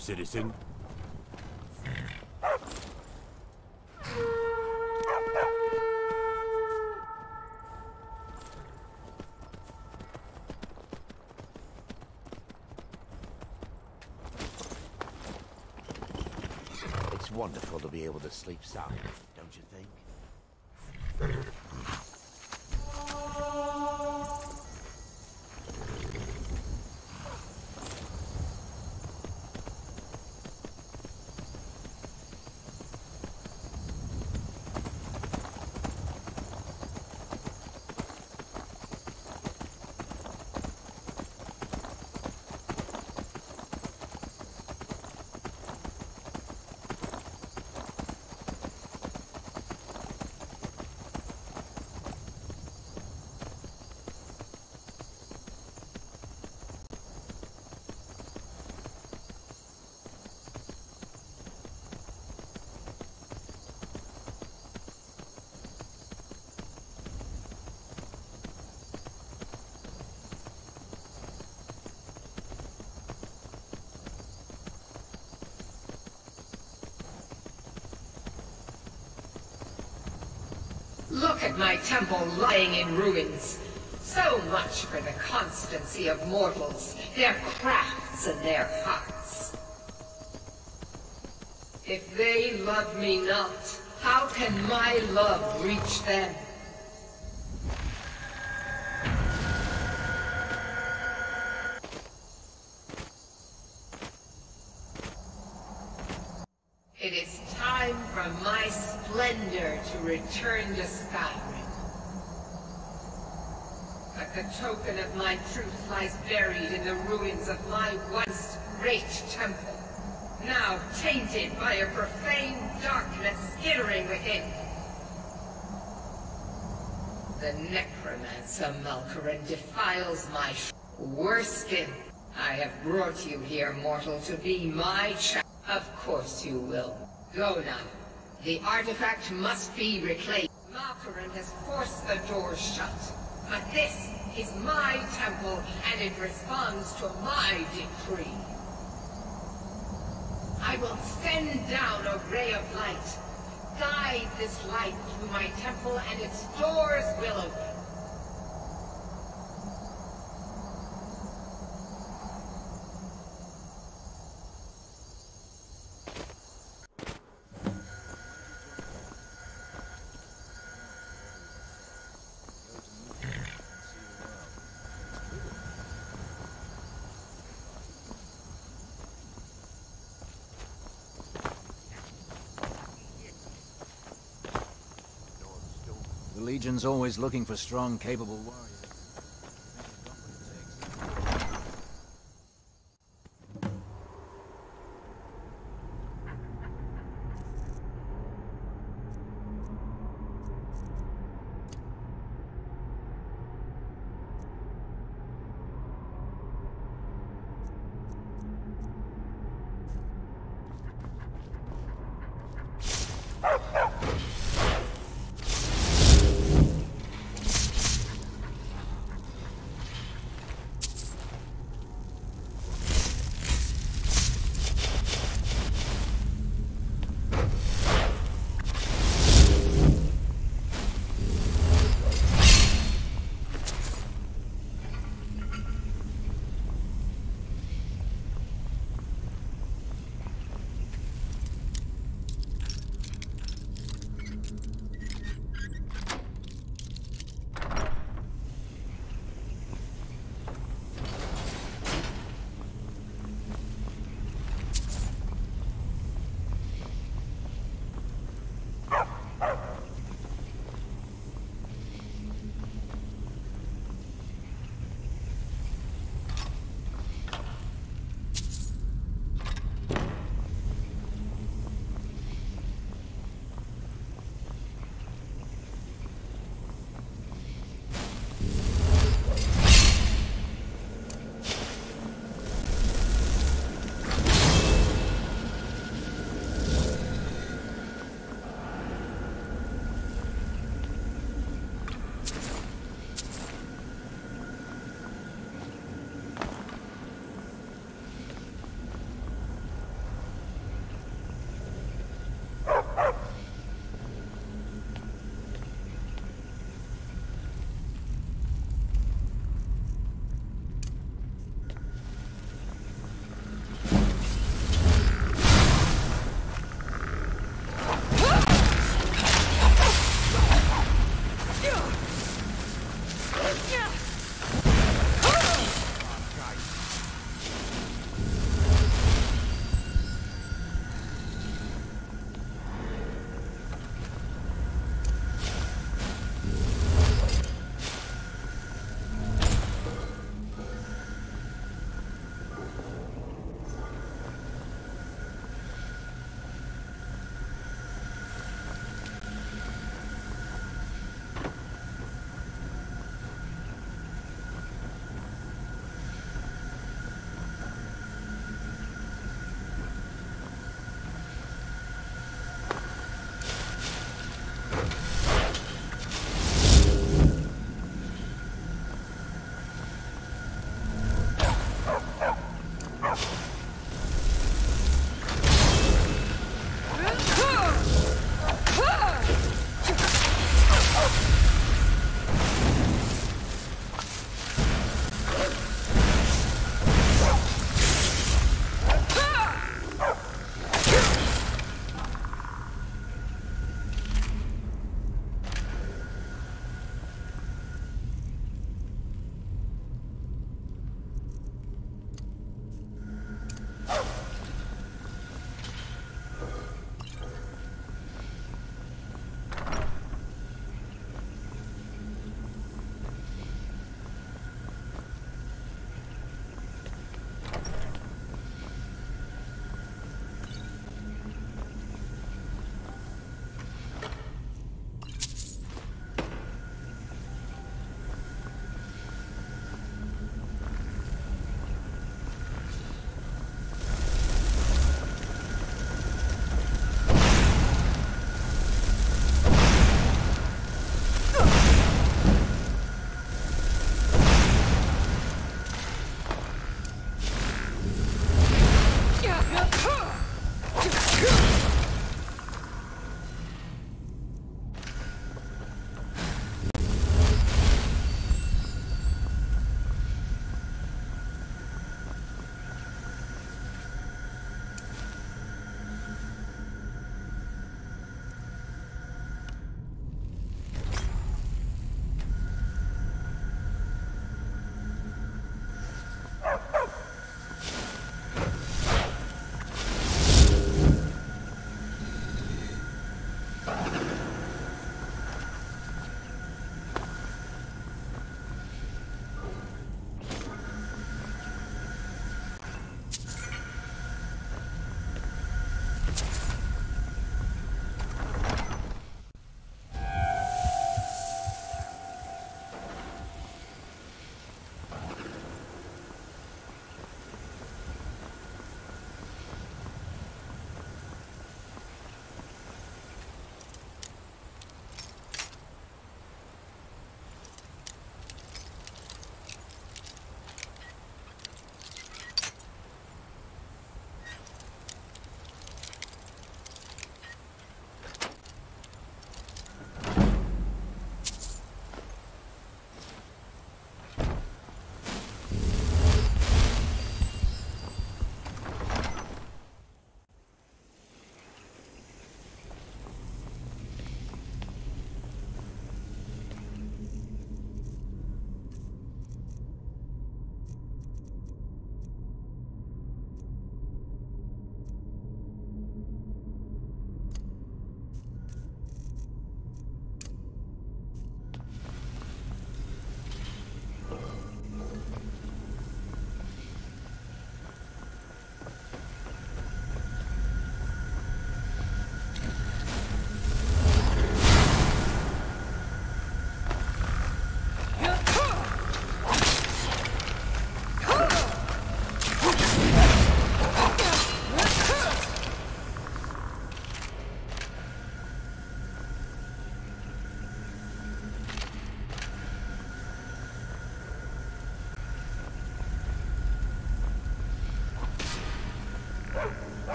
citizen. It's wonderful to be able to sleep sound, don't you think? Look at my temple lying in ruins. So much for the constancy of mortals, their crafts and their hearts. If they love me not, how can my love reach them? It is time for my splendor to return to Skyrim. But the token of my truth lies buried in the ruins of my once great temple, now tainted by a profane darkness skittering within. The necromancer Malkaran defiles my worse still. I have brought you here, mortal, to be my child. Of course you will. Go now. The artifact must be reclaimed. Malkaran has forced the doors shut. But this is my temple, and it responds to my decree. I will send down a ray of light. Guide this light through my temple, and its doors will open. The Legion's always looking for strong, capable warriors.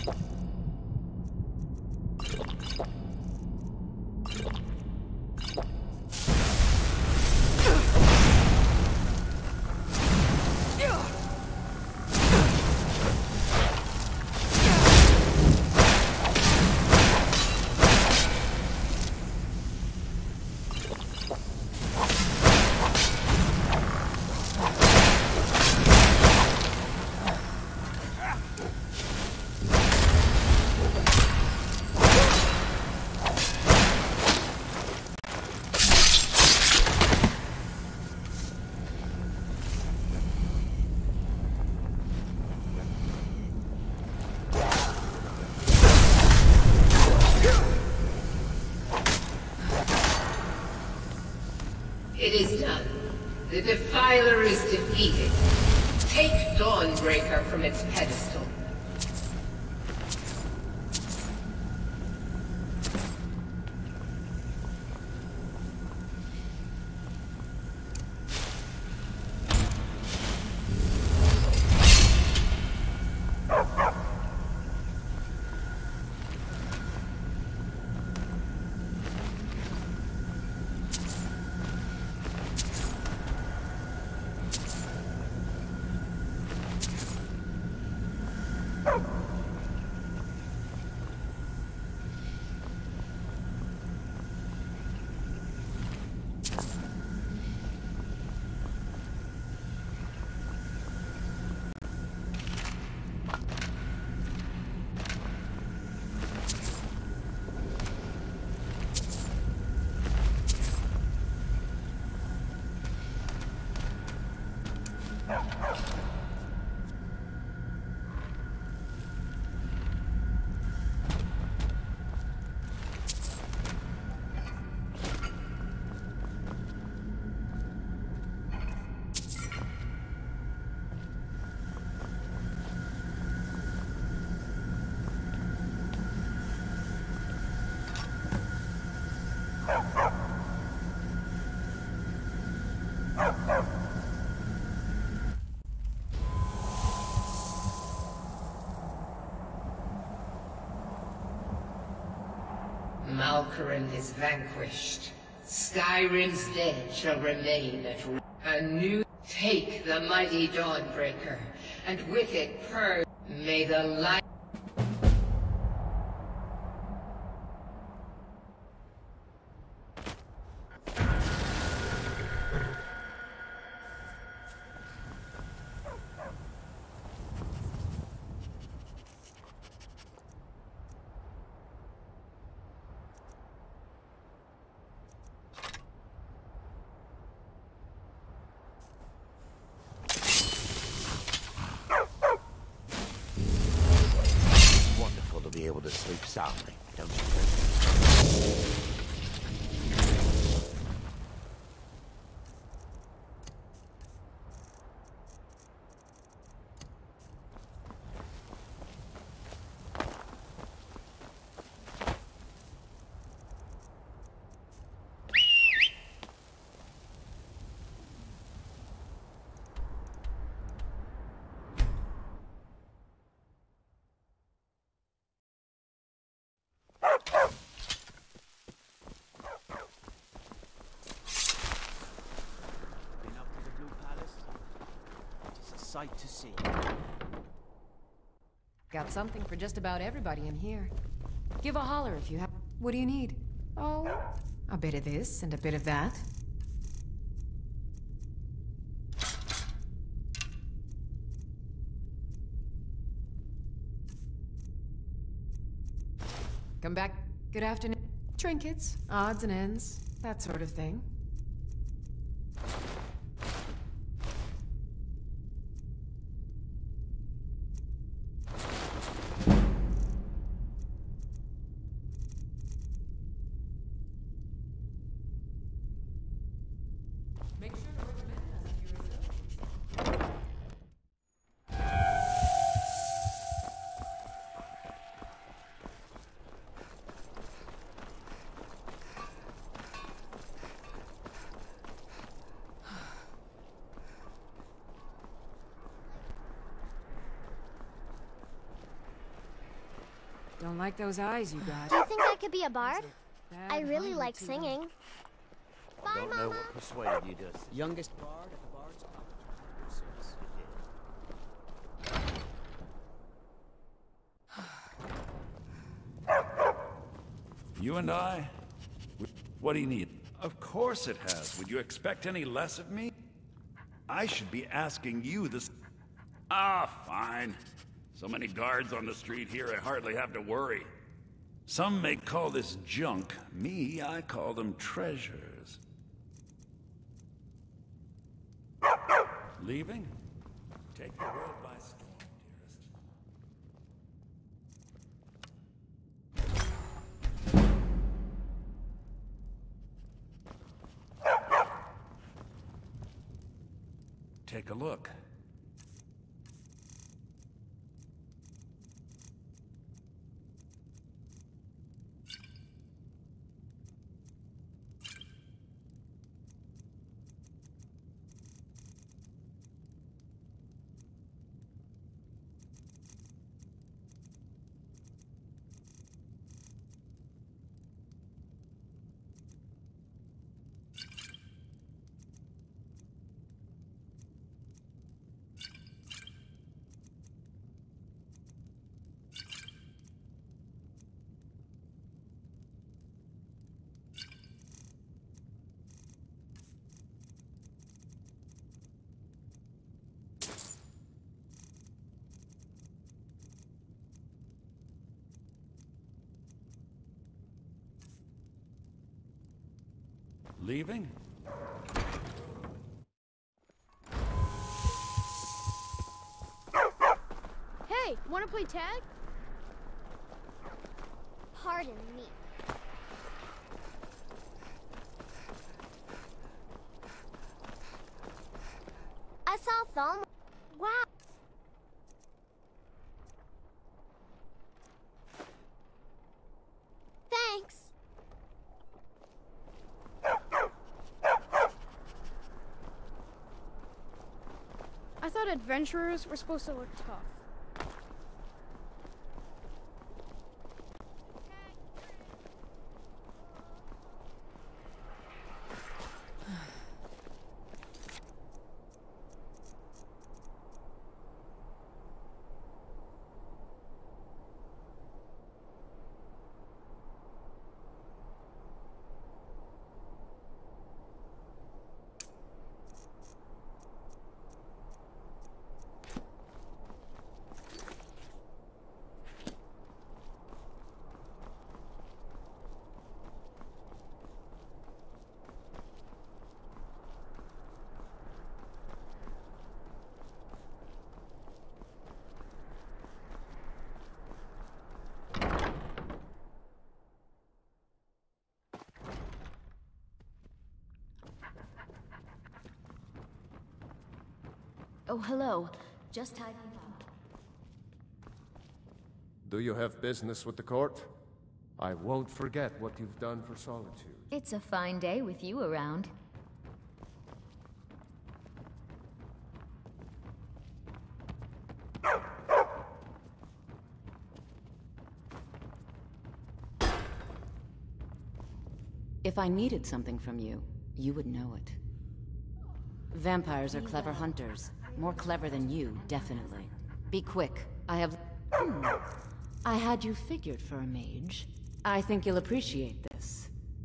It is done. The Defiler is defeated. Take Dawnbreaker from its pedestal. Malkoran is vanquished. Skyrim's dead shall remain at rest. A new take the mighty Dawnbreaker, and with it purge. May the light. Be able to sleep soundly, don't you think? Sight to see. Got something for just about everybody in here. Give a holler if you have. What do you need? Oh, a bit of this and a bit of that. Come back. Good afternoon. Trinkets, odds and ends, that sort of thing. Make sure to recommend us to your associates. Don't like those eyes you got. Do you think I could be a bard? Bad I really hunger like to singing. Bye, Don't know Mama. what persuaded you to... Youngest bard at the Bard's College. You and I? What do you need? Of course it has. Would you expect any less of me? I should be asking you this. Ah, fine. So many guards on the street here, I hardly have to worry. Some may call this junk. Me, I call them treasures. Leaving? Take the world by storm, dearest. Take a look. Leaving? Hey, wanna play tag? Pardon me. I saw Thumb. Wow. Thanks. I thought adventurers were supposed to look tough. Oh, hello. Just tidying up. Do you have business with the court? I won't forget what you've done for Solitude. It's a fine day with you around. If I needed something from you, you would know it. Vampires are clever hunters. More clever than you, definitely. Be quick. I have... I had you figured for a mage. I think you'll appreciate this.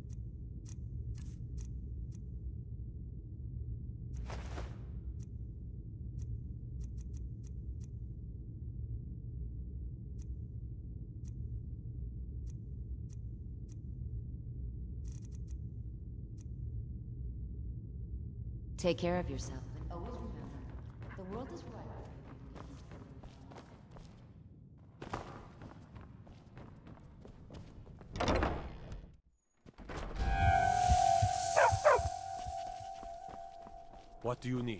Take care of yourself, and always remember, the world is right. What do you need?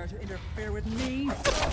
dare to interfere with me?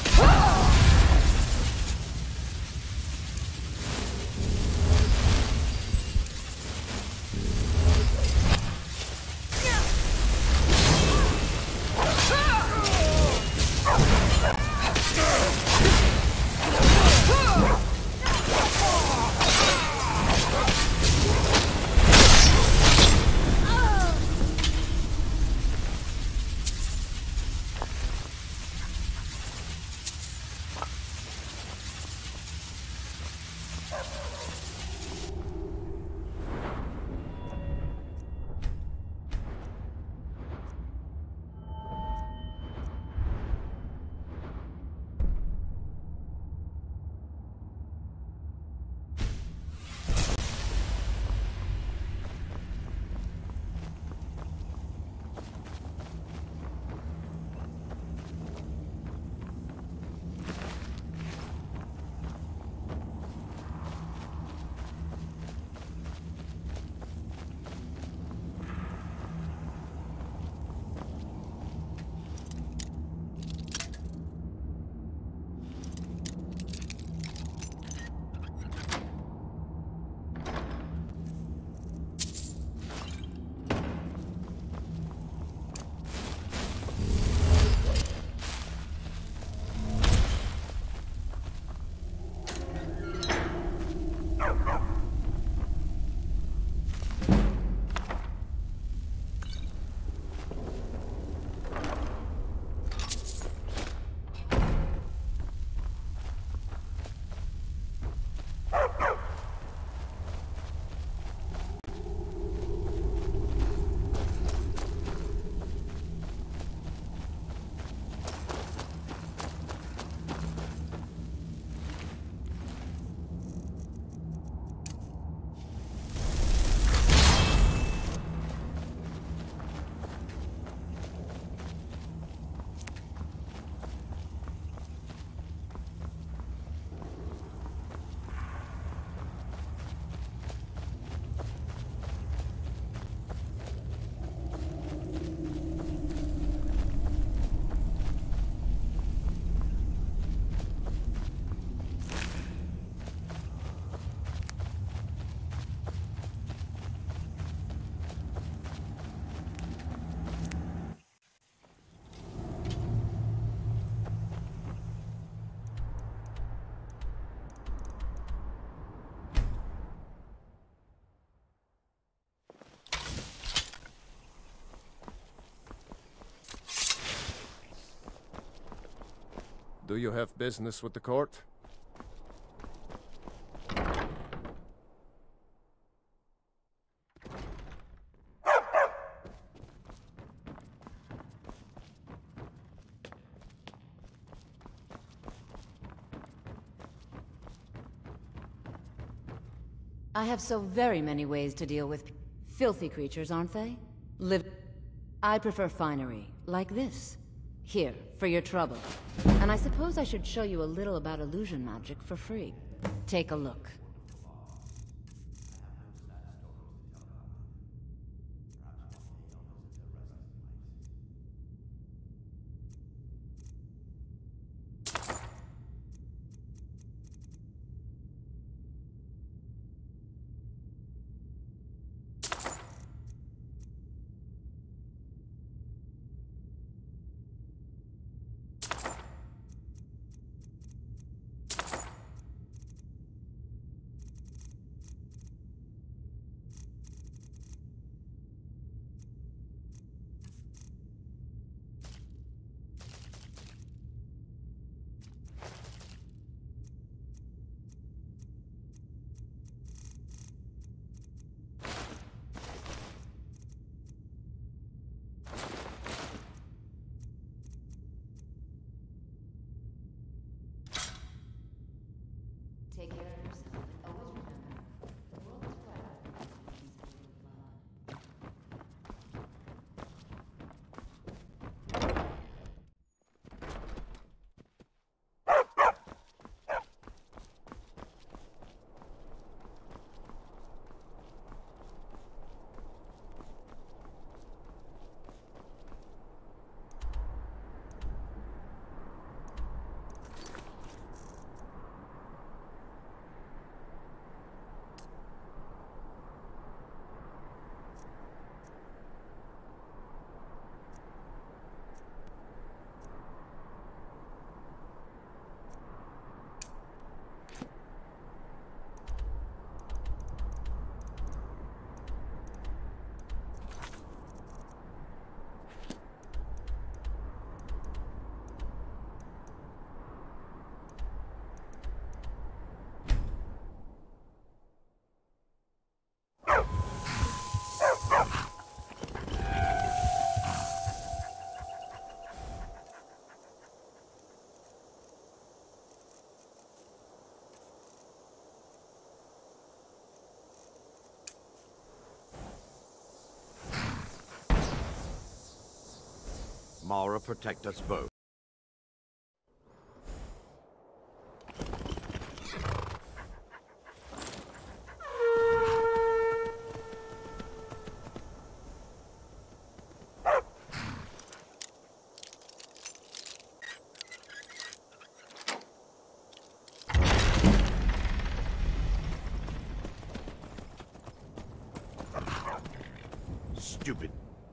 Do you have business with the court? I have so very many ways to deal with filthy creatures, aren't they? I prefer finery, like this. Here, for your trouble. And I suppose I should show you a little about illusion magic for free. Take a look. Mara protect us both. Stupid.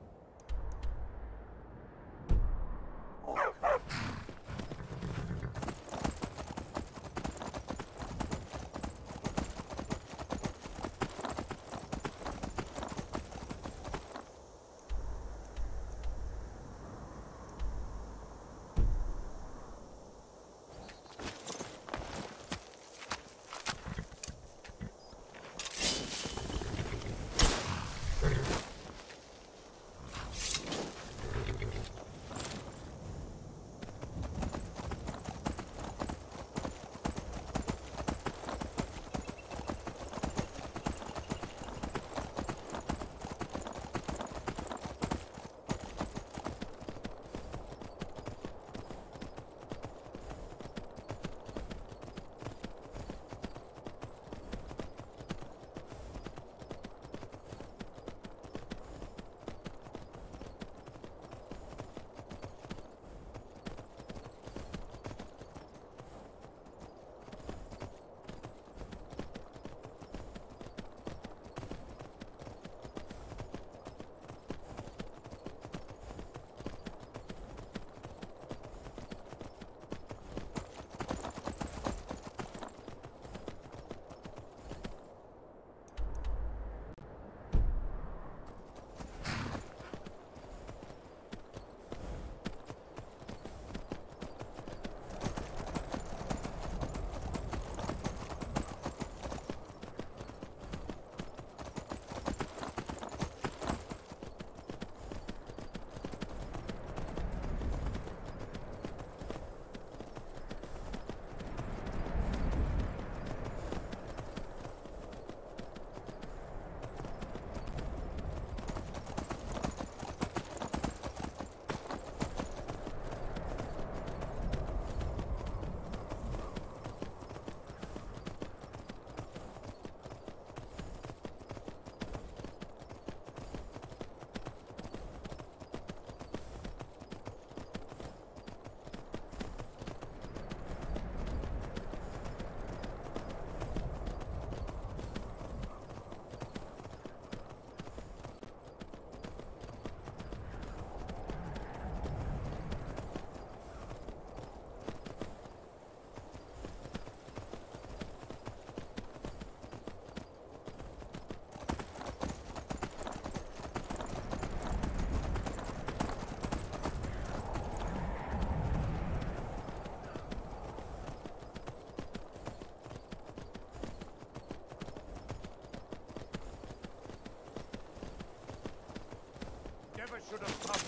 Should have come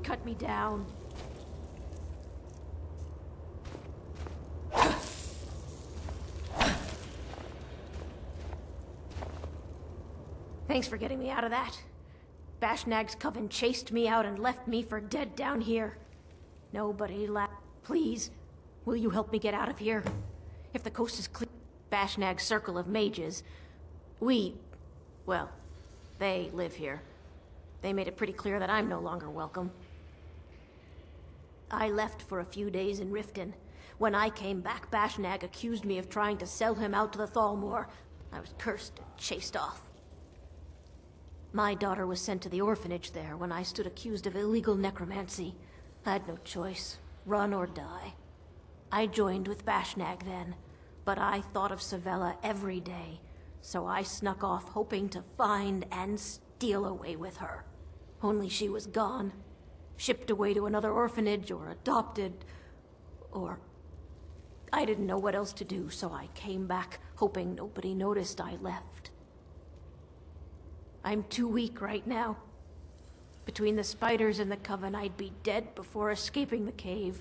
cut me down. Thanks for getting me out of that. Bashnag's coven chased me out and left me for dead down here. Nobody Please, will you help me get out of here? If the coast is clear, Bashnag's circle of mages, well, they live here. They made it pretty clear that I'm no longer welcome. I left for a few days in Riften. When I came back, Bashnag accused me of trying to sell him out to the Thalmor. I was cursed and chased off. My daughter was sent to the orphanage there when I stood accused of illegal necromancy. I had no choice, run or die. I joined with Bashnag then, but I thought of Savella every day, so I snuck off hoping to find and steal away with her. Only she was gone, shipped away to another orphanage or adopted, or... I didn't know what else to do, so I came back, hoping nobody noticed I left. I'm too weak right now. Between the spiders and the coven, I'd be dead before escaping the cave.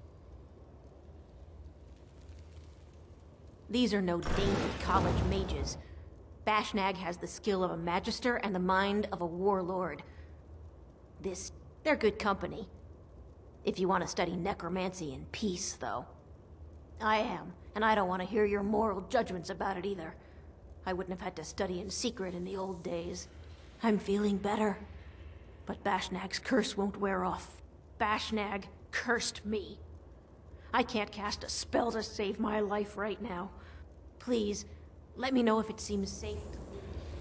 These are no dainty college mages. Bashnag has the skill of a magister and the mind of a warlord. They're good company. If you want to study necromancy in peace, though. I am, and I don't want to hear your moral judgments about it either. I wouldn't have had to study in secret in the old days. I'm feeling better. But Bashnag's curse won't wear off. Bashnag cursed me. I can't cast a spell to save my life right now. Please, let me know if it seems safe to leave.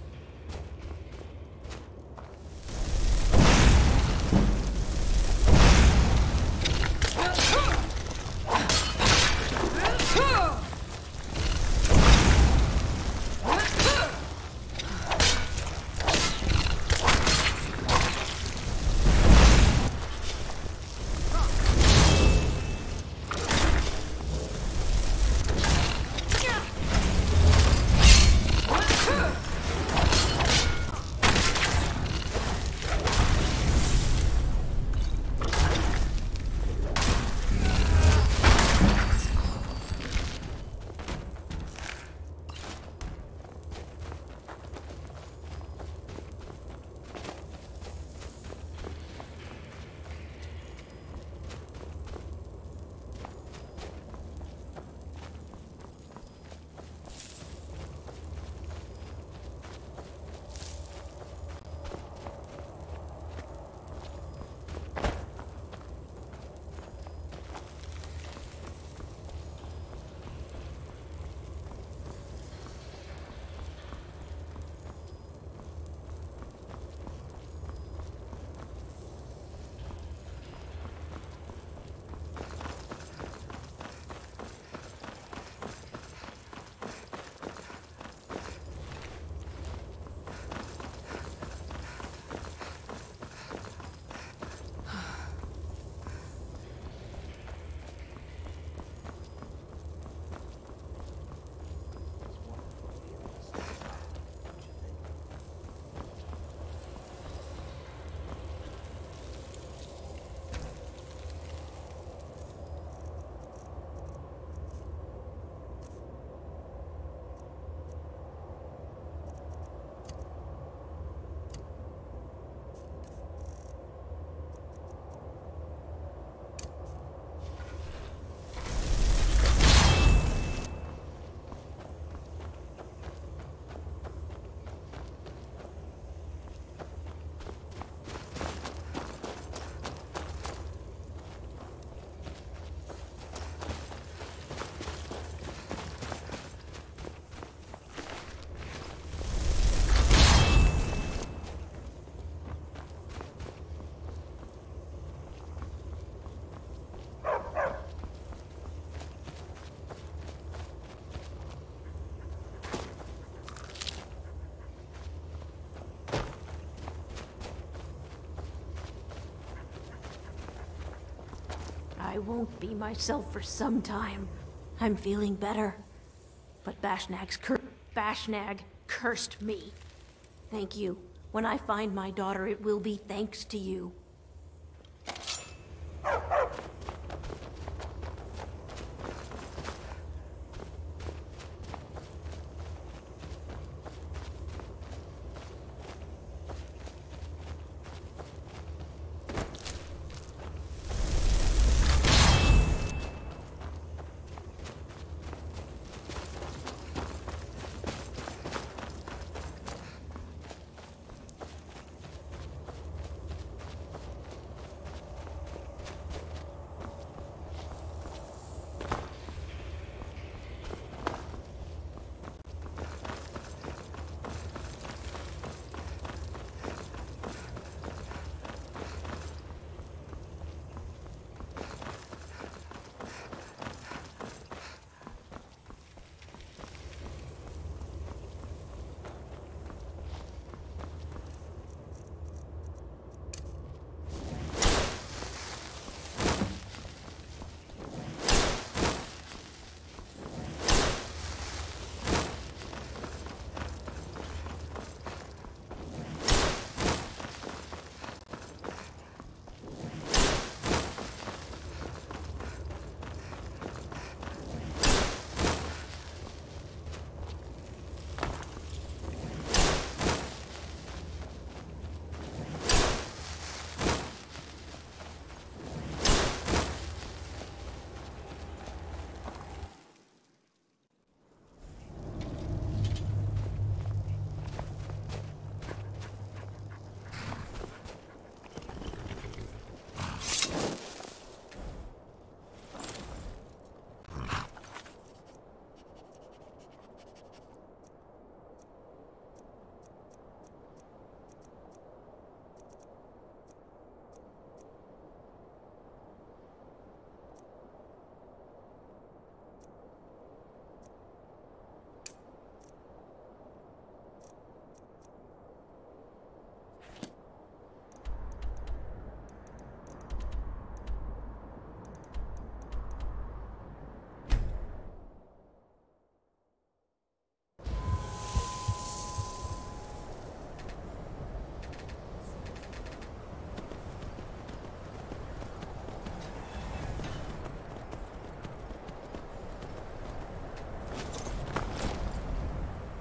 I won't be myself for some time. I'm feeling better. But Bashnag cursed me. Thank you. When I find my daughter, it will be thanks to you.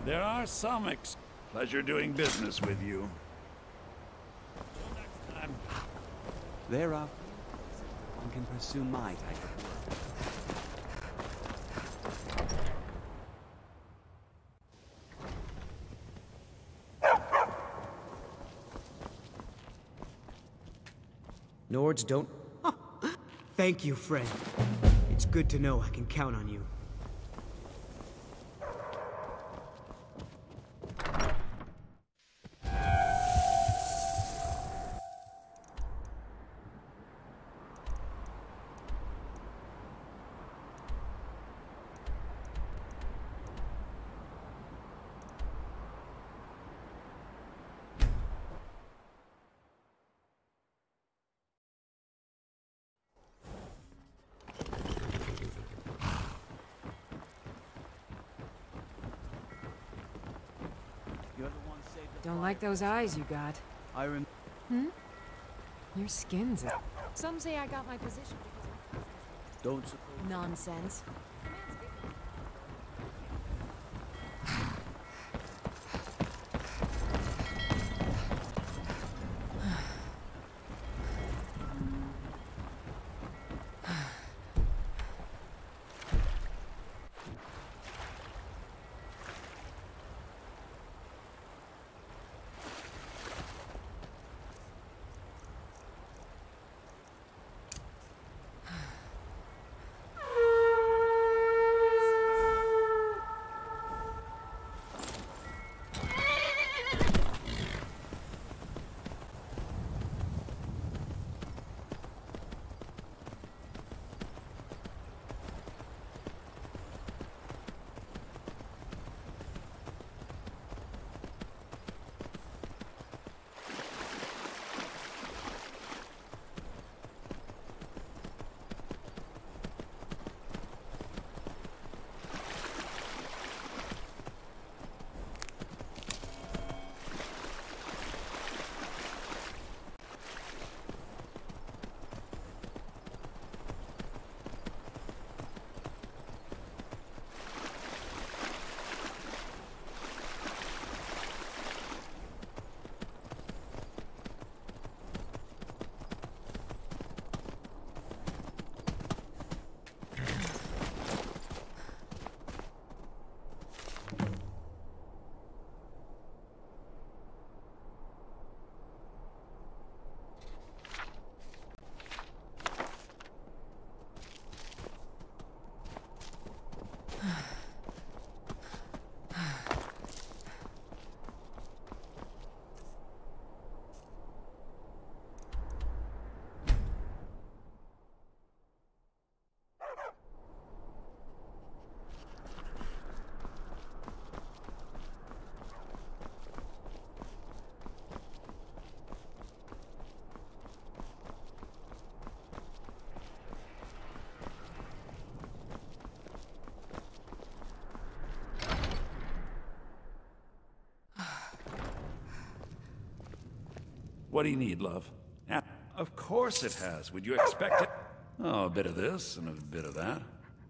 There are some pleasure doing business with you. Till next time. There are one can pursue my type of work. Nords don't... Thank you, friend. It's good to know I can count on you. Don't like those eyes you got. Hmm? Your skin's up. Some say I got my position because of... Don't suppose... Nonsense. What do you need, love? Yeah, of course it has. Would you expect it? Oh, a bit of this and a bit of that.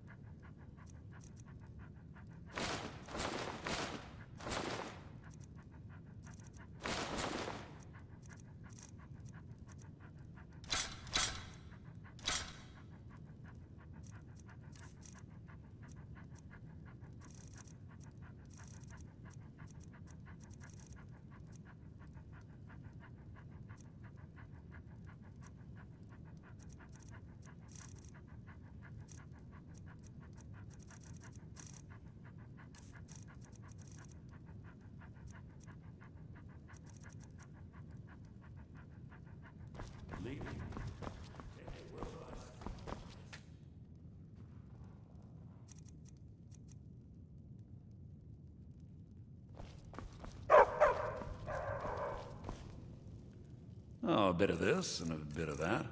Oh, a bit of this and a bit of that.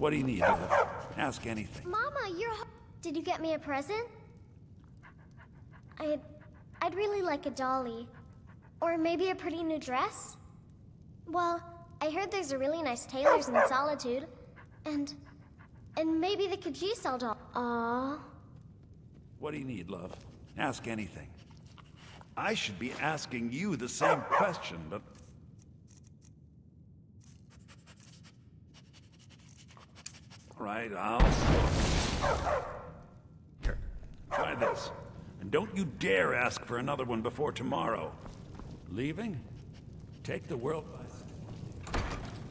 What do you need, love? Ask anything. Mama, Did you get me a present? I'd really like a dolly. Or maybe a pretty new dress? Well, I heard there's a really nice tailor's in Solitude. And maybe the Khajiit doll. Aww. What do you need, love? Ask anything. I should be asking you the same question, but... Right, Here, try this. And don't you dare ask for another one before tomorrow. Leaving? Take the world by storm.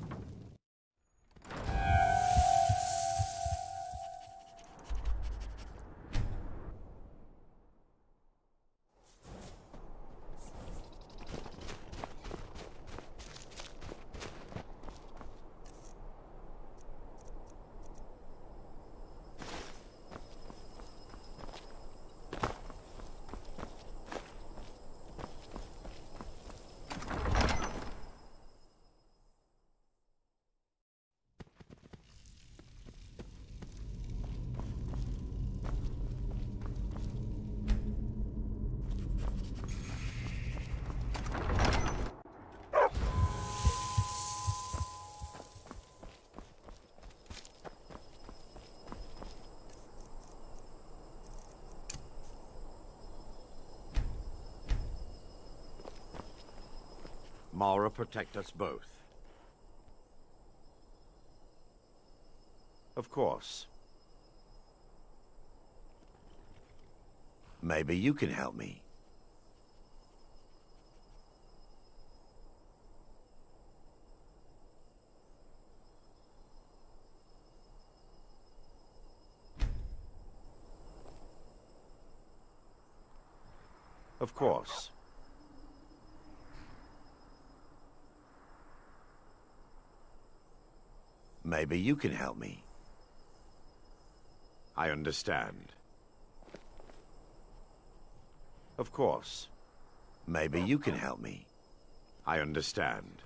Mara, protect us both. Of course. Maybe you can help me. Of course. Maybe you can help me. I understand. Of course. Maybe you can help me. I understand.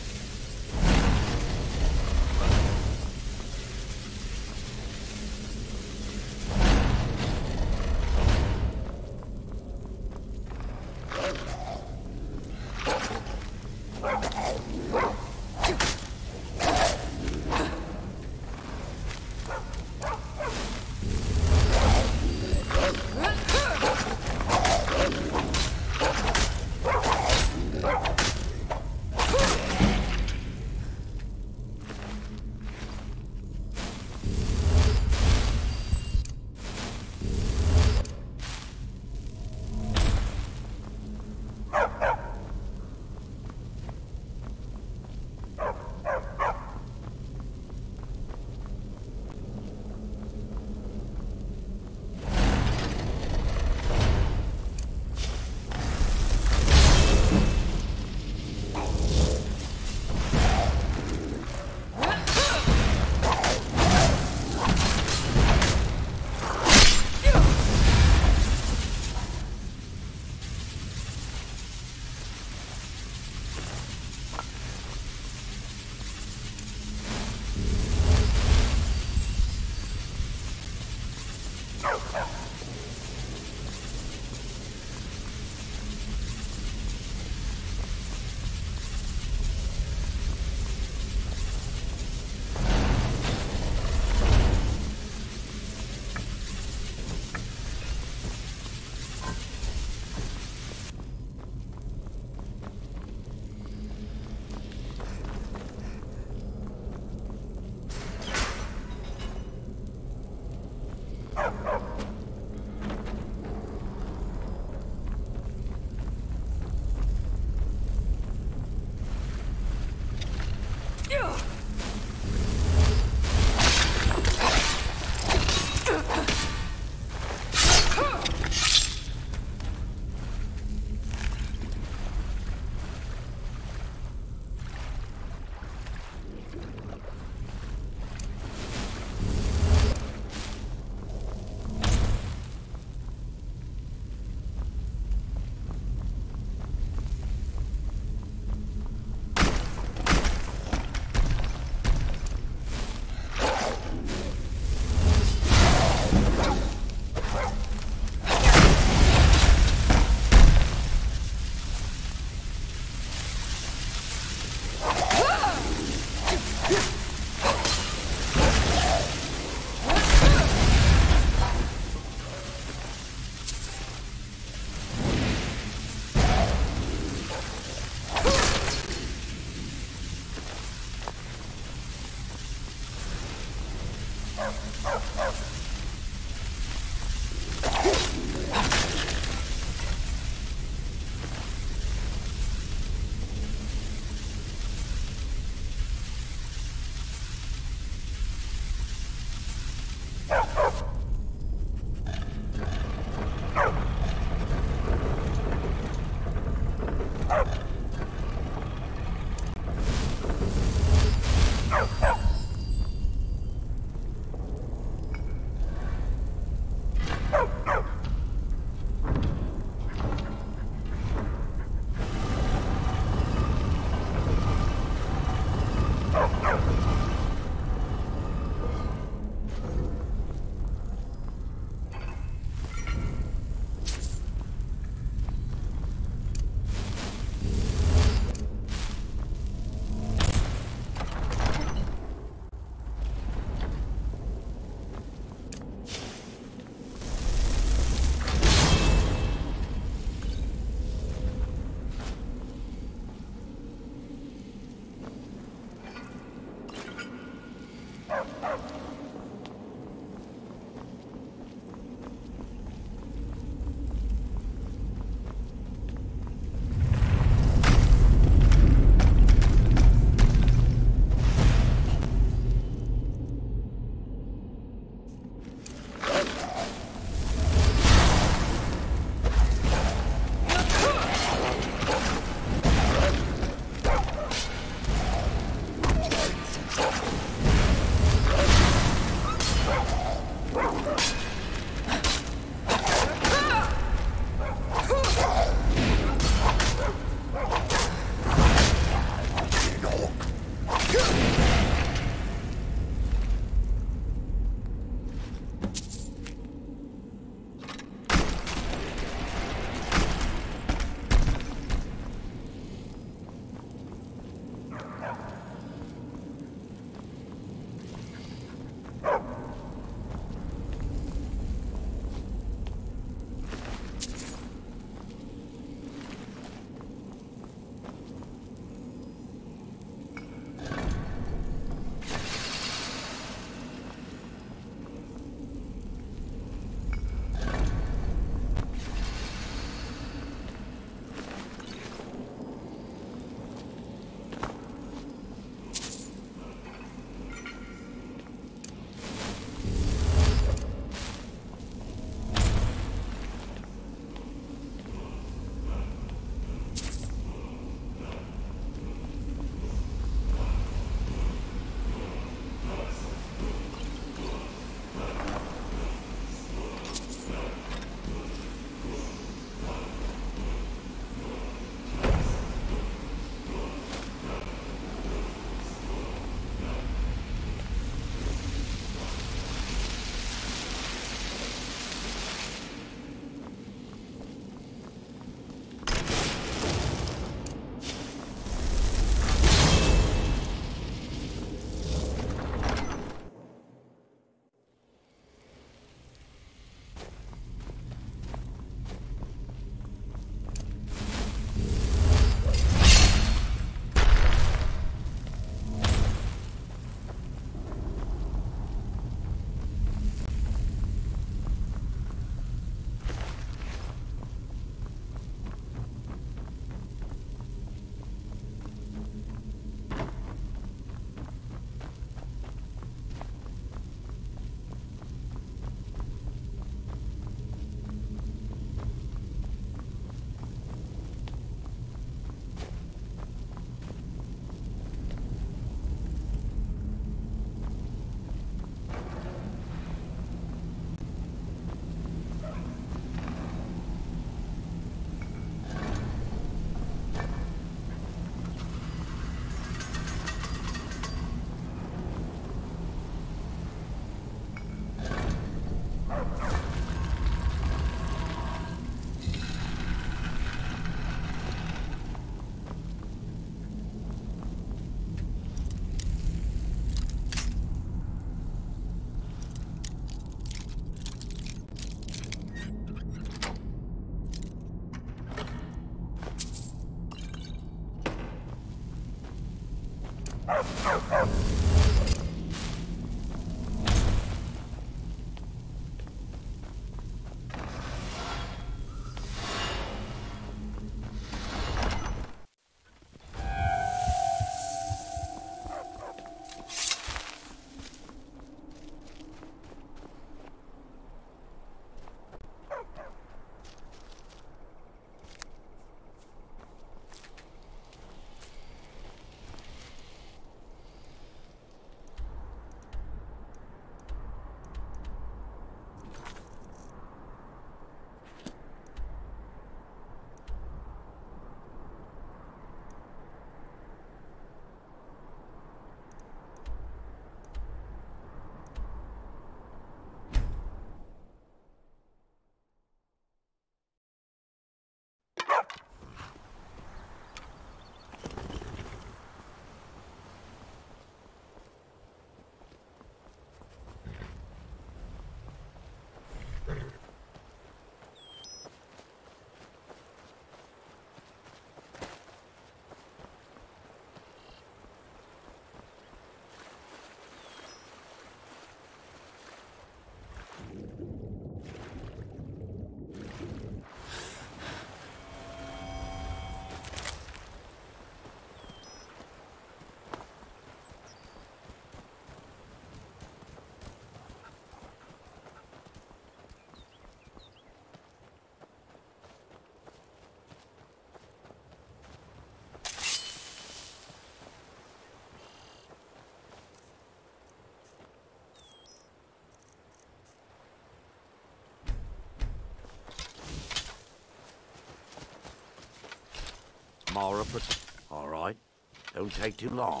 Mara, all right. Don't take too long.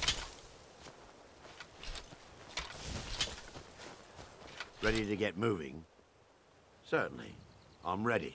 Ready to get moving? Certainly. I'm ready.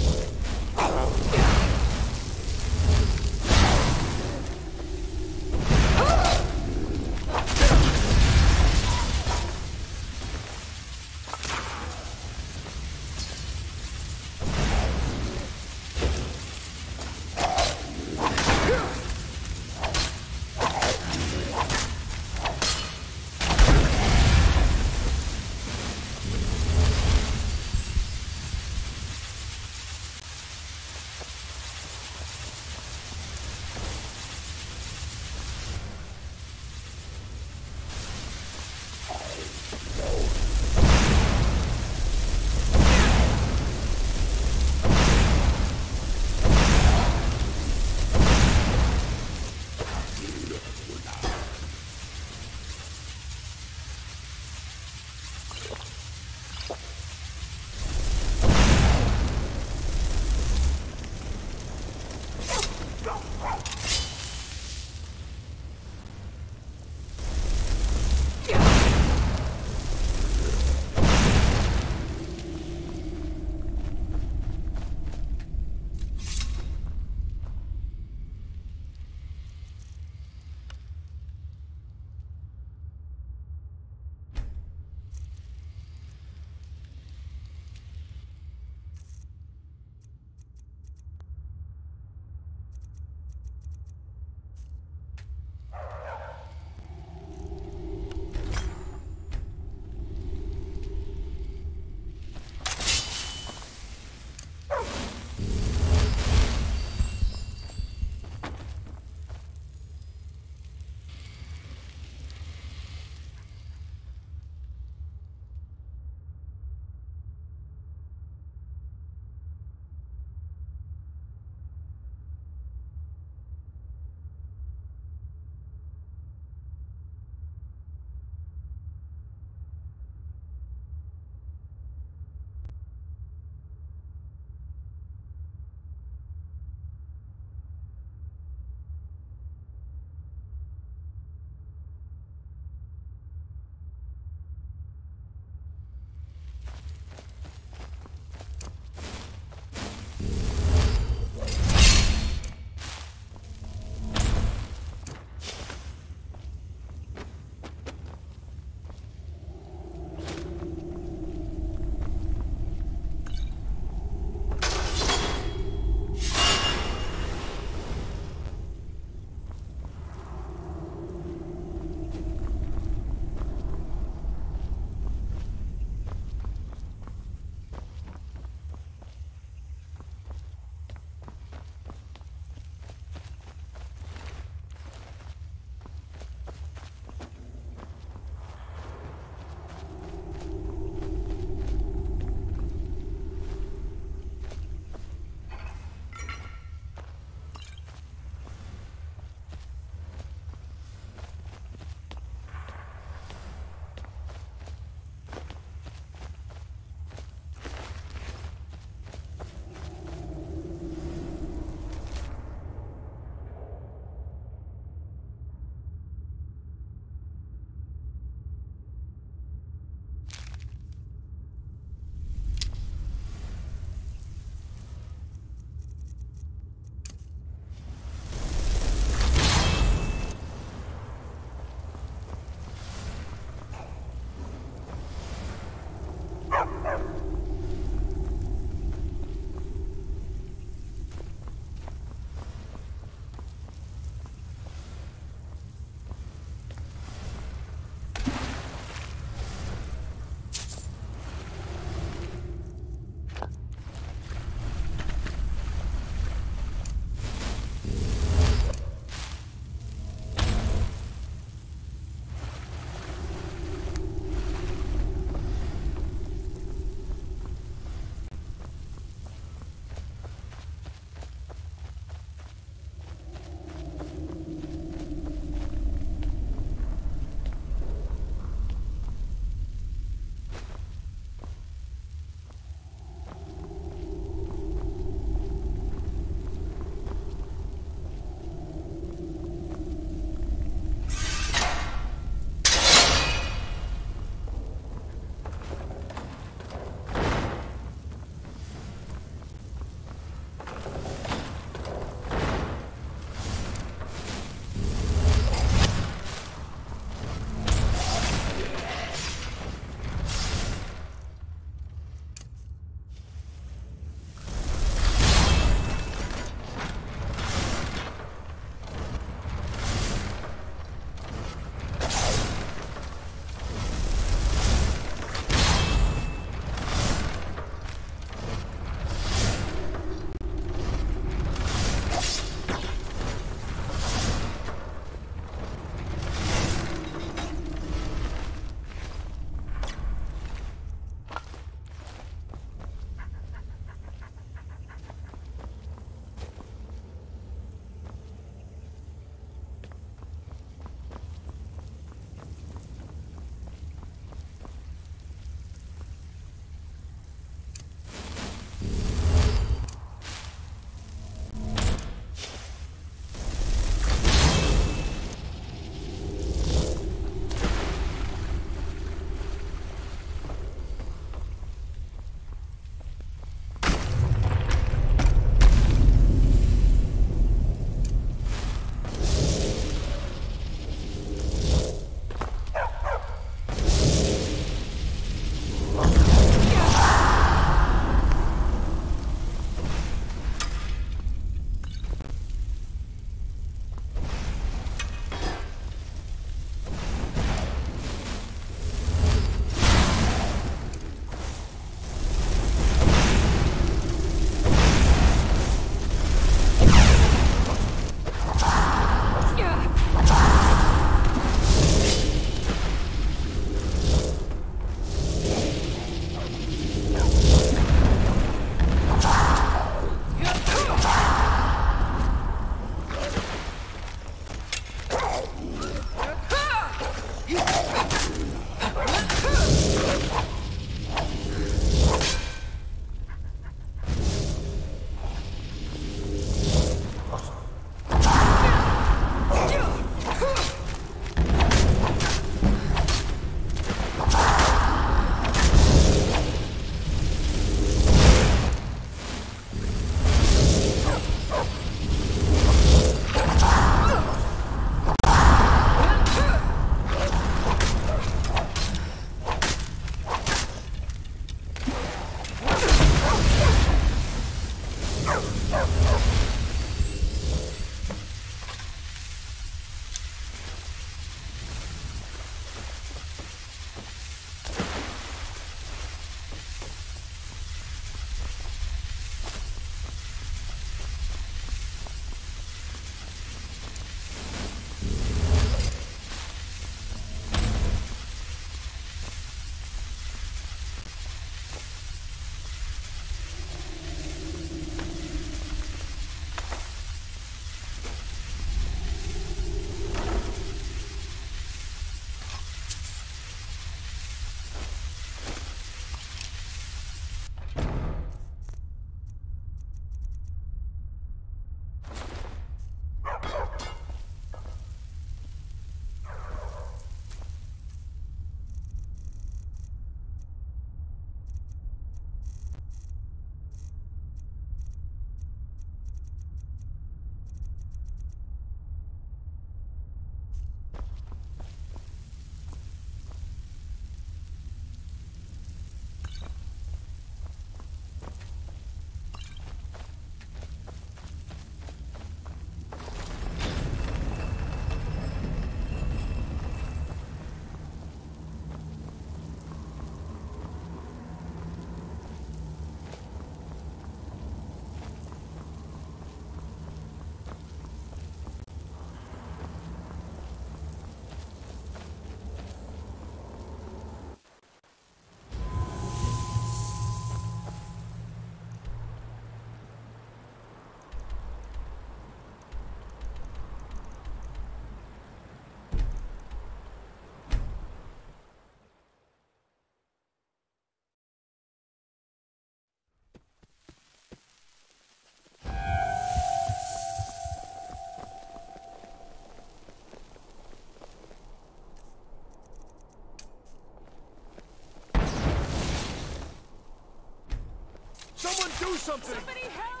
something! Somebody help!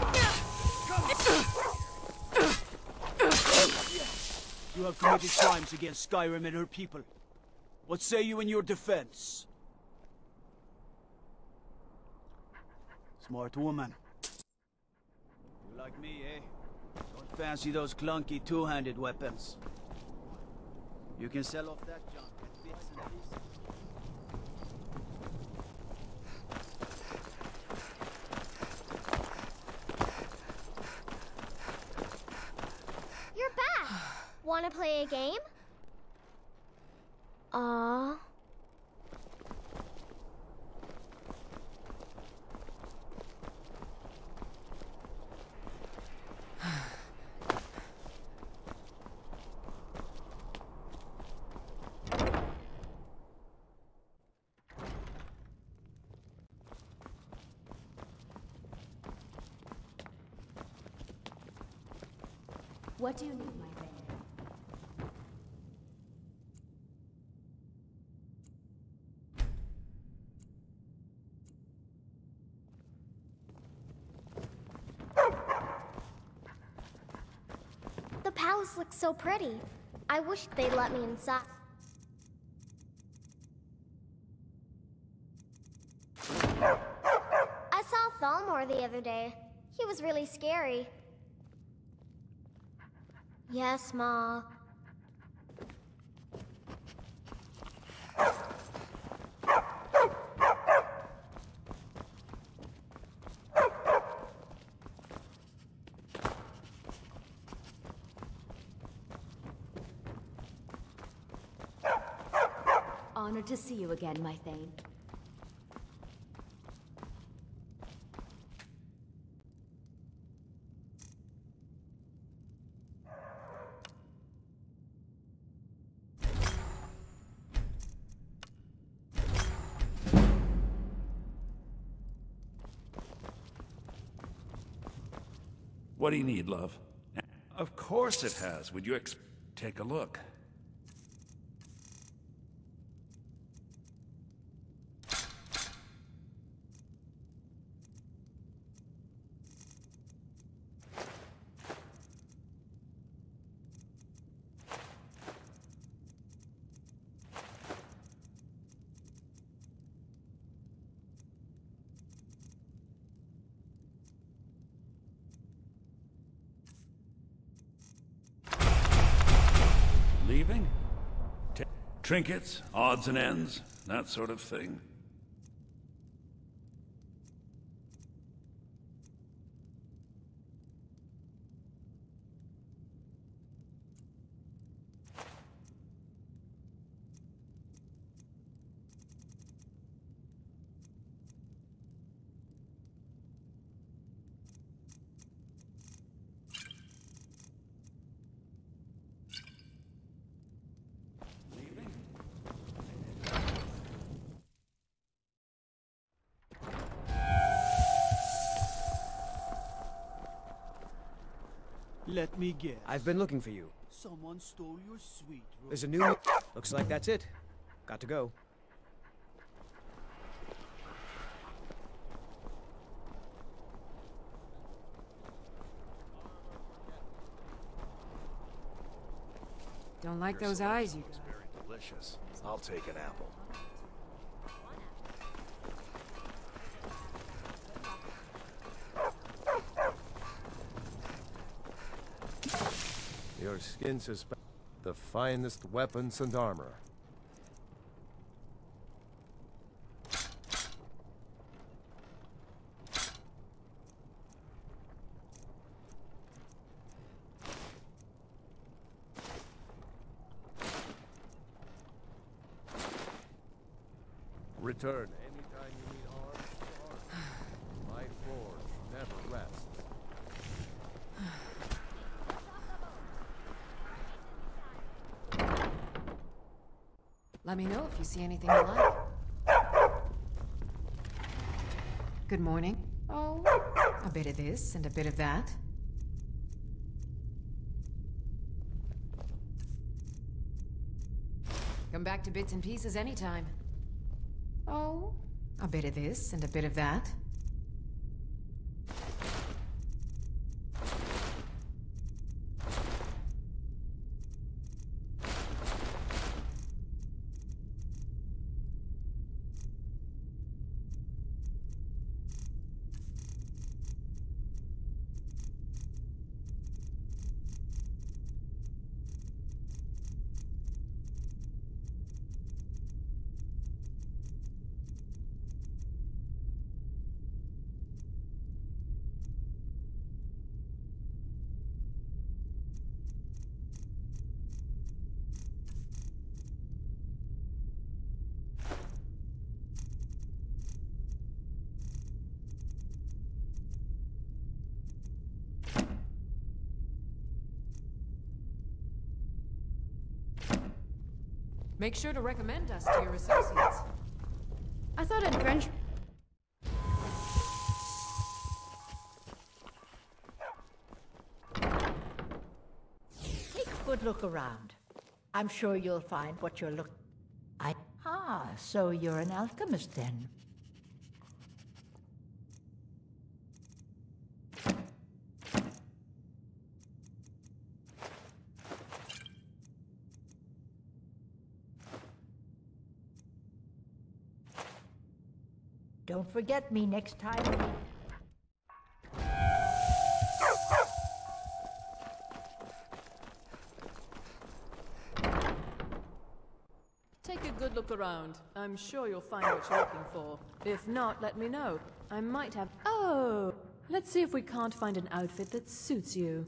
You have committed crimes against Skyrim and her people. What say you in your defense? Smart woman. You like me, eh? Don't fancy those clunky two-handed weapons. You can sell off that junk at bits and pieces. You're back! Wanna play a game? Aww. What do you need, my friend? The palace looks so pretty. I wish they'd let me inside. I saw Thalmor the other day. He was really scary. Yes, Ma. Honored to see you again, my Thane. What do you need, love? Of course it has. Would you take a look? Leaving? Trinkets, odds and ends, that sort of thing. Let me guess. I've been looking for you. Someone stole your sweet robe. There's a new... Looks like that's it. Got to go. Don't like those eyes you got. Very delicious. I'll take an apple. Your skin suspects the finest weapons and armor. Return anytime you need arms to arms. My forge never rests. Let me know if you see anything you like. Good morning. Oh, a bit of this and a bit of that. Come back to bits and pieces anytime. Oh, a bit of this and a bit of that. Make sure to recommend us to your associates. I thought adventure. Take a good look around. I'm sure you'll find what you're looking. So you're an alchemist then? Don't forget me next time. Take a good look around. I'm sure you'll find what you're looking for. If not, let me know. I might have... Oh! Let's see if we can't find an outfit that suits you.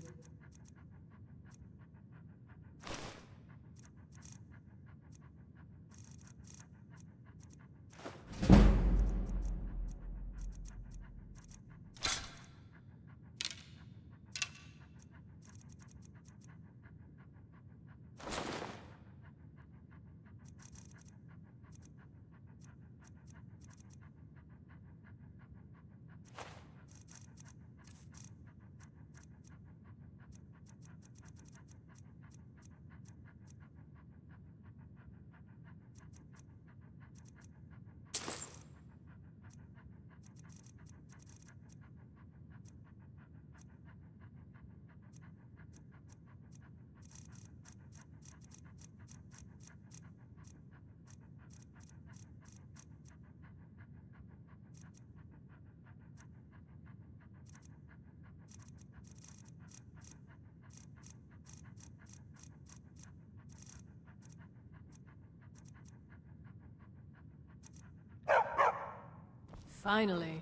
Finally.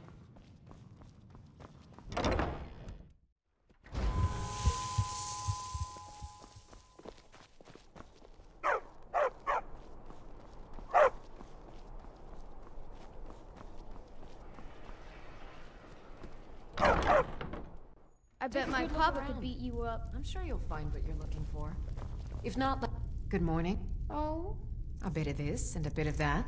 I bet my papa could beat you up. I'm sure you'll find what you're looking for. If not, good morning. Oh, a bit of this and a bit of that.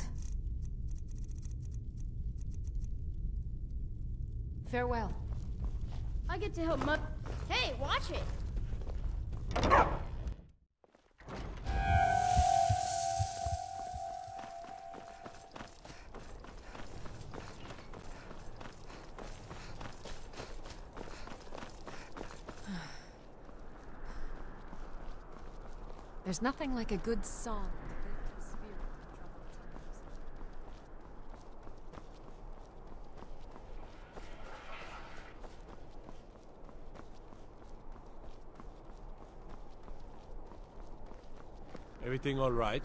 Farewell. I get to help Hey, watch it! There's nothing like a good song to lift the spirit in troubled times. Everything all right?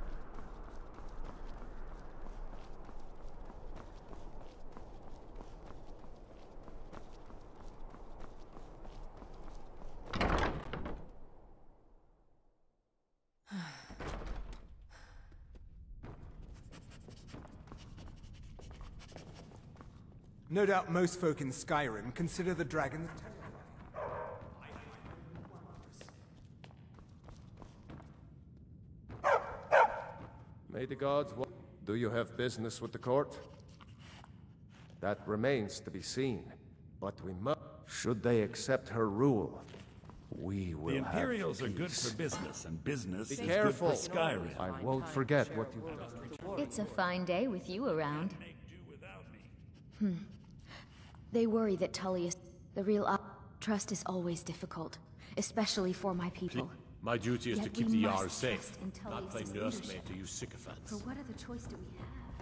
No doubt most folk in Skyrim consider the dragon May the gods Do you have business with the court? That remains to be seen. But we must... Should they accept her rule, we will The have Imperials are peace. good for business, and business Be is careful. good for Skyrim. I won't forget what you've done. It's a fine day with you around. They worry that Tully is... The real trust is always difficult, especially for my people. My duty is Yet to keep we the must Jarl safe, trust in not play Tullius' nursemaid leadership. to you sycophants. For what other choice do we have?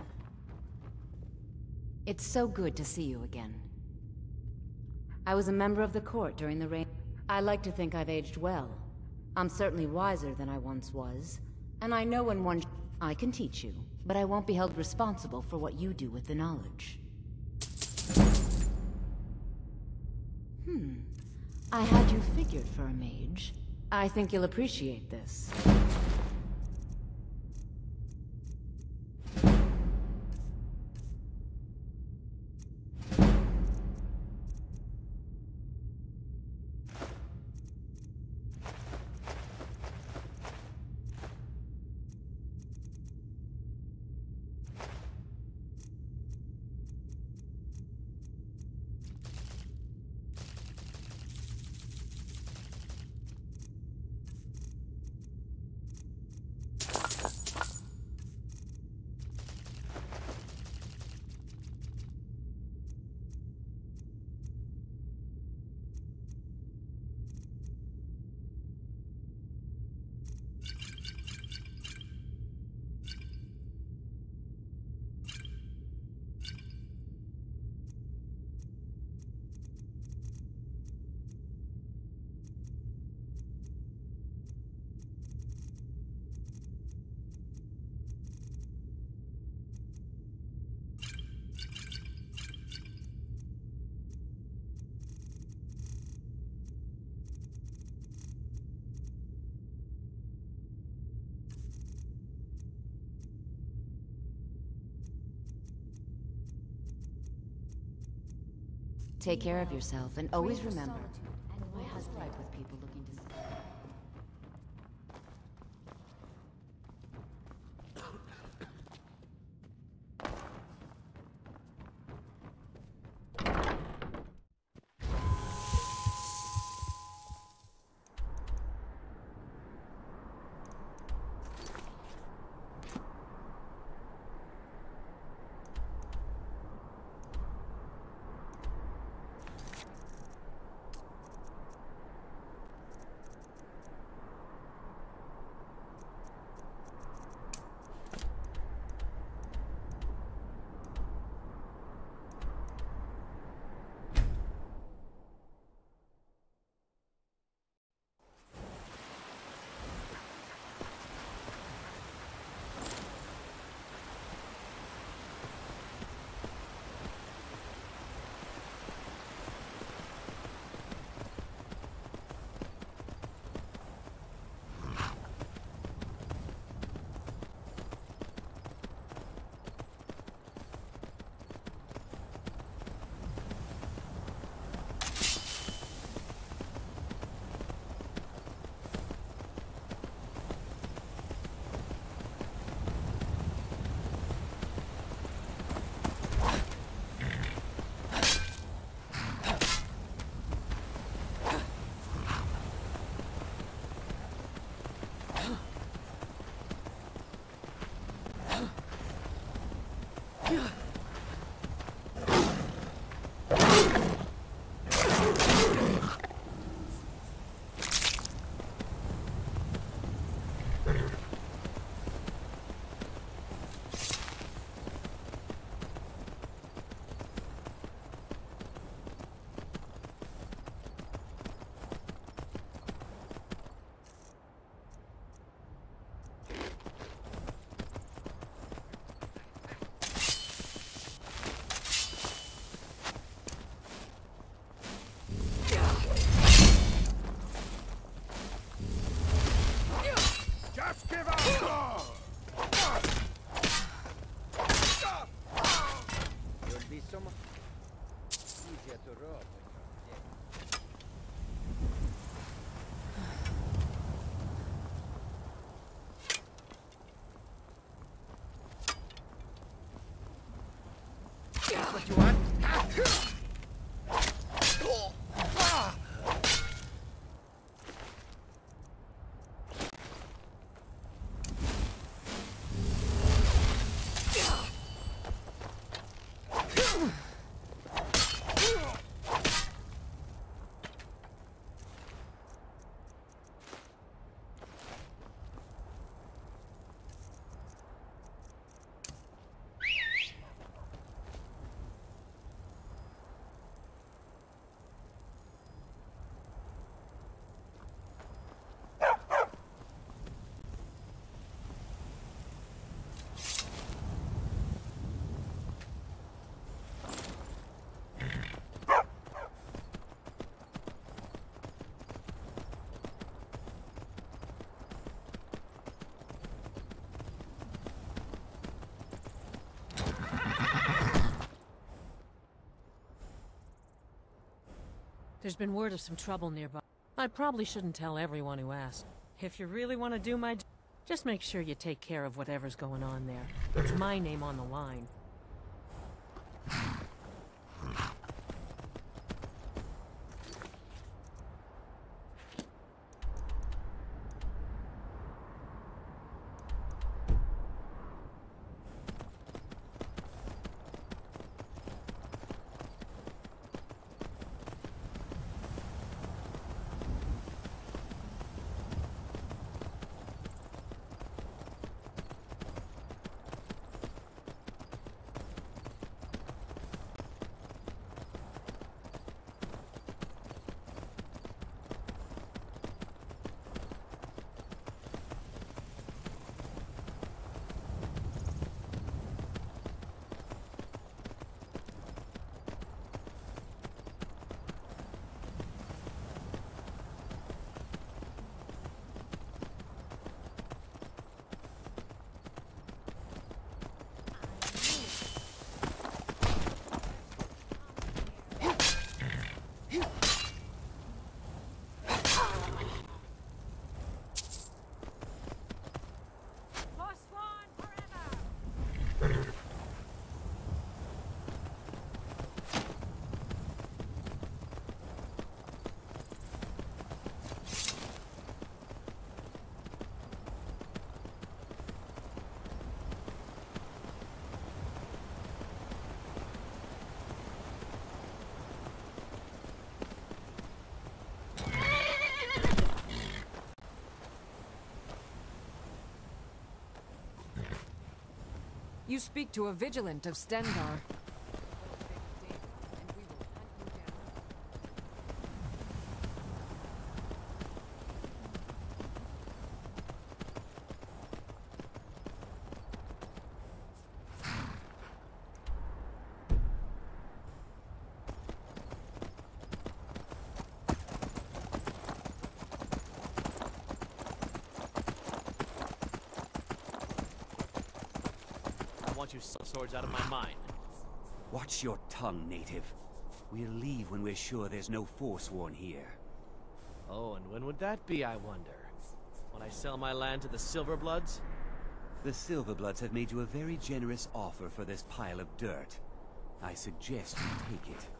It's so good to see you again. I was a member of the court during the reign. I like to think I've aged well. I'm certainly wiser than I once was. And I know when one... I can teach you, but I won't be held responsible for what you do with the knowledge. I had you figured for a mage. I think you'll appreciate this. Take care of yourself, and always remember, my husband right with people looking to see. What you want? There's been word of some trouble nearby. I probably shouldn't tell everyone who asks. If you really want to do my job, just make sure you take care of whatever's going on there. It's my name on the line. You speak to a vigilant of Stengar. I want you swords out of my mind. Watch your tongue, native. We'll leave when we're sure there's no Forsworn here. Oh, and when would that be, I wonder? When I sell my land to the Silverbloods? The Silverbloods have made you a very generous offer for this pile of dirt. I suggest you take it.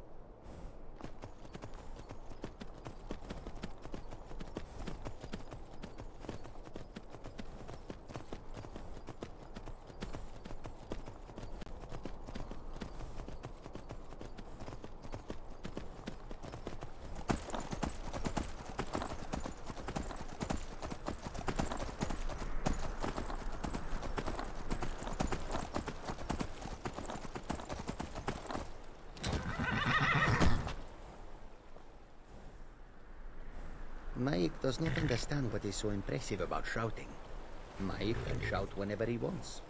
Mike does not understand what is so impressive about shouting. Mike can shout whenever he wants.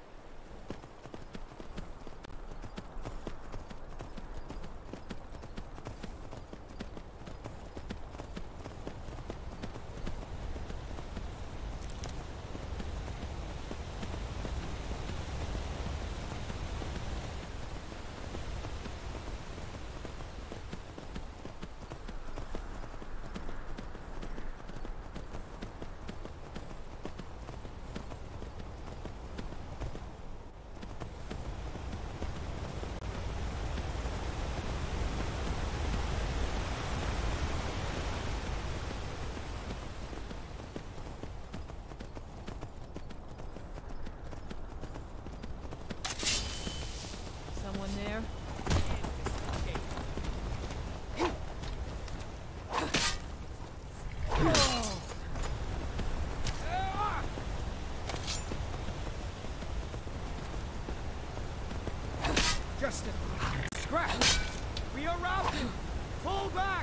Someone there? Justin! Scrap! We are routed! Fall back!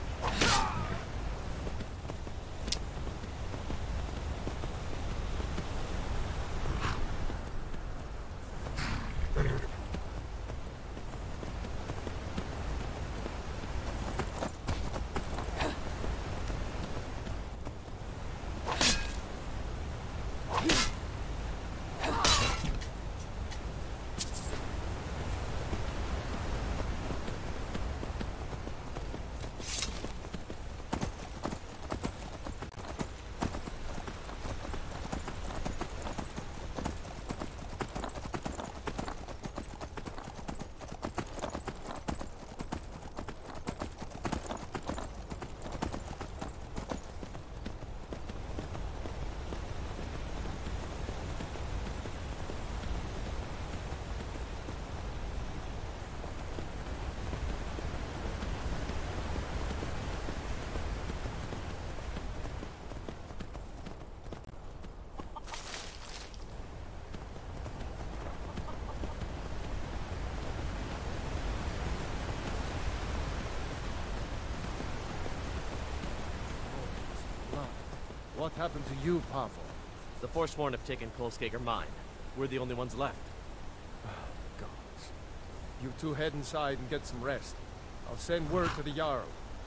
What happened to you, Pavel? The Forsworn have taken Kolskager mine. We're the only ones left. Gods. You two head inside and get some rest. I'll send word to the Jarl.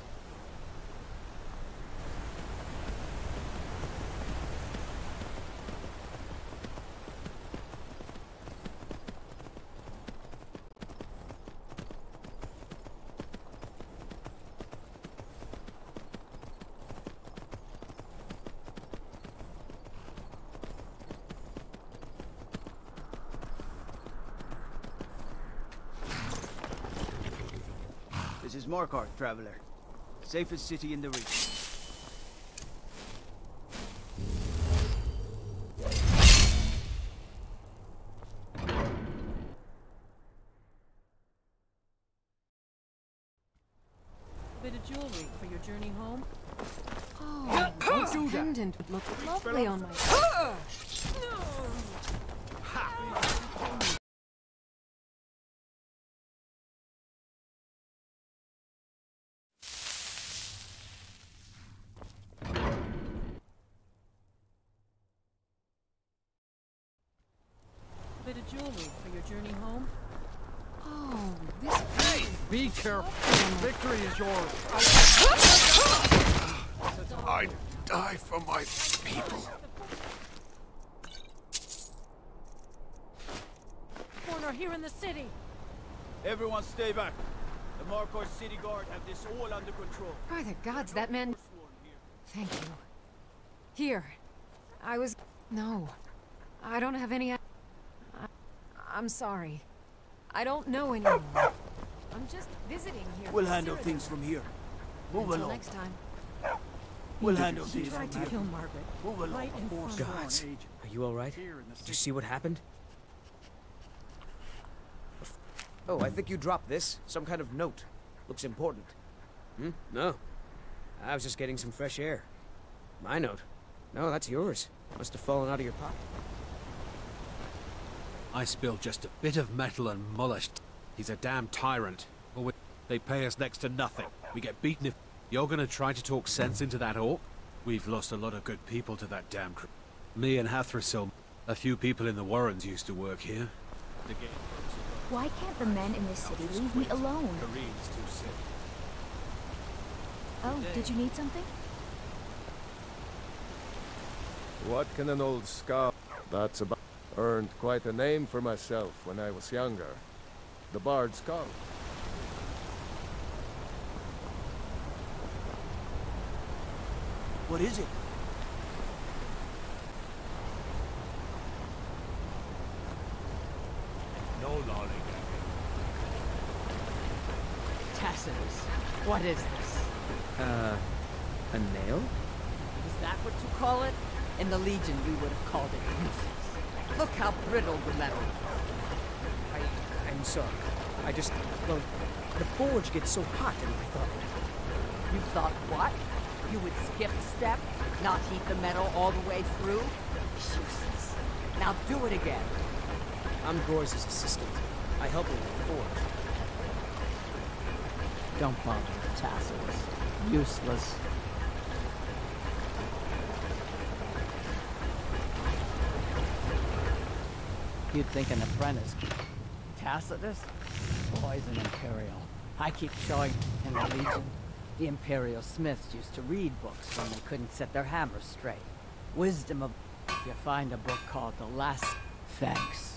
This is Markarth, traveler. Safest city in the region. Bit of jewelry for your journey home? Oh, this pendant would look lovely on my... bit of jewelry for your journey home? Oh, this... Hey! Be careful. Victory is yours. I'd die for my people. Corner here in the city. Everyone stay back. The Markor City Guard have this all under control. By the gods, that man... Thank you. Here. I was... No. I don't have any... I'm sorry. I don't know anyone. I'm just visiting here. We'll handle things from here. Move Until along. next time. We'll handle things He tried from to here. kill Margaret. Move along. Right in front of Gods, are you alright? Did you see what happened? Oh, I think you dropped this. Some kind of note. Looks important. Hmm? No. I was just getting some fresh air. My note? No, that's yours. Must have fallen out of your pocket. I spilled just a bit of metal and mollushed. He's a damn tyrant. They pay us next to nothing. We get beaten if... You're gonna try to talk sense into that orc? We've lost a lot of good people to that damn crew. Me and Hathrasil, a few people in the Warrens used to work here. The game... Why can't the men in this city leave me alone? Kareem's too sick. Oh, did you need something? What can an old scout... That's about... Earned quite a name for myself when I was younger. The Bard's Call. What is it? No lollygagging. Tacitus, what is this? A nail? Is that what you call it? In the Legion, we would have called it useless. Look how brittle the metal is. I'm sorry. I just... Well, the forge gets so hot and I thought... You thought what? You would skip a step? Not heat the metal all the way through? Useless. Now do it again. I'm Gore's assistant. I help him with the forge. Don't bother with Tacitus. Useless. You'd think an apprentice. Tacitus? Poison Imperial. I keep showing in the Legion. The Imperial Smiths used to read books when they couldn't set their hammers straight. Wisdom of... If you find a book called The Last... Thanks.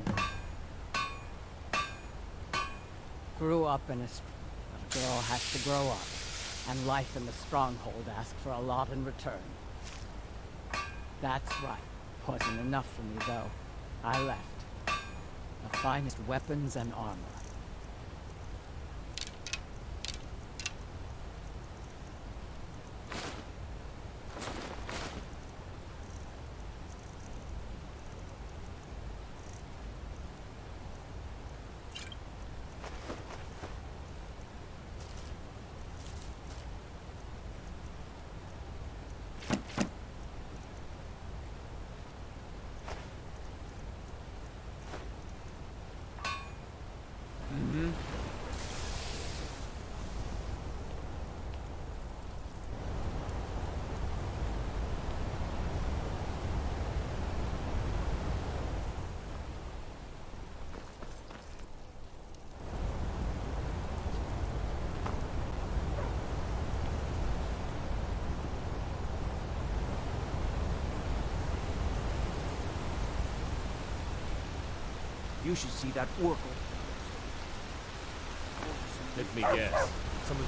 Grew up in a... A girl has to grow up. And life in the stronghold asks for a lot in return. That's right. Wasn't enough for me, though. I left. The finest weapons and armor. You should see that oracle. Let me guess. Someone...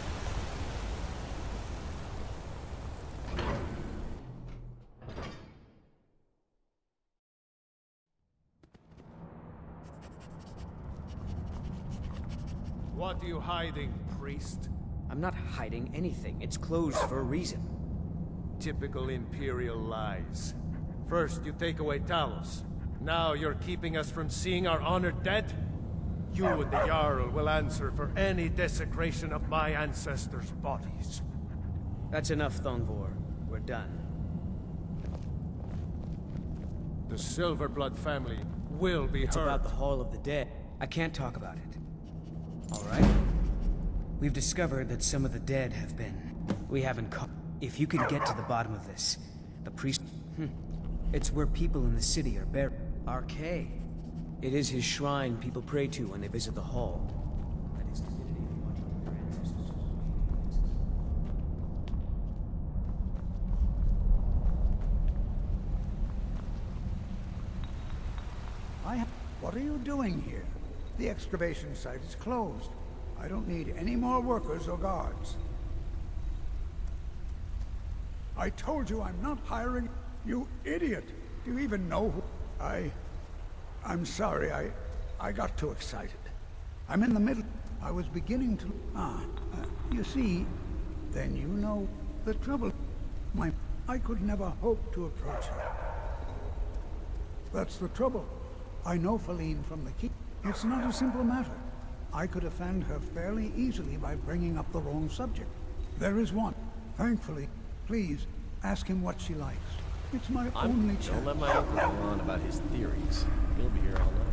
What are you hiding, priest? I'm not hiding anything. It's closed for a reason. Typical Imperial lies. First, you take away Talos. Now you're keeping us from seeing our honored dead? You and the Jarl will answer for any desecration of my ancestors' bodies. That's enough, Thongvor. We're done. The Silverblood family will be It's heard. about the Hall of the Dead. I can't talk about it. Alright? We've discovered that some of the dead have been... We haven't caught... If you could get to the bottom of this, the priest... It's where people in the city are buried. Arcay. It is his shrine people pray to when they visit the hall. That his divinity may watch over their ancestors. What are you doing here? The excavation site is closed. I don't need any more workers or guards. I told you I'm not hiring... You idiot! Do you even know who... I'm sorry, I got too excited. I'm in the middle... I was beginning to... you see... Then you know the trouble... I could never hope to approach her. That's the trouble. I know Feline from the keep. It's not a simple matter. I could offend her fairly easily by bringing up the wrong subject. There is one. Thankfully, please, ask him what she likes. It's my only chance. Don't let my uncle go on about his theories. He'll be here all night.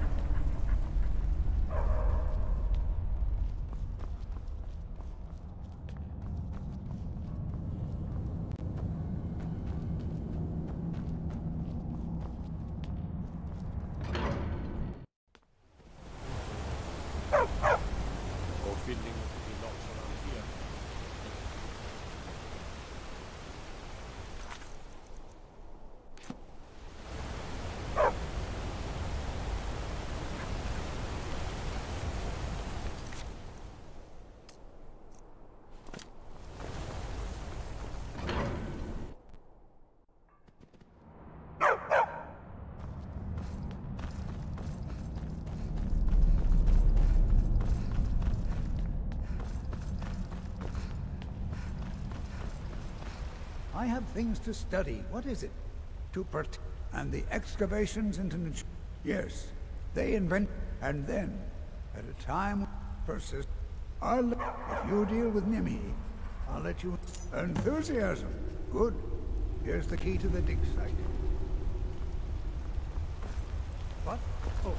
I have things to study. What is it? And the excavations into Yes, they invent... And then, at a time persist, if you deal with Nimi, I'll let you... Enthusiasm. Good. Here's the key to the dig site. What? Oh.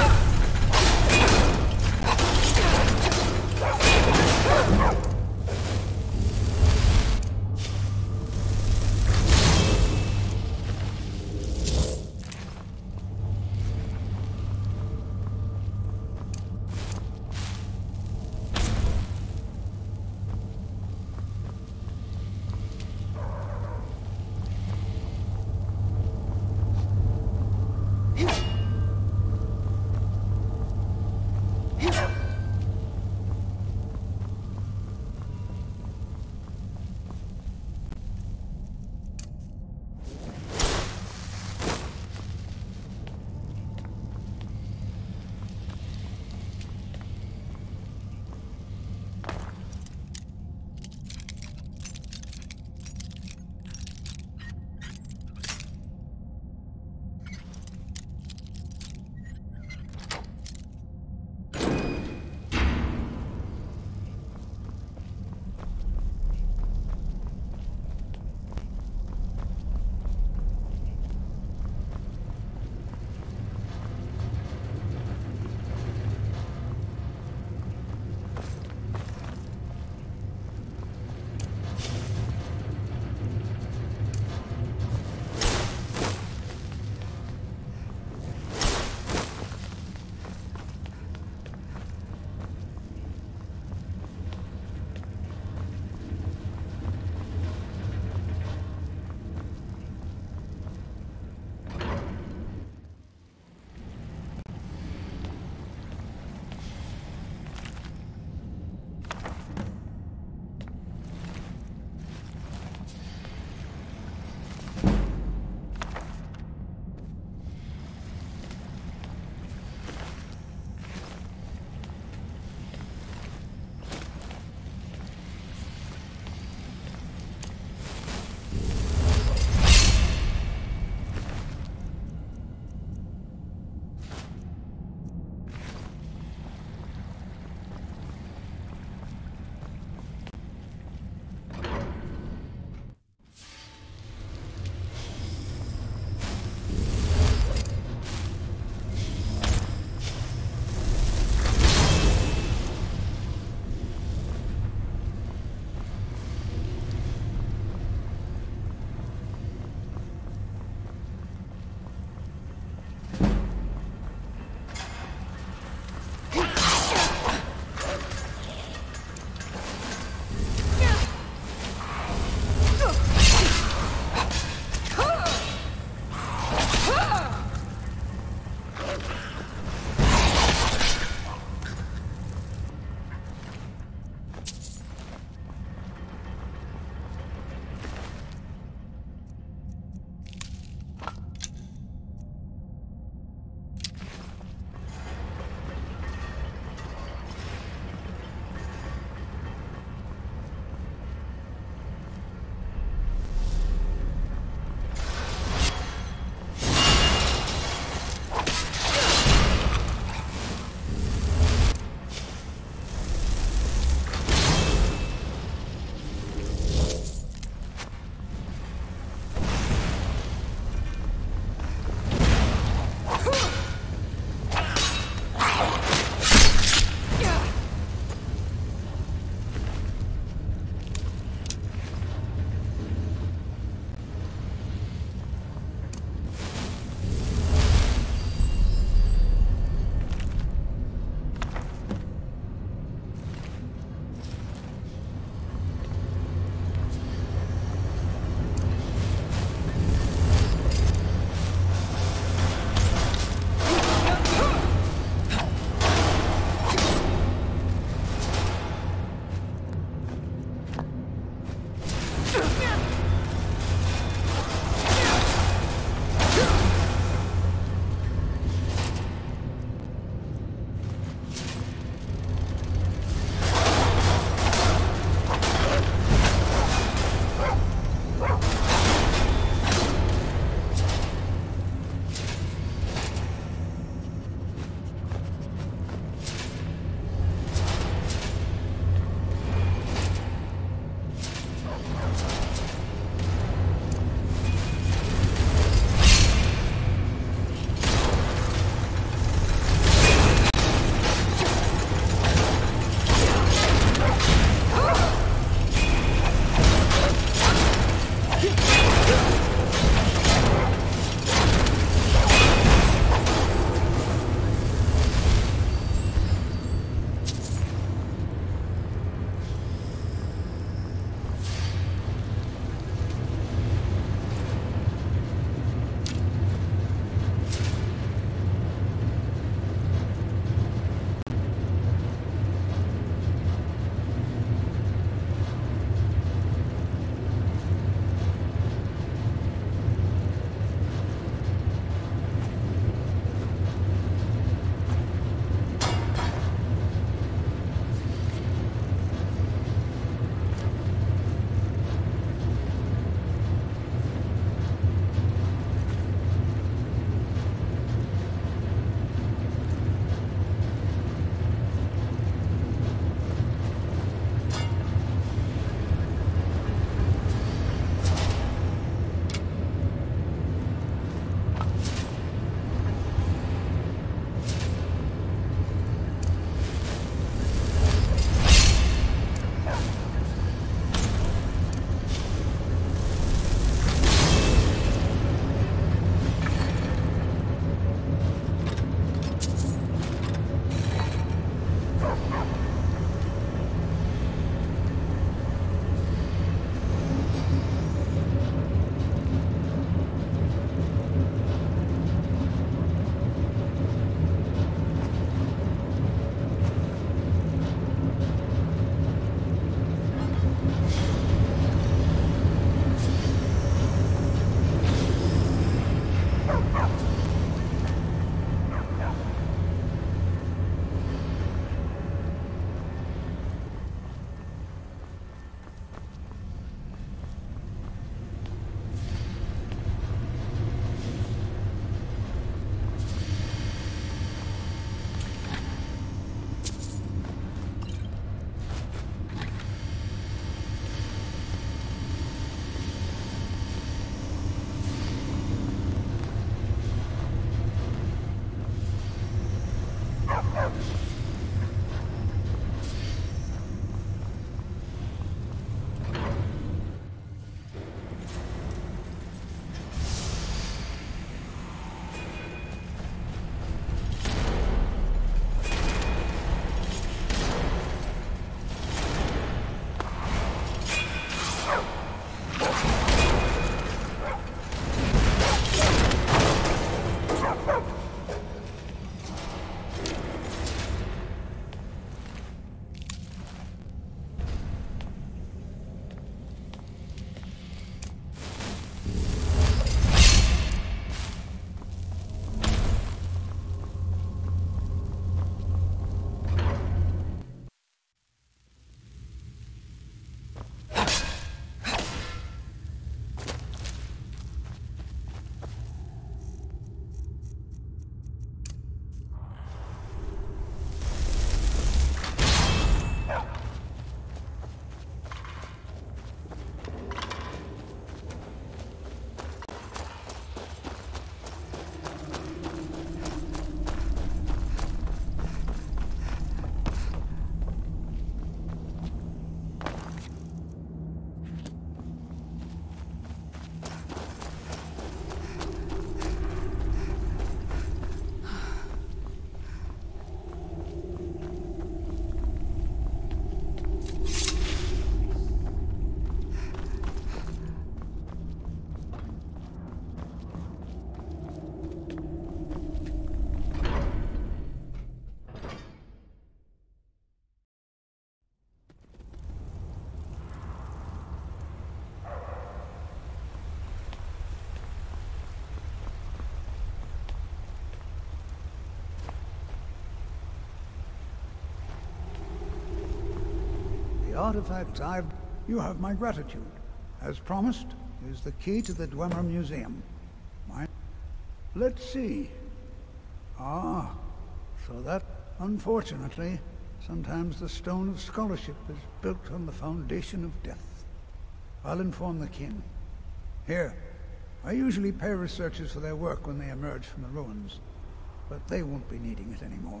artifacts I've... You have my gratitude. As promised, is the key to the Dwemer Museum. Let's see. Ah, so that, unfortunately, sometimes the stone of scholarship is built on the foundation of death. I'll inform the kin. Here, I usually pay researchers for their work when they emerge from the ruins, but they won't be needing it anymore.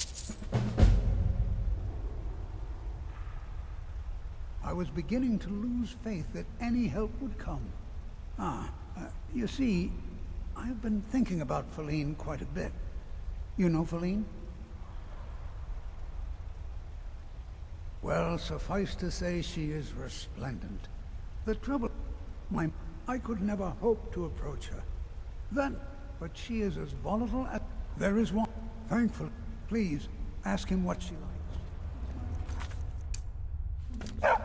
I was beginning to lose faith that any help would come. You see, I've been thinking about Feline quite a bit. You know Feline? Well, suffice to say she is resplendent. The trouble... I could never hope to approach her. But she is as volatile as... There is one. Thankfully. Please, ask him what she likes.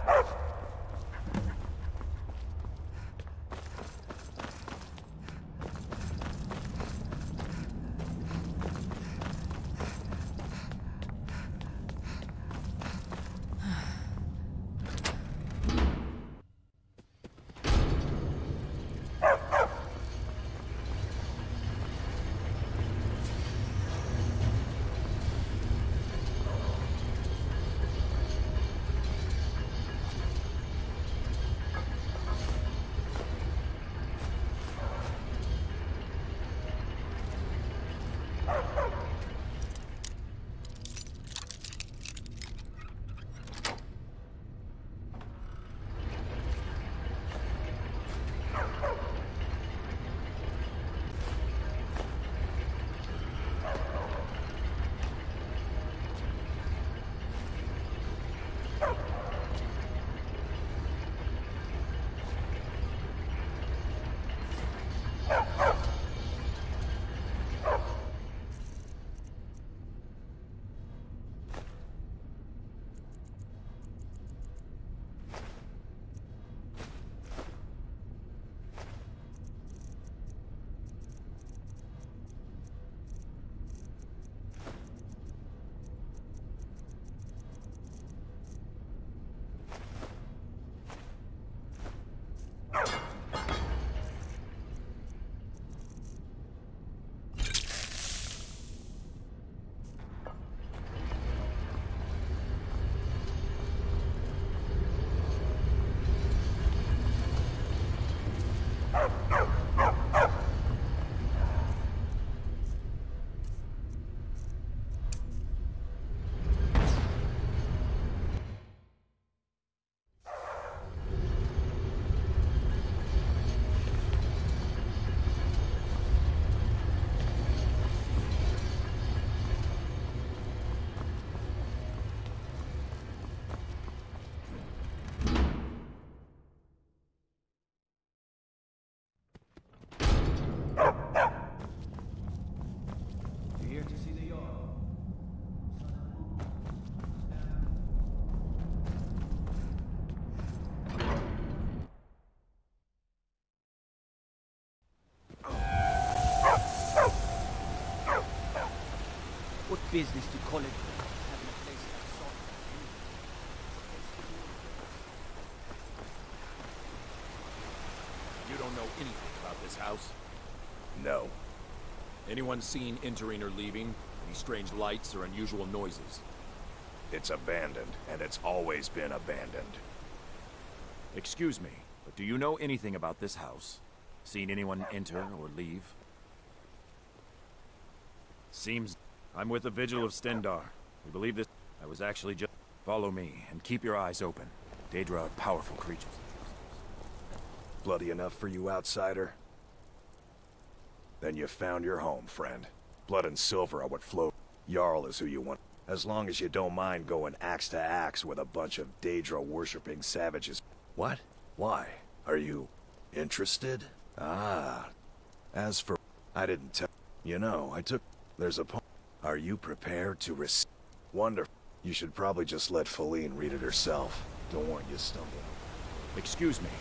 Business to call it having a place like salt. You don't know anything about this house? No. Anyone seen entering or leaving? Any strange lights or unusual noises? It's abandoned, and it's always been abandoned. Excuse me, but do you know anything about this house? Seen anyone enter or leave? Seems... I'm with the Vigil of Stendar. We believe this... I was actually just... Follow me, and keep your eyes open. Daedra are powerful creatures. Bloody enough for you, outsider? Then you found your home, friend. Blood and silver are what flow. Jarl is who you want. As long as you don't mind going axe to axe with a bunch of Daedra-worshipping savages. What? Why? Are you... interested? Ah. As for... I didn't tell... You know, I took... There's a... Are you prepared to receive? Wonderful. You should probably just let Feline read it herself. Don't want you stumbling. Excuse me.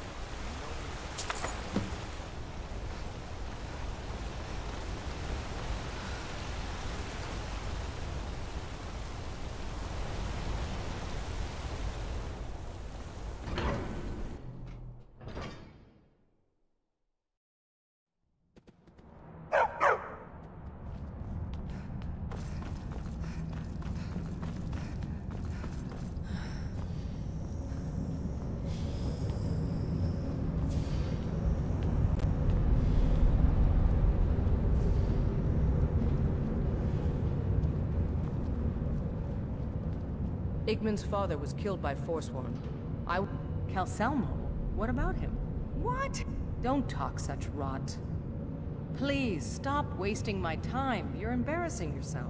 Igman's father was killed by Forsworn. Calcelmo? What about him? What? Don't talk such rot. Please, stop wasting my time. You're embarrassing yourself.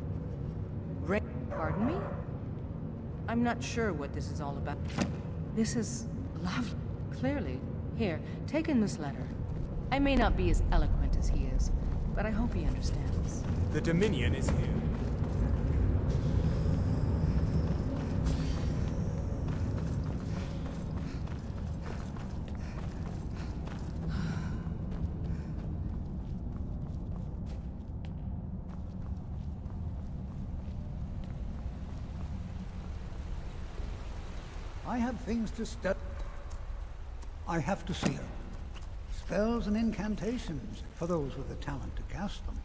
Pardon me? I'm not sure what this is all about. This is lovely. Clearly. Here, take in this letter. I may not be as eloquent as he is, but I hope he understands. The Dominion is here. I have things to study. I have to see her. Spells and incantations for those with the talent to cast them.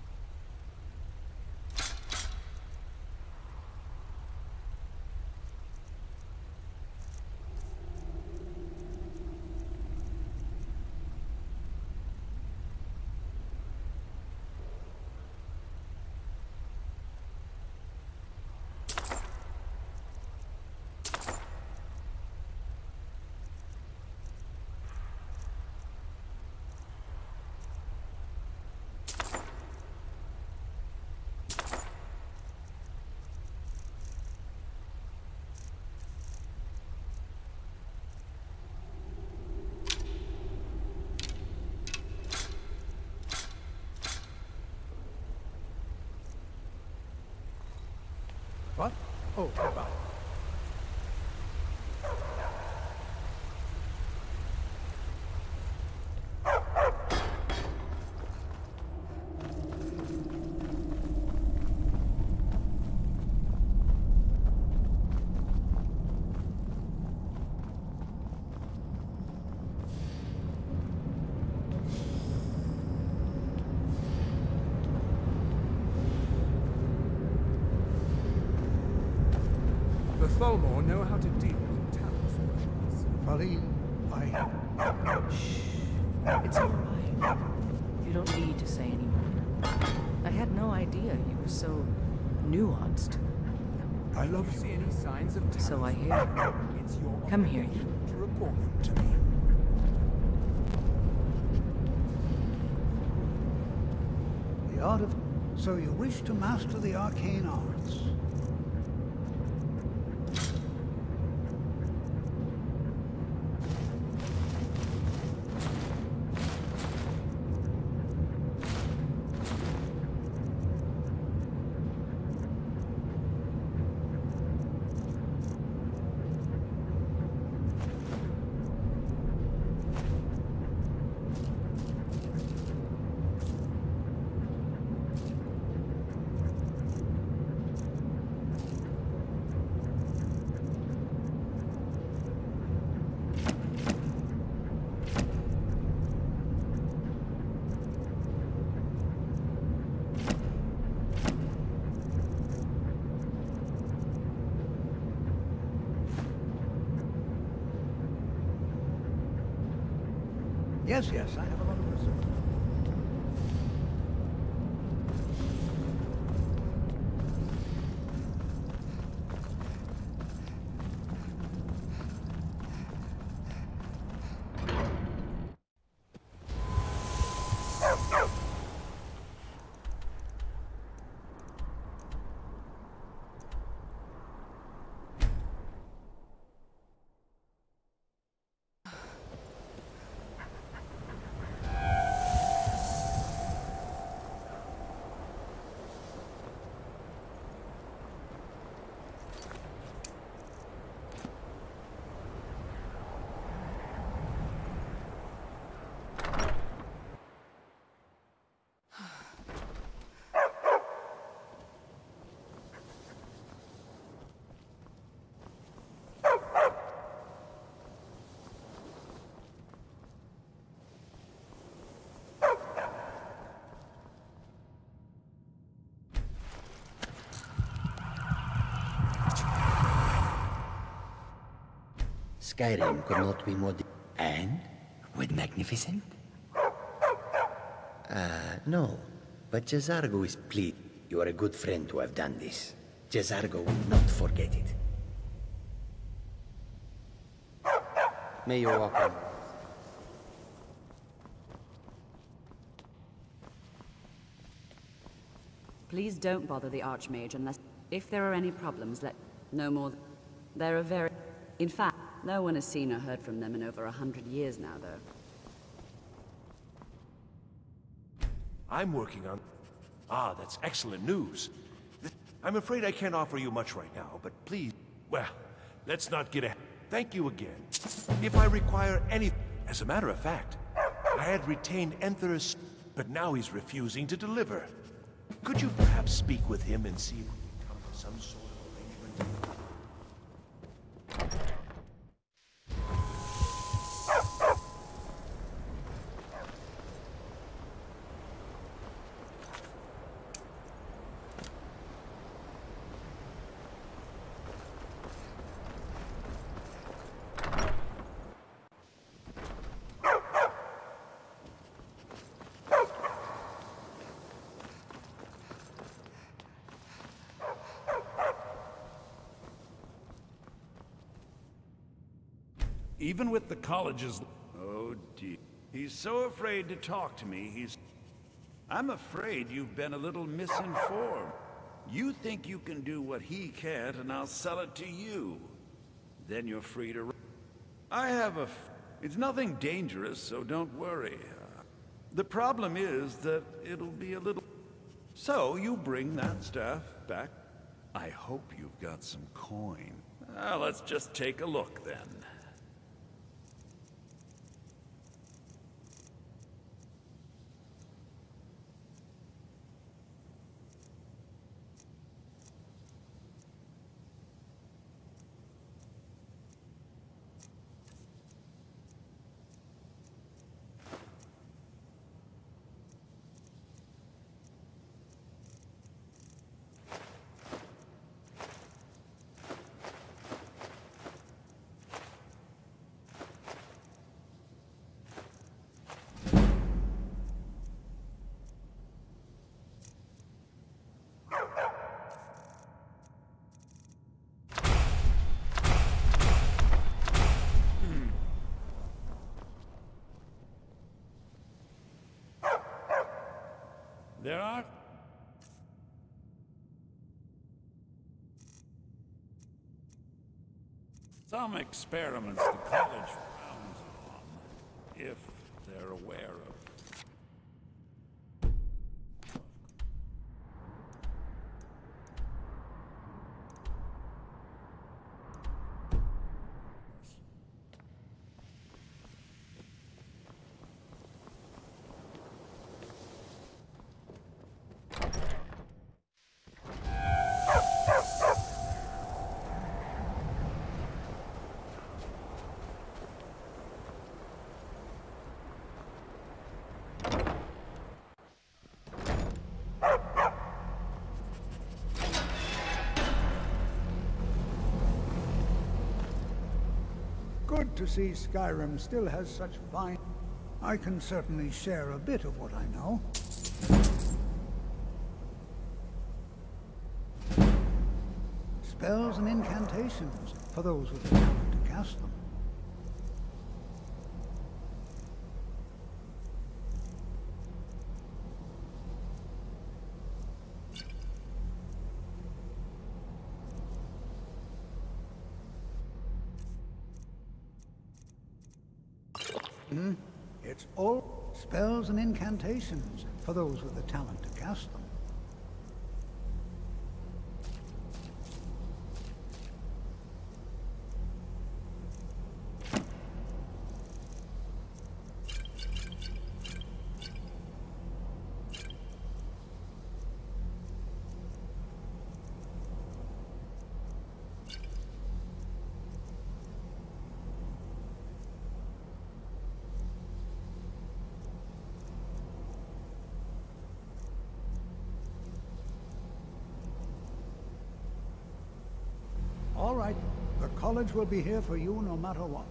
What? Oh, goodbye. The Tholmor know how to deal with talents. Folly, Shh. It's all right. You don't need to say any more. I had no idea you were so nuanced. I love you. See any signs of talent? So I hear. It's your Come here, you. to report them to me. the art of... So you wish to master the arcane arts? Yes, yes, I have a lot of wisdom. Skyrim could not be more and with magnificent? No, but Jazargo is pleased. You are a good friend to have done this. Jezargo will not forget it. May you walk on. Please don't bother the Archmage unless... If there are any problems, let... No more... They're a very... In fact, no one has seen or heard from them in over 100 years now, though. I'm working on... Ah, that's excellent news. I'm afraid I can't offer you much right now, but please... Well, let's not get ahead. Thank you again. If I require any... As a matter of fact, I had retained Enther's... But now he's refusing to deliver. Could you perhaps speak with him and see if we can come to some sort of arrangement? Even with the college's... Oh, dear. He's so afraid to talk to me, I'm afraid you've been a little misinformed. You think you can do what he can't, and I'll sell it to you. Then you're free to... It's nothing dangerous, so don't worry. The problem is that it'll be a little... So, you bring that staff back. I hope you've got some coin. Let's just take a look, then. There are... some experiments the college frowns on, if they're aware of. Good to see Skyrim still has such fine... I can certainly share a bit of what I know. Spells and incantations, for those with the talent to cast them. It's all spells and incantations for those with the talent to cast them. All right. The college will be here for you no matter what.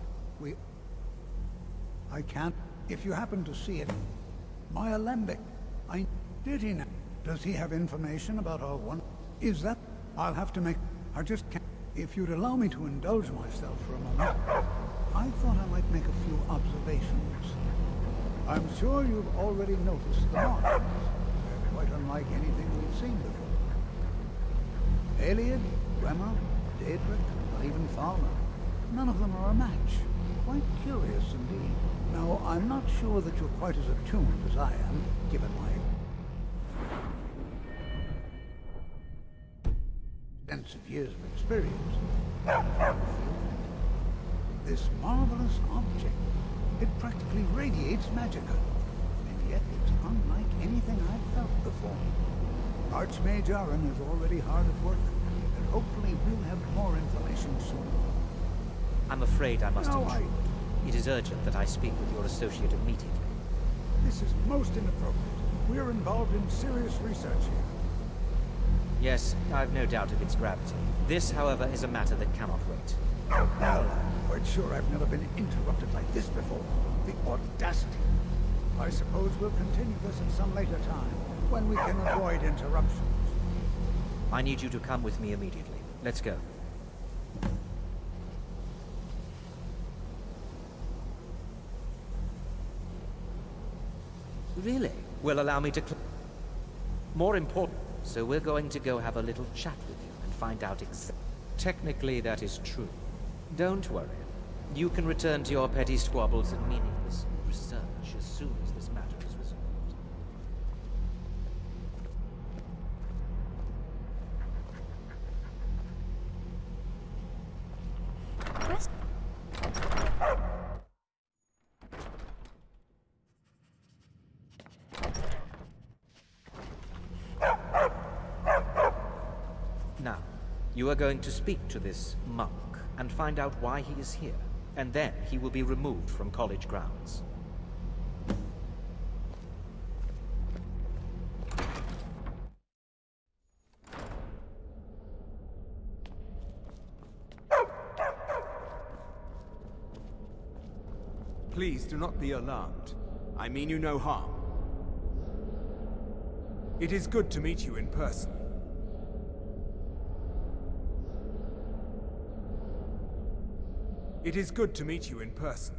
I can't... If you happen to see it... My alembic. Did he now? Does he have information about our one... Is that... I'll have to make... I just can't... If you'd allow me to indulge myself for a moment, I thought I might make a few observations. I'm sure you've already noticed the Martians. They're quite unlike anything we've seen before. Aliad, Bremer, Daedric, or even Thalmor. None of them are a match. Quite curious indeed. Now, I'm not sure that you're quite as attuned as I am, given my extensive years of experience. This marvelous object, it practically radiates magicka, and yet it's unlike anything I've felt before. Archmage Aaron is already hard at work, and hopefully we'll have more information soon. I'm afraid I must No, intrude. It is urgent that I speak with your associate immediately. This is most inappropriate. We're involved in serious research here. Yes, I've no doubt of its gravity. This, however, is a matter that cannot wait. Well, I'm quite sure I've never been interrupted like this before. The audacity. I suppose we'll continue this at some later time, when we can avoid interruptions. I need you to come with me immediately. Let's go. Really? Well, allow me to... More important. So we're going to go have a little chat with you and find out exactly... Technically, that is true. Don't worry. You can return to your petty squabbles and meaningless research as soon as this matter is resolved. Now, you are going to speak to this monk and find out why he is here, and then he will be removed from college grounds. Please do not be alarmed. I mean you no harm. It is good to meet you in person. It is good to meet you in person.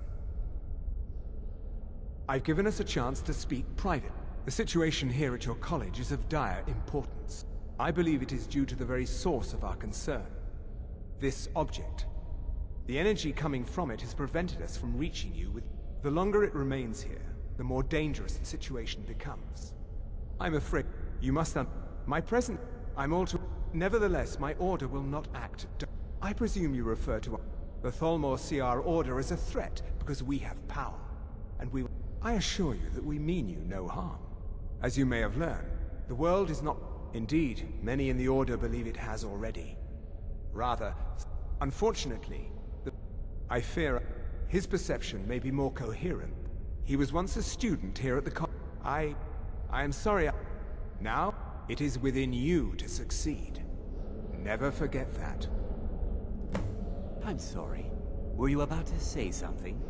I've given us a chance to speak private. The situation here at your college is of dire importance. I believe it is due to the very source of our concern. This object. The energy coming from it has prevented us from reaching you with... The longer it remains here, the more dangerous the situation becomes. I'm afraid you must my present... I'm all too... Nevertheless, my order will not act. I presume you refer to... The Thalmor see our order as a threat because we have power, and we... I assure you that we mean you no harm. As you may have learned, the world is not... Indeed, many in the Order believe it has already. Rather, unfortunately, I fear his perception may be more coherent. He was once a student here at the college. I am sorry. Now, it is within you to succeed. Never forget that. I'm sorry. Were you about to say something?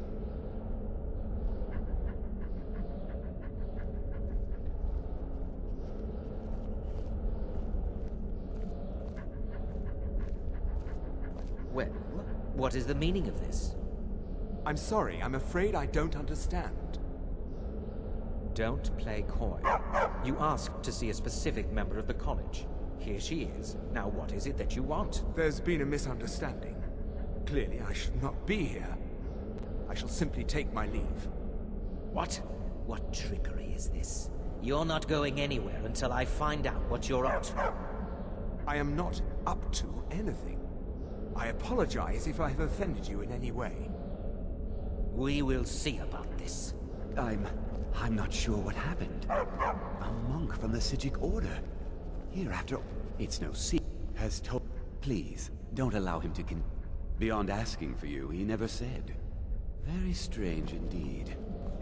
Well, what is the meaning of this? I'm sorry, I'm afraid I don't understand. Don't play coy. You asked to see a specific member of the college. Here she is. Now what is it that you want? There's been a misunderstanding. Clearly I should not be here. I shall simply take my leave. What? What trickery is this? You're not going anywhere until I find out what you're up to. I am not up to anything. I apologize if I have offended you in any way. We will see about this. I'm not sure what happened. A monk from the Psijic Order. Here after... It's no secret. Has told... Please, don't allow him to Beyond asking for you, he never said. Very strange indeed.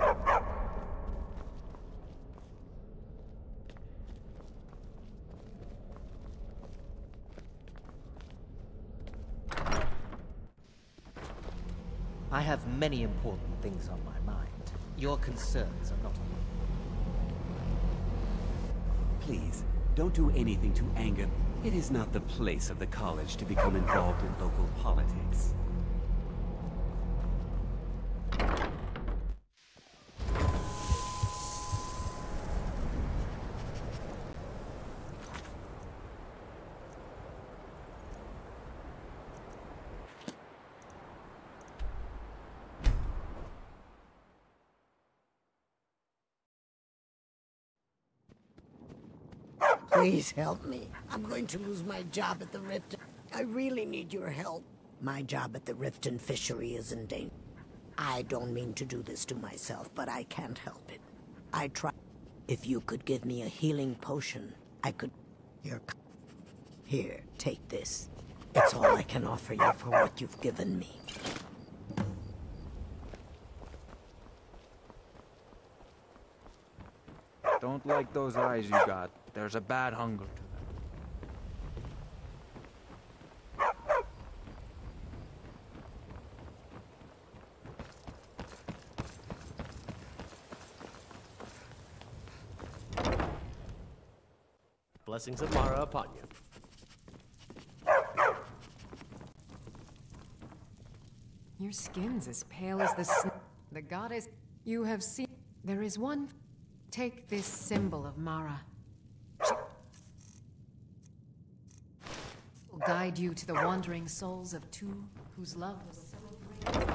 I have many important things on my mind. Your concerns are not on me. Please, don't do anything to anger... It is not the place of the college to become involved in local politics. Please help me. I'm going to lose my job at the Rift. I really need your help. My job at the Riften fishery is in danger. I don't mean to do this to myself, but I can't help it. I try. If you could give me a healing potion, I could... Here, take this. It's all I can offer you for what you've given me. Don't like those eyes you got. There's a bad hunger to them. Blessings of Mara upon you. Your skin's as pale as the goddess you have seen. There is one. Take this symbol of Mara. She will guide you to the wandering souls of two whose love was celebrated.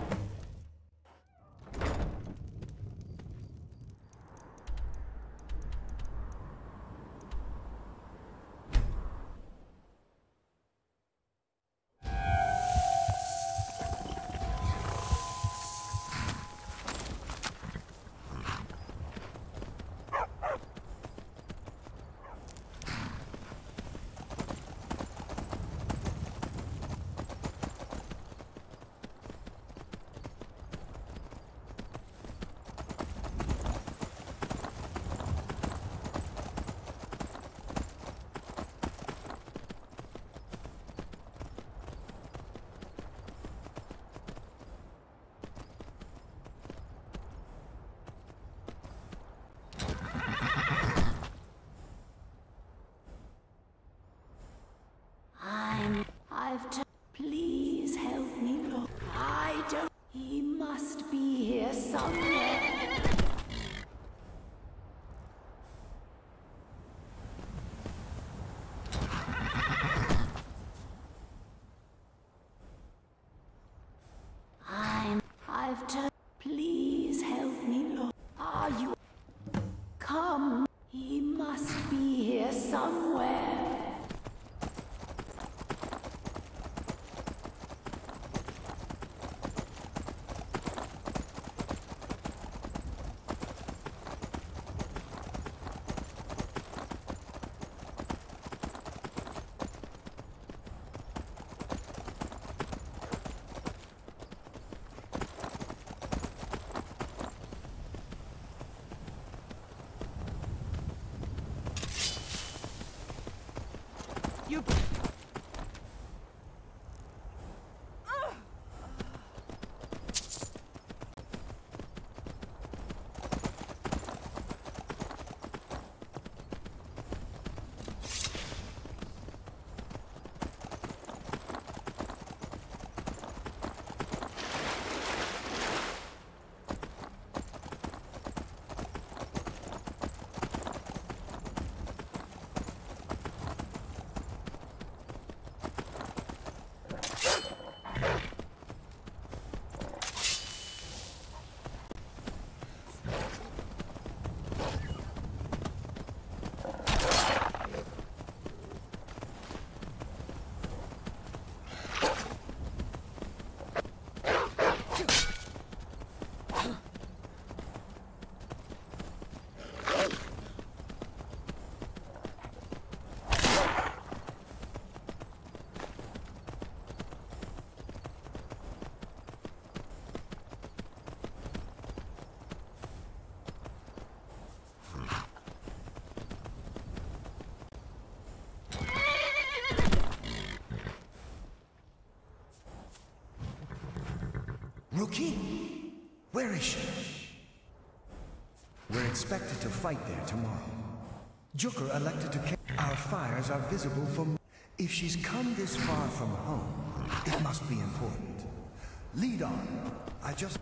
Please help me, Lord. I don't... He must be here somewhere. I've turned... Please help me, Lord. Are you... Come. He must be here somewhere. You... Rookie? Where is she? We're expected to fight there tomorrow. Joker elected to... Our fires are visible from... If she's come this far from home, it must be important. Lead on. I just...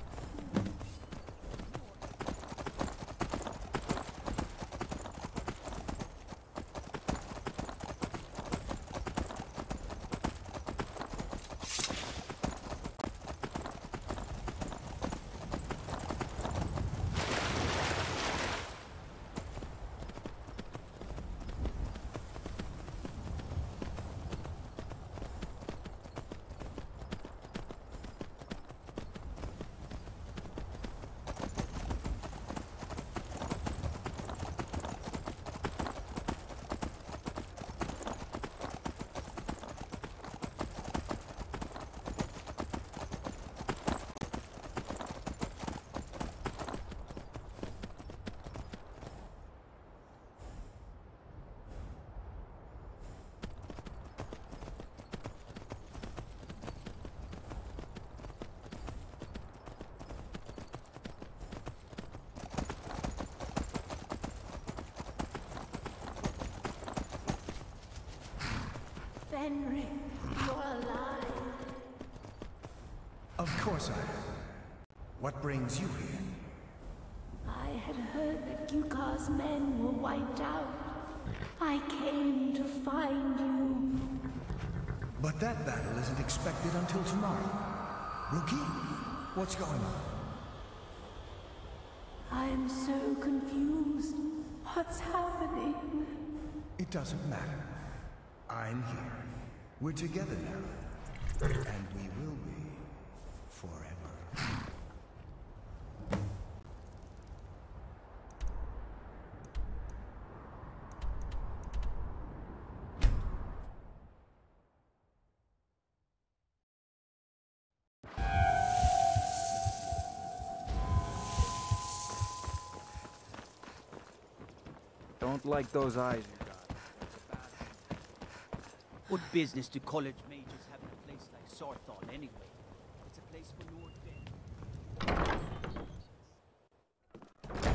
Fenric, you're alive. Of course I am. What brings you here? I had heard that Gukar's men were wiped out. I came to find you. But that battle isn't expected until tomorrow. Rookie, what's going on? I'm so confused. What's happening? It doesn't matter. I'm here. We're together now. And we will be. Forever. Don't like those eyes you got. What business do college majors have in a place like Sarthon anyway? It's a place for Lord Ben.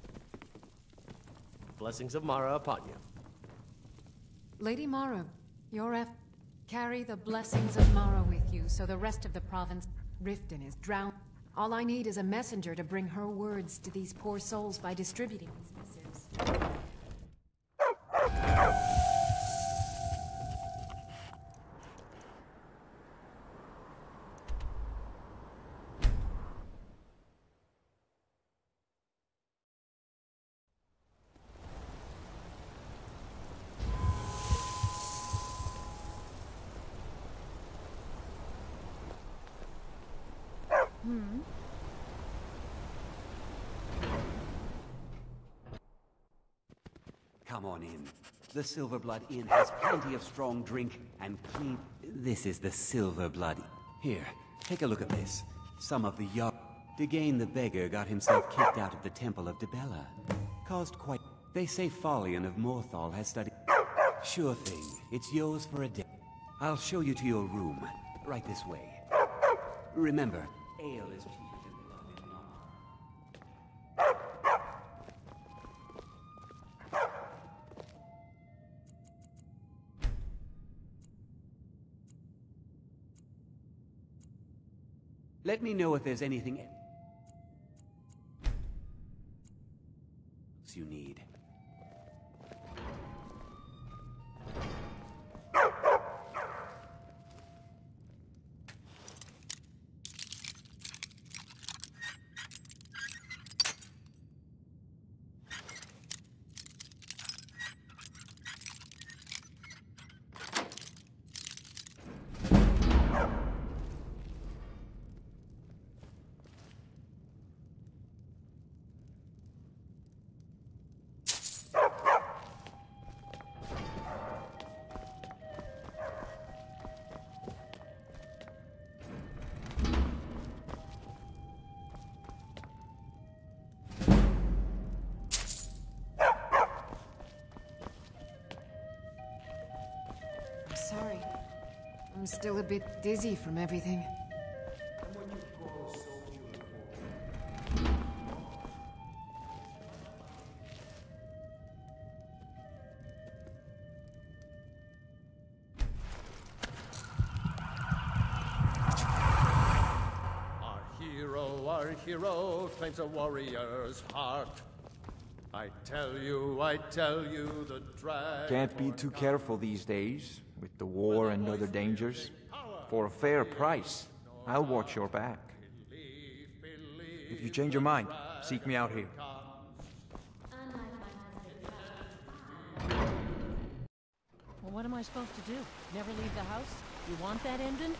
Blessings of Mara upon you. Lady Mara, carry the blessings of Mara with you, so the rest of the province, Riften, is drowned. All I need is a messenger to bring her words to these poor souls by distributing these missives. Come on in. The Silverblood Inn has plenty of strong drink and clean... This is the Silverblood. Here, take a look at this. Some of the Degain the Beggar got himself kicked out of the Temple of Dibella. Caused quite... They say Folion of Morthal has studied... Sure thing. It's yours for a day. I'll show you to your room. Right this way. Remember, ale is cheaper than blood in Mara. Let me know if there's anything else you need. Sorry. I'm still a bit dizzy from everything. Our hero claims a warrior's heart. I tell you, the dragon... Can't be too careful these days, with the war and other dangers. For a fair price, I'll watch your back. If you change your mind, seek me out here. Well, what am I supposed to do? Never leave the house? You want that ending?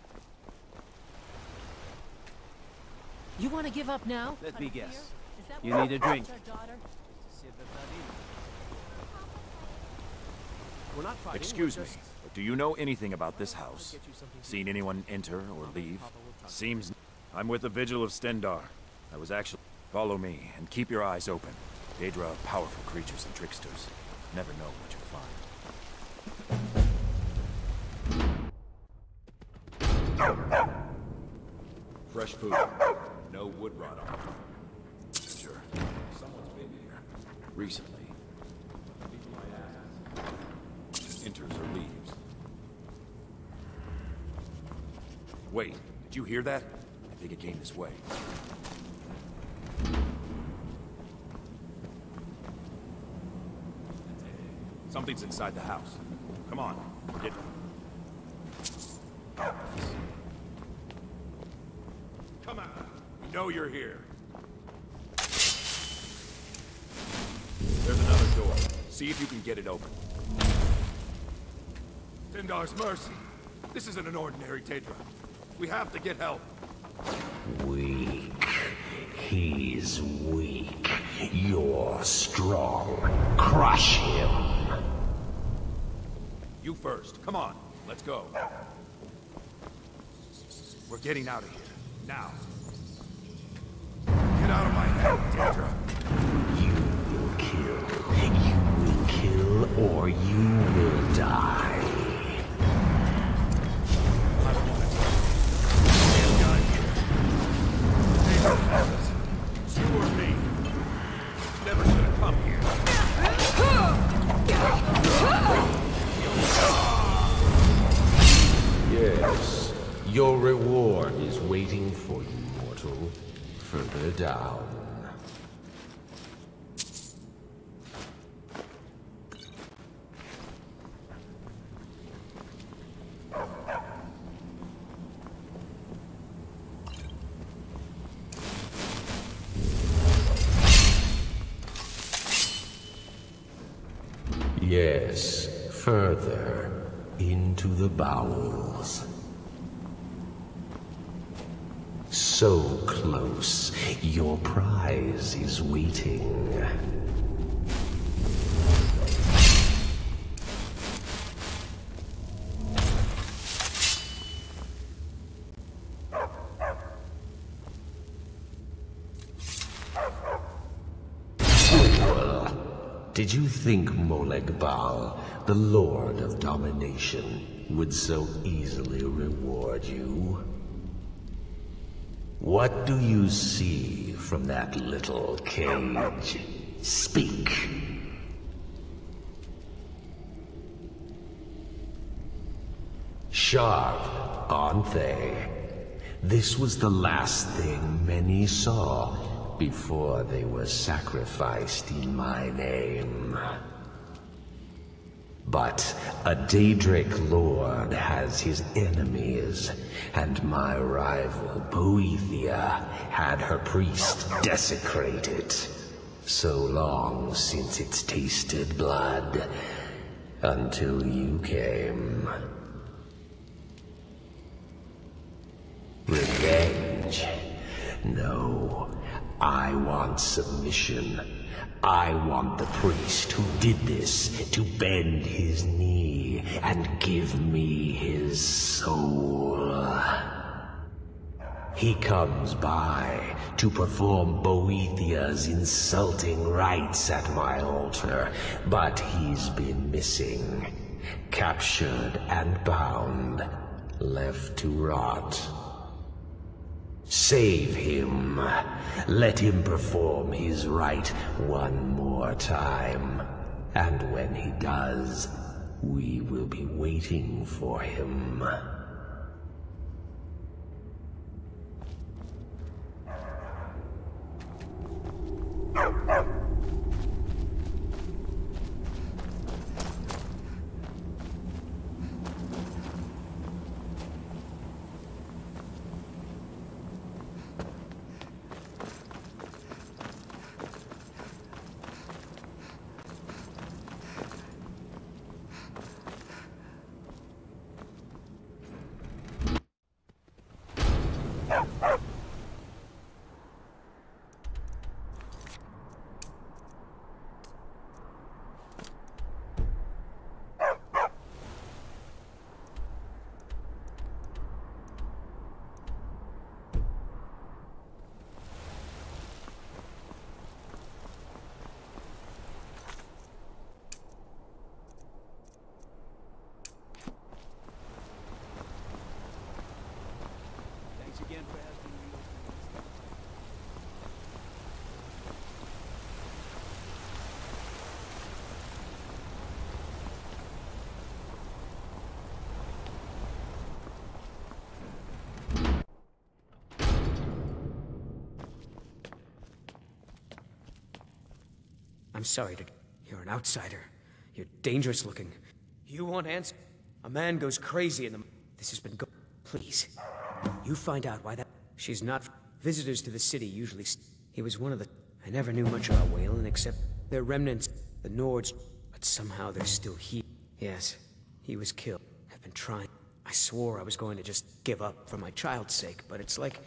You want to give up now? Let me guess. You need a drink. We're not fighting. Excuse me, but do you know anything about this house? Seen anyone enter or leave? Seems... I'm with the Vigil of Stendar. I was actually... Follow me, and keep your eyes open. Daedra are powerful creatures and tricksters. Never know what you'll find. Fresh food. No wood rot on it. Sure. Someone's been here. Recently. Enters or leaves. Wait, did you hear that? I think it came this way. Something's inside the house. Come on, we're getting... Come out! We know you're here. There's another door. See if you can get it open. Stendar's mercy. This isn't an ordinary Daedra. We have to get help. Weak. He's weak. You're strong. Crush him. You first. Come on. Let's go. We're getting out of here. Now. Get out of my head, Daedra. You will kill, or you will die. It's you or me. Never should have come here. Yes, your reward is waiting for you, mortal. Further down. Yes, further into the bowels. So close, your prize is waiting. Did you think Molegbal, the Lord of Domination, would so easily reward you? What do you see from that little cage? Speak. Sharp, aren't they? This was the last thing many saw before they were sacrificed in my name. But a Daedric lord has his enemies, and my rival Boethia had her priest desecrated. So long since it's tasted blood, until you came. Revenge? No. I want submission. I want the priest who did this to bend his knee and give me his soul. He comes by to perform Boethia's insulting rites at my altar, but he's been missing. Captured and bound, left to rot. Save him. Let him perform his rite one more time. And when he does, we will be waiting for him. Thanks again for helping me open this. I'm sorry to... You're an outsider. You're dangerous looking. You want answer? A man goes crazy in the... This has been go... Please. You find out why that... She's not... Visitors to the city usually... He was one of the... I never knew much about Wayland except... They're remnants. The Nords... But somehow they're still here. Yes. He was killed. I've been trying. I swore I was going to just give up for my child's sake, but it's like...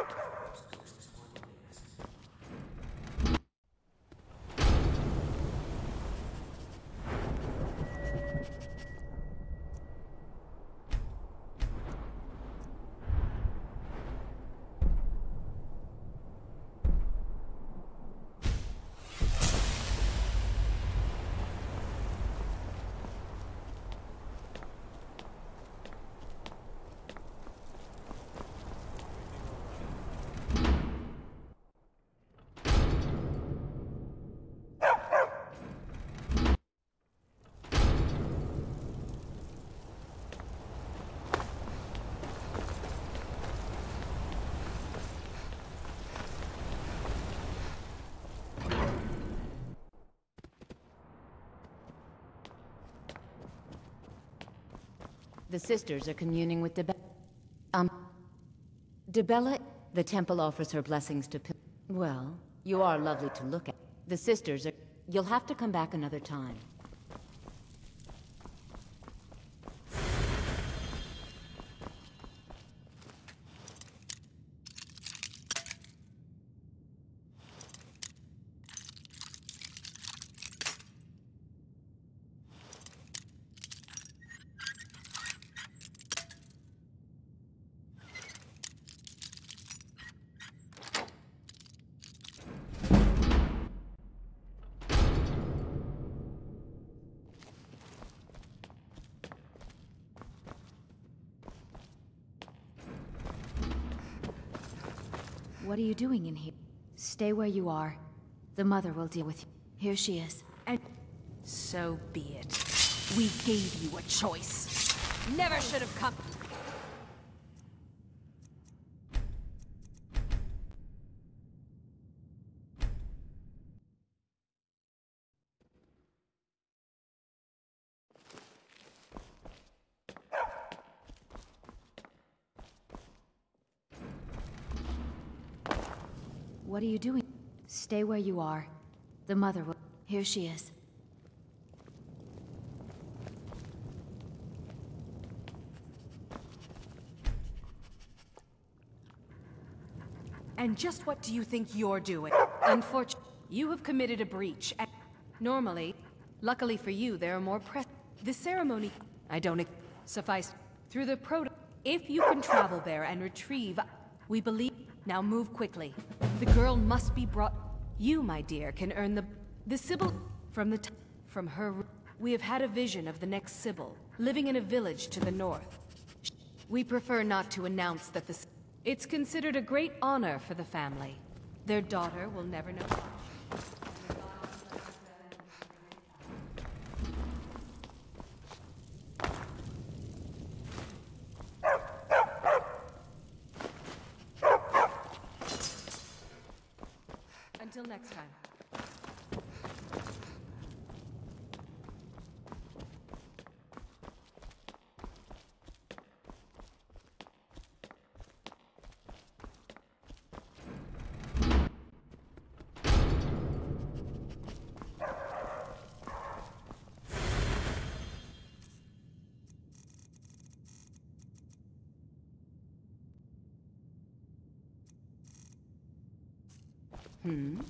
The sisters are communing with Debella, the temple offers her blessings to Well, you are lovely to look at. The sisters are... You'll have to come back another time. What are you doing in here? Stay where you are. The mother will deal with you. Here she is. And so be it. We gave you a choice. Never should have come. What are you doing? Stay where you are. The mother will... Here she is. And just what do you think you're doing? Unfortunately, you have committed a breach. And normally, luckily for you, there are more press... The ceremony... I don't... Suffice... Through the proto... If you can travel there and retrieve... We believe... Now move quickly. The girl must be brought... You, my dear, can earn the Sybil... From her... We have had a vision of the next Sybil, living in a village to the north. We prefer not to announce that the... It's considered a great honor for the family. Their daughter will never know. Until next time. Hmm?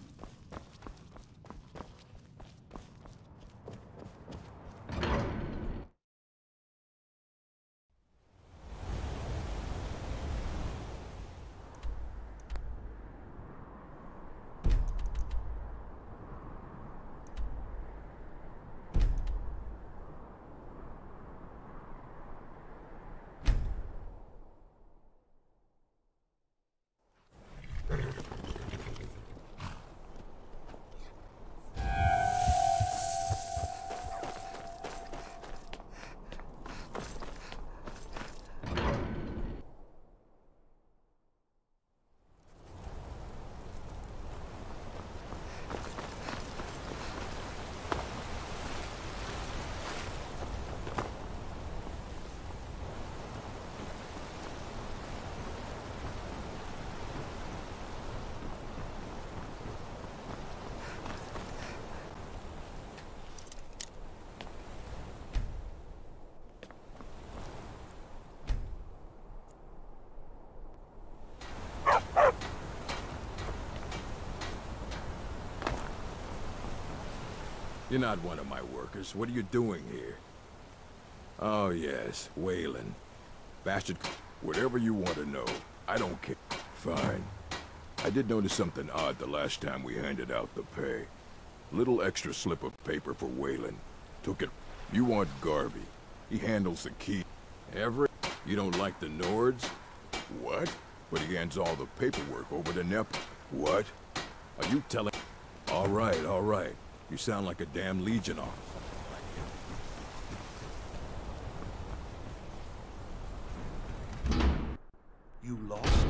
You're not one of my workers. What are you doing here? Oh, yes, Waylon. Bastard, whatever you want to know. I don't care. Fine. I did notice something odd the last time we handed out the pay. Little extra slip of paper for Waylon. Took it. You want Garvey. He handles the key. Everett, you don't like the Nords? What? But he hands all the paperwork over to Nep. What? Are you telling... All right, all right. You sound like a damn Legion officer. You lost?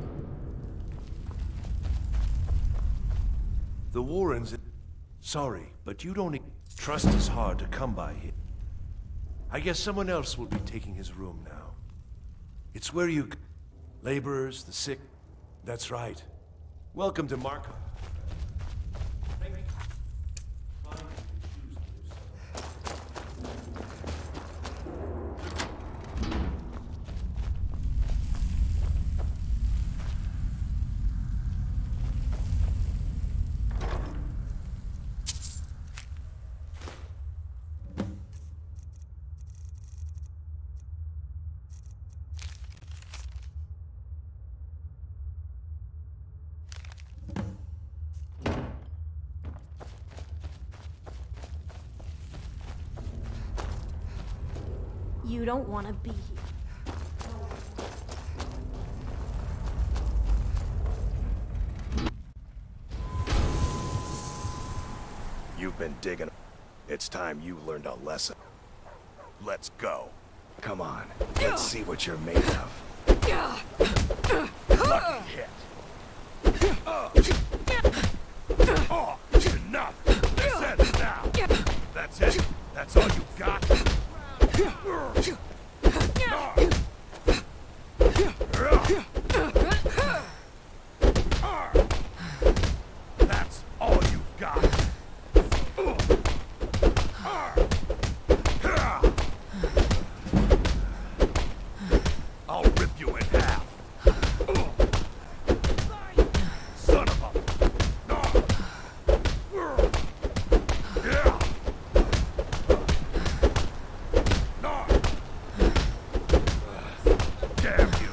The Warrens... Sorry, but you don't... Trust is hard to come by here. I guess someone else will be taking his room now. It's where you... Laborers, the sick... That's right. Welcome to Markham. You don't want to be here. You've been digging. It's time you learned a lesson. Let's go. Come on. Let's see what you're made of. Lucky hit. Oh, enough. That's it now. That's it. That's all you got. That's all you've got. I'll rip you in half. Son of a... Yeah. Damn you.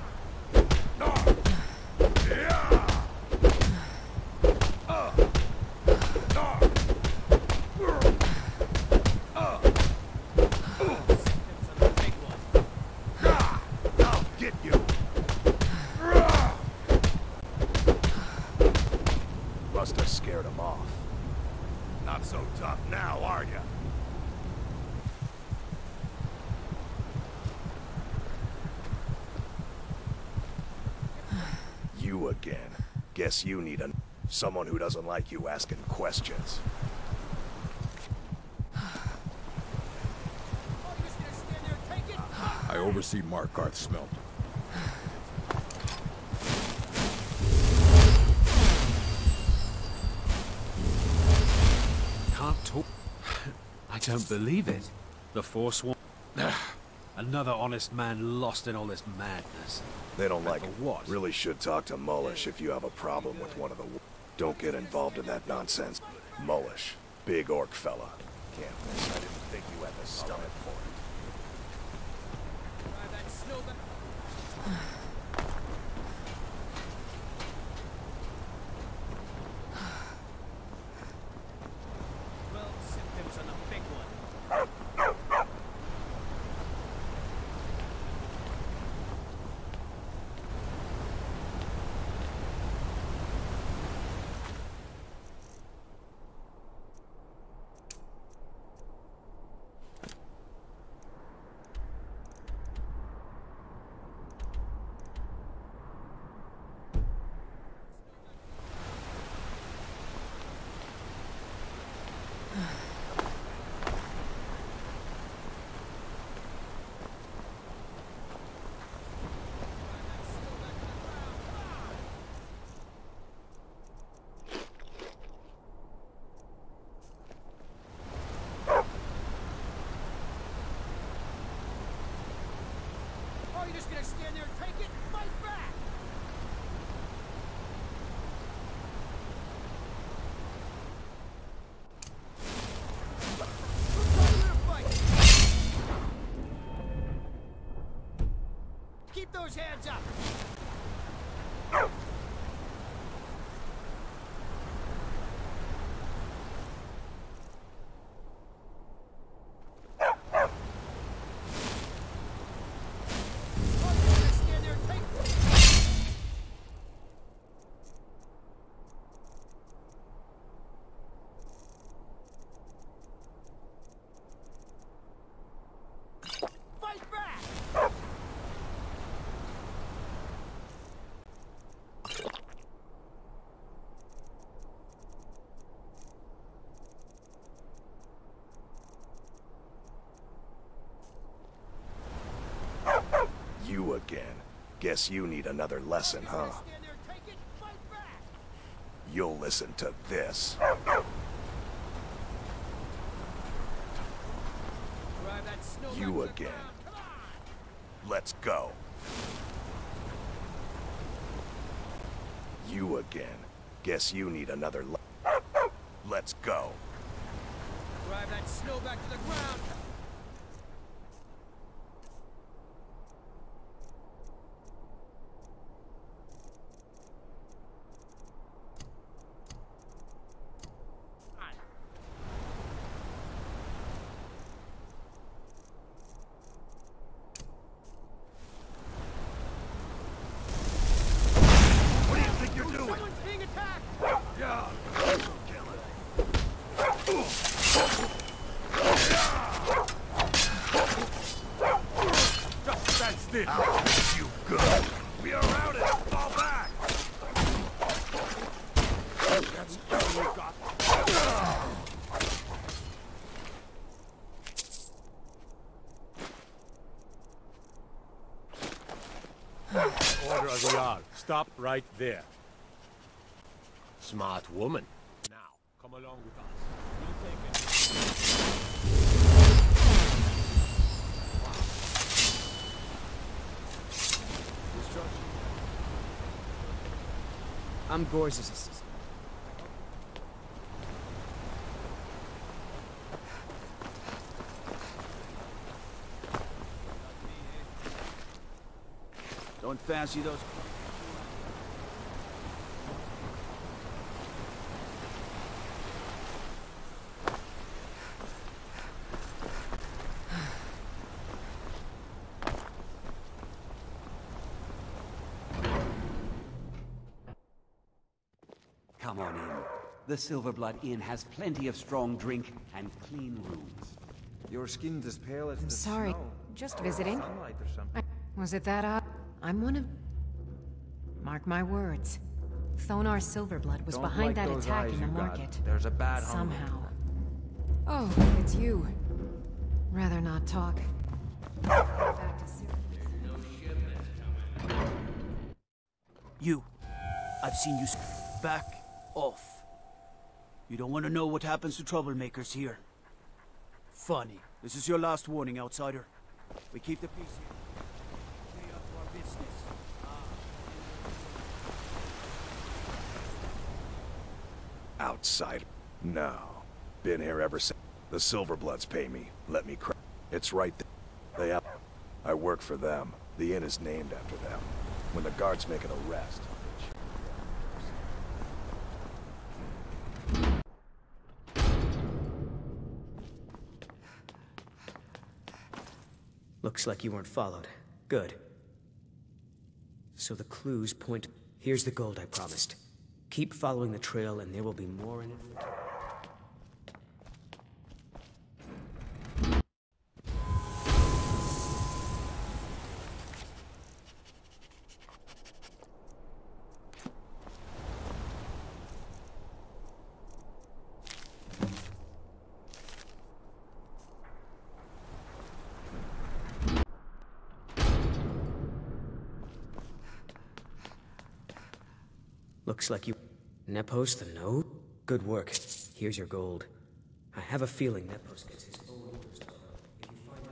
I'll get you. Must have scared him off. Not so tough now, are you? You again. Guess you need someone who doesn't like you asking questions. I oversee Markarth's smelt. Can't talk. I don't believe it. The Forsworn. Another honest man lost in all this madness. They don't like it. What? Really should talk to Mullish if you have a problem with one of the... Don't get involved in that nonsense. Mullish. Big orc fella. Can't miss. I didn't think you had the stomach for it. Well, symptoms on a big one. Are you just gonna stand there and take it? Fight back! Keep those hands up! You again. Guess you need another lesson, huh? You'll listen to this. You again. Let's go. You again. Guess you need another Let's go. Drive that snow back to the ground! You good. We are routed. Fall back. That's all you got. Order of the Jarl. Stop right there. Smart woman. Now, come along with us. We'll take it. I'm Gore's assistant. Don't fancy those... Come on in. The Silverblood Inn has plenty of strong drink and clean rooms. Your skin's as pale as I'm the sorry. snow. Just visiting. Sunlight or something. Was it that odd? I'm one of... Mark my words. Thonar Silverblood was Don't behind like that those attack eyes in the you got. market. There's a bad hunger. Somehow. Oh, it's you. Rather not talk. Back to You. I've seen you back off. You don't want to know what happens to troublemakers here. Funny. This is your last warning, outsider. We keep the peace here. Stay up to our business. Cider. No. Been here ever since. The Silverbloods pay me. Let me crack. It's right there. They up. I work for them. The inn is named after them. When the guards make an arrest. Looks like you weren't followed. Good. So the clues point... Here's the gold I promised. Keep following the trail and there will be more in it. Looks like you... Nepos the node? Good work. Here's your gold. I have a feeling Nepos gets his own orders. If you find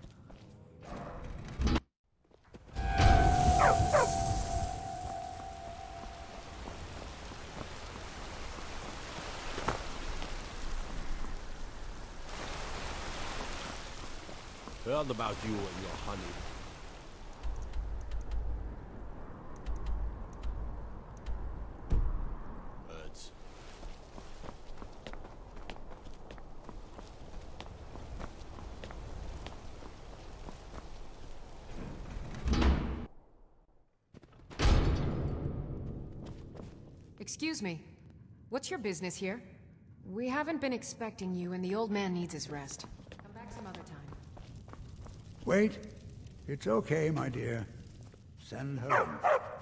out... Heard about you and your honey. Excuse me. What's your business here? We haven't been expecting you, and the old man needs his rest. Come back some other time. Wait. It's okay, my dear. Send her in.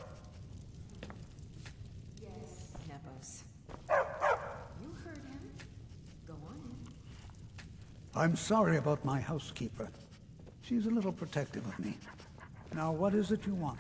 Yes, Nepos. You heard him. Go on in. I'm sorry about my housekeeper. She's a little protective of me. Now, what is it you want?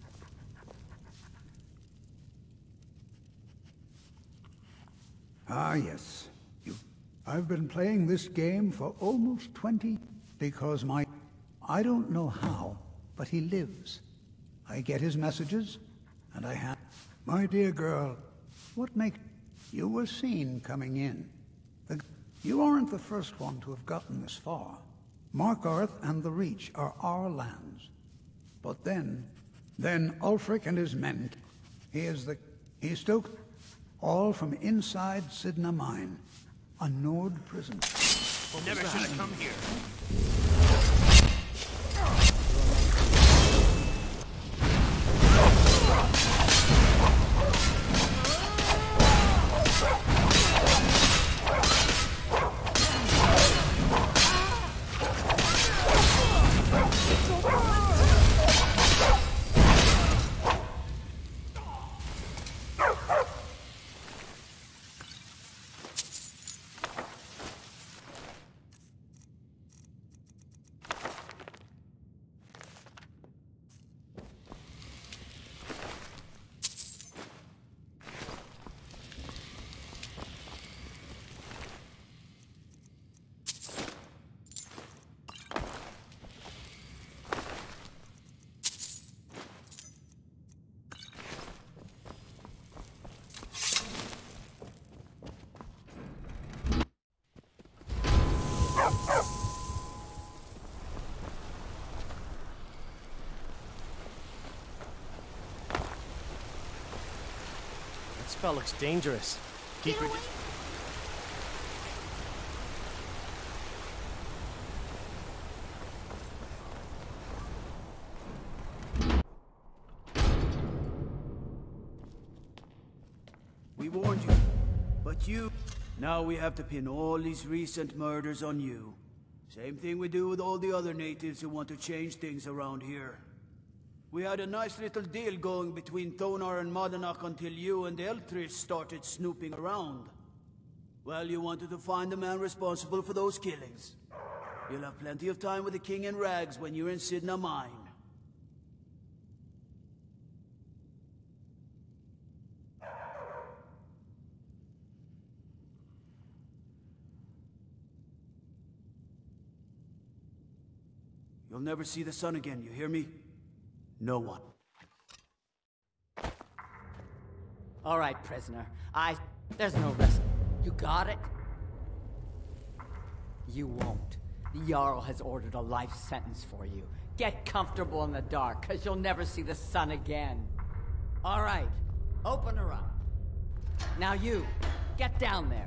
Ah, yes. I've been playing this game for almost 20... Because I don't know how, but he lives. I get his messages, and I have... My dear girl, what makes... You were seen coming in. You aren't the first one to have gotten this far. Markarth and the Reach are our lands. But then Ulfric and his men... He stoked... All from inside Sidna Mine, a Nord prison. Never should have come here. That spell looks dangerous. Keep your... We warned you, but you... Now we have to pin all these recent murders on you. Same thing we do with all the other natives who want to change things around here. We had a nice little deal going between Thonar and Madanach until you and Eltris started snooping around. Well, you wanted to find the man responsible for those killings. You'll have plenty of time with the King in rags when you're in Sidna Mine. You'll never see the sun again, you hear me? No one. All right, prisoner. There's no rest. You got it? You won't. The Jarl has ordered a life sentence for you. Get comfortable in the dark, because you'll never see the sun again. All right, open her up. Now you, get down there.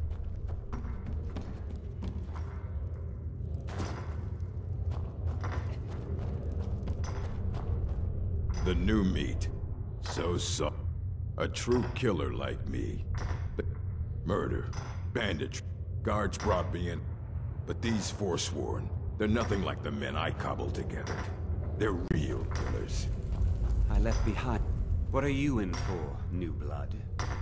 The new meat. So. A true killer like me. Murder. Banditry. Guards brought me in. But these Forsworn, they're nothing like the men I cobbled together. They're real killers. I left behind. What are you in for, new blood?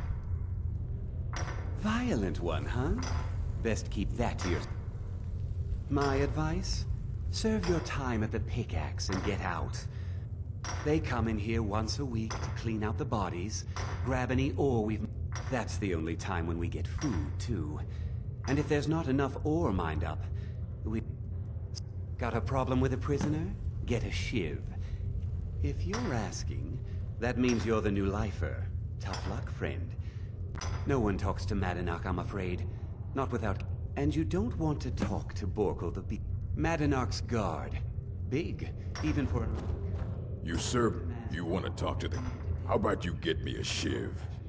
Violent one, huh? Best keep that to yourself. My advice? Serve your time at the pickaxe and get out. They come in here once a week to clean out the bodies, grab any ore we've... That's the only time when we get food, too. And if there's not enough ore mined up, we... Got a problem with a prisoner? Get a shiv. If you're asking, that means you're the new lifer. Tough luck, friend. No one talks to Madanach, I'm afraid. Not without... And you don't want to talk to Borkle the Bee. Madanach's guard. Big, even for... You want to talk to them? How about you get me a shiv?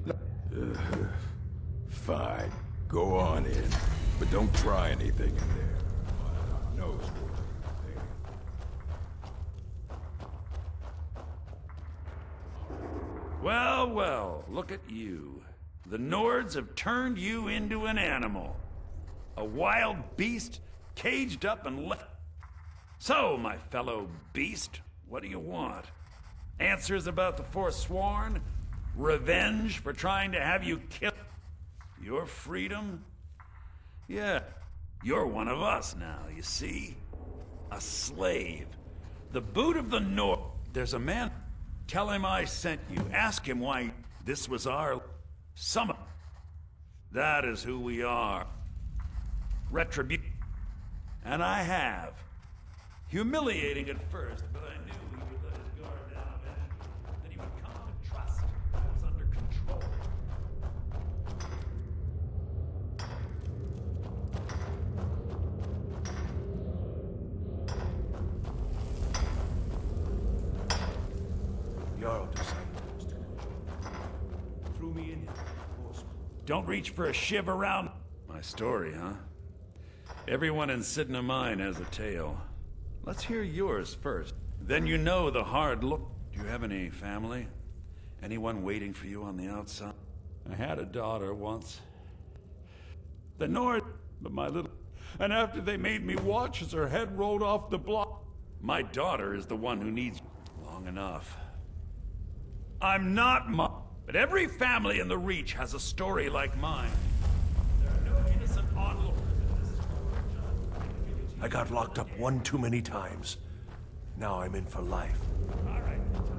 Fine. Go on in. But don't try anything in there. Knows Well, well, look at you. The Nords have turned you into an animal. A wild beast, caged up and left. So, my fellow beast, what do you want? Answers about the Forsworn? Revenge for trying to have you killed? Your freedom? Yeah, you're one of us now, you see? A slave. The boot of the North. There's a man. Tell him I sent you. Ask him why this was our summit. That is who we are. Retribution. And I have. Humiliating at first, but I knew he would let his guard down eventually. That he would come to trust I was under control. Jarl decided threw me in here. Don't reach for a shiv around. My story, huh? Everyone in Sidna Mine has a tale. Let's hear yours first. Then you know the hard look. Do you have any family? Anyone waiting for you on the outside? I had a daughter once. The North, but my little... And after they made me watch as her head rolled off the block... My daughter is the one who needs... Long enough. I'm not but every family in the Reach has a story like mine. There are no innocent onlookers in this story. I got locked up one too many times. Now I'm in for life. All right.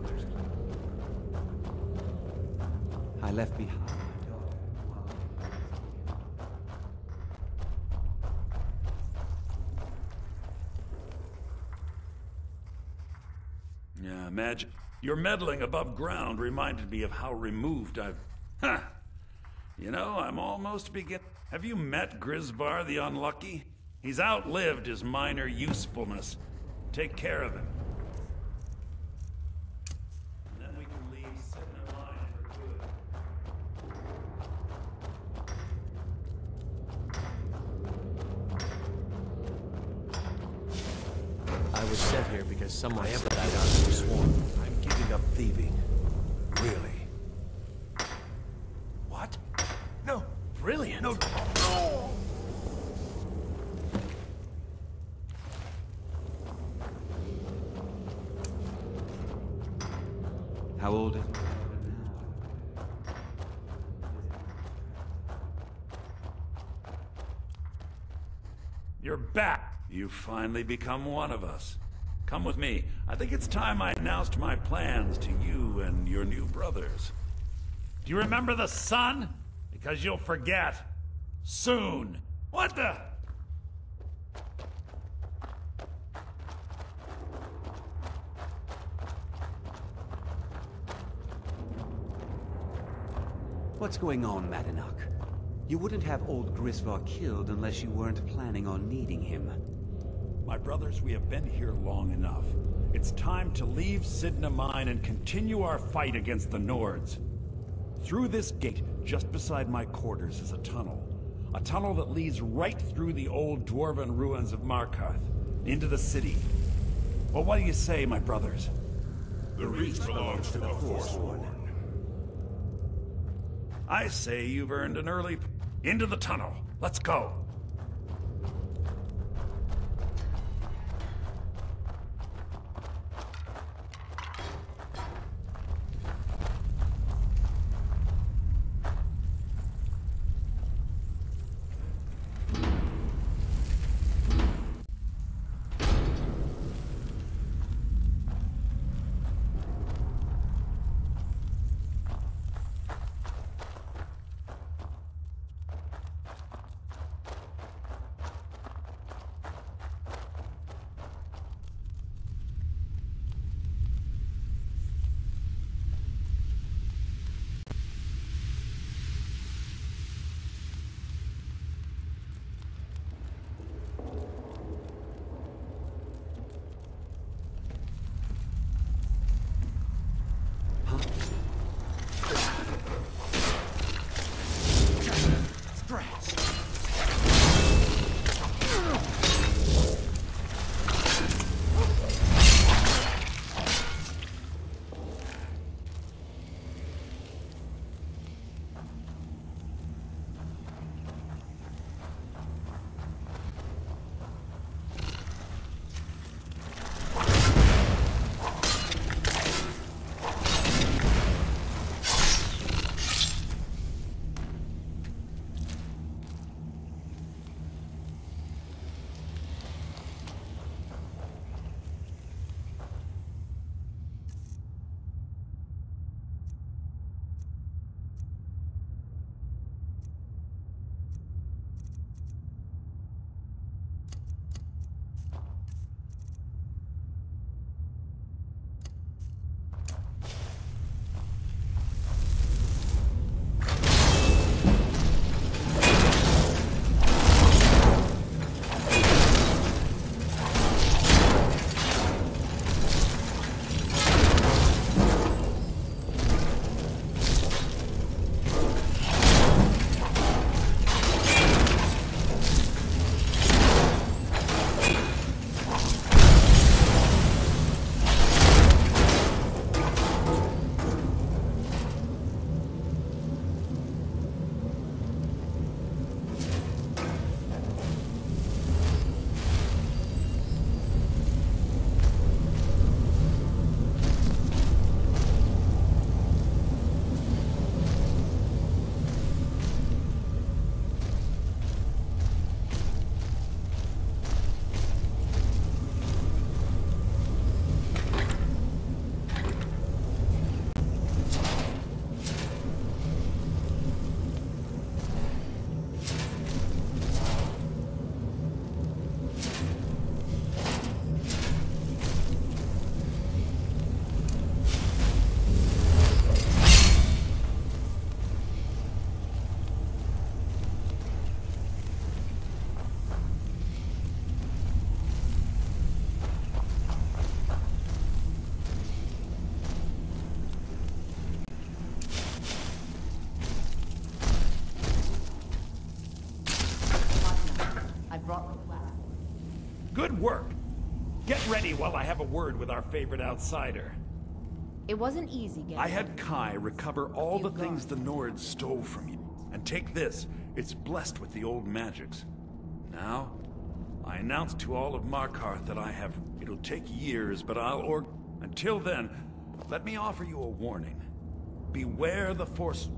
I left behind. Yeah, imagine. Your meddling above ground reminded me of how removed I've... Huh. You know, I'm almost Have you met Grisvar the Unlucky? He's outlived his minor usefulness. Take care of him. And then we can leave Sidna Mine for good. I was sent here because someone said I got sworn. I'm giving up thieving. Really? What? No. Brilliant. No. No. How old is... You're back. You've finally become one of us. Come with me. I think it's time I announced my plans to you and your new brothers. Do you remember the sun? Because you'll forget. Soon. What the... What's going on, Madanach? You wouldn't have old Grisvar killed unless you weren't planning on needing him. My brothers, we have been here long enough. It's time to leave Sidna Mine and continue our fight against the Nords. Through this gate, just beside my quarters, is a tunnel. A tunnel that leads right through the old dwarven ruins of Markarth, into the city. Well, what do you say, my brothers? The Reach belongs to the Forsworn. I say you've earned an early... Into the tunnel. Let's go. Good work. Get ready while I have a word with our favorite outsider. It wasn't easy getting... I had Kai recover all the things the Nords stole from you. And take this. It's blessed with the old magics. Now, I announce to all of Markarth that I have... It'll take years, but Until then, let me offer you a warning. Beware the Force...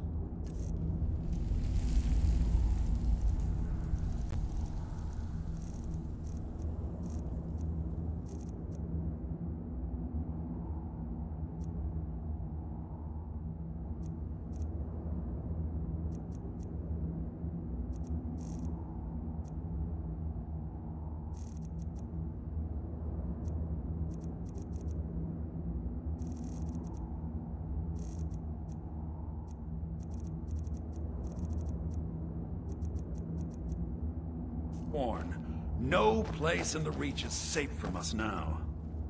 Forsworn. No place in the Reach is safe from us now.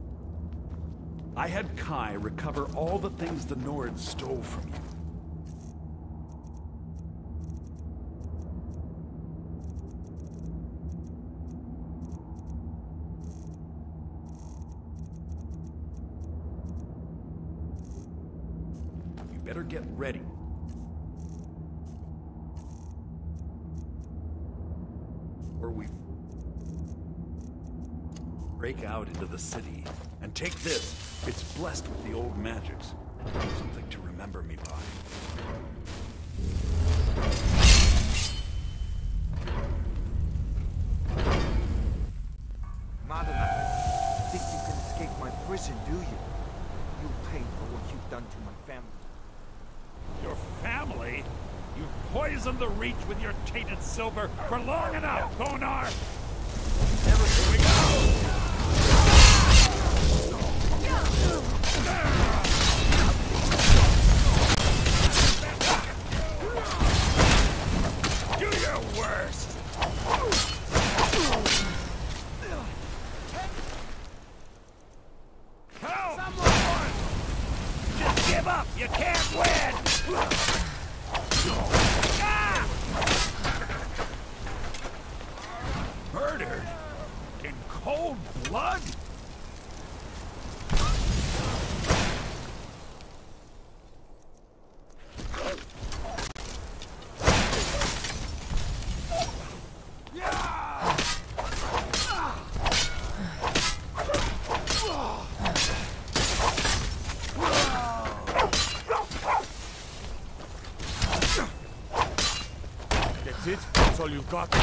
I had Kai recover all the things the Nords stole from you. You better get ready. Or we break out into the city. And take this. It's blessed with the old magics. Something to remember me by. Madonna, think you can escape my prison, do you? You'll pay for what you've done to my family. Your family? You've poisoned the Reach with your tainted silver for long enough, Bonar! Here we go! Do your worst! Help! Someone! Just give up! You can't win! Ah! Murdered? In cold blood? That's it? That's all you've got?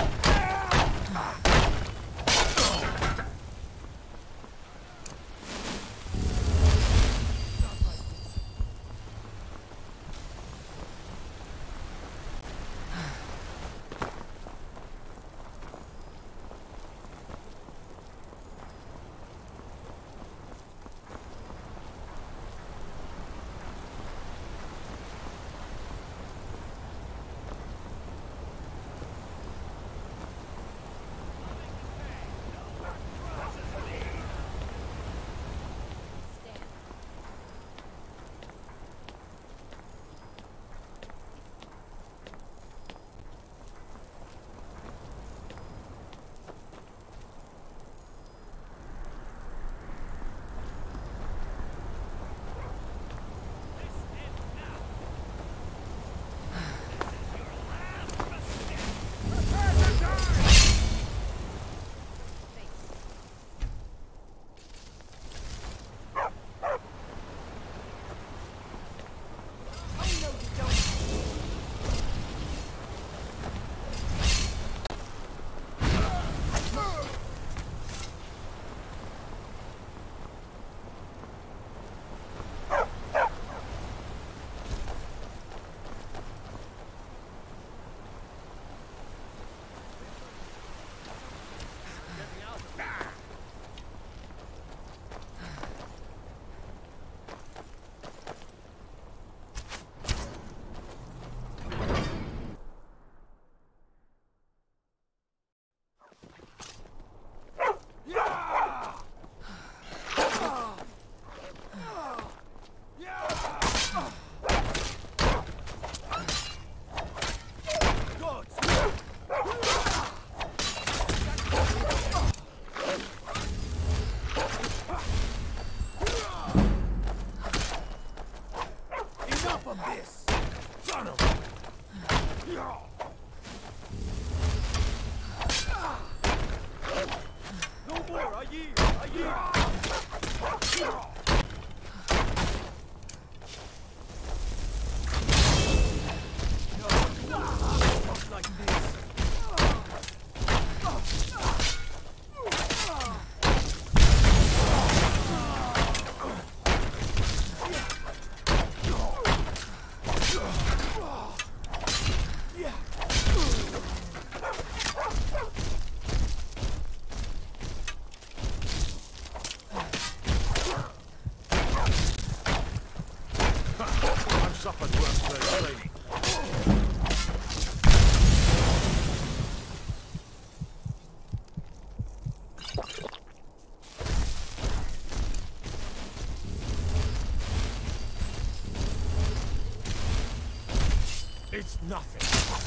It's nothing.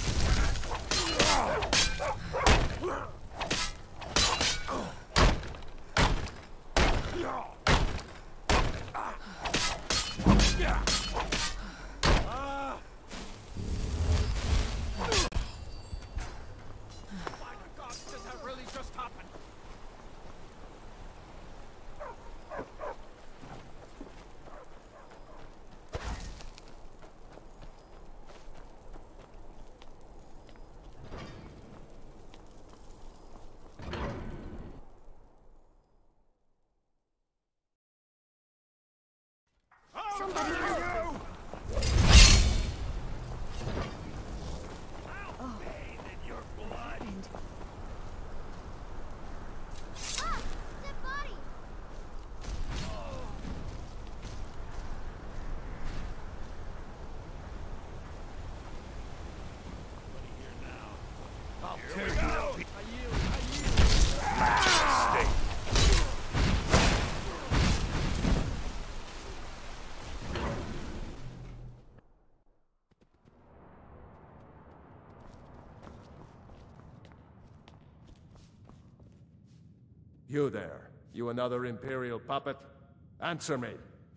Somebody help! Oh. Bathe in your blood. Ah! Dead body! I'll tear you up. You there. You another Imperial puppet? Answer me.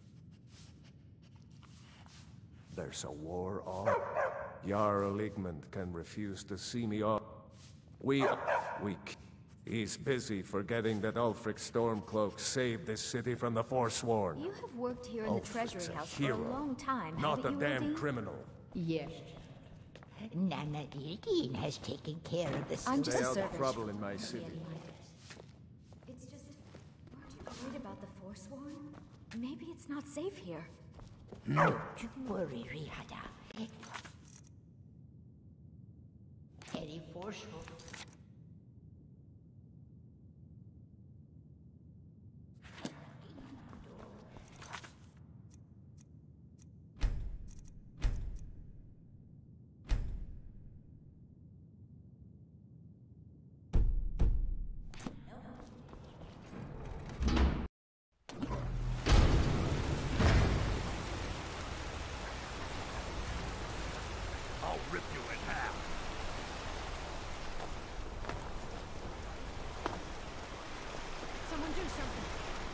There's a war on. Jarl Igmund can refuse to see me off. We... He's busy forgetting that Ulfric Stormcloak saved this city from the Forsworn. You have worked here in the Treasury House for a hero, long time, not a haven't you, damn Lizzie? criminal. Yes. Nana Dirgin has taken care of the I'm just a Stay out of servant. trouble in my city. It's just, aren't you worried about the Forsworn? Maybe it's not safe here. Don't you worry, Rihada. Any forceful. I'll rip you in half. Someone do something.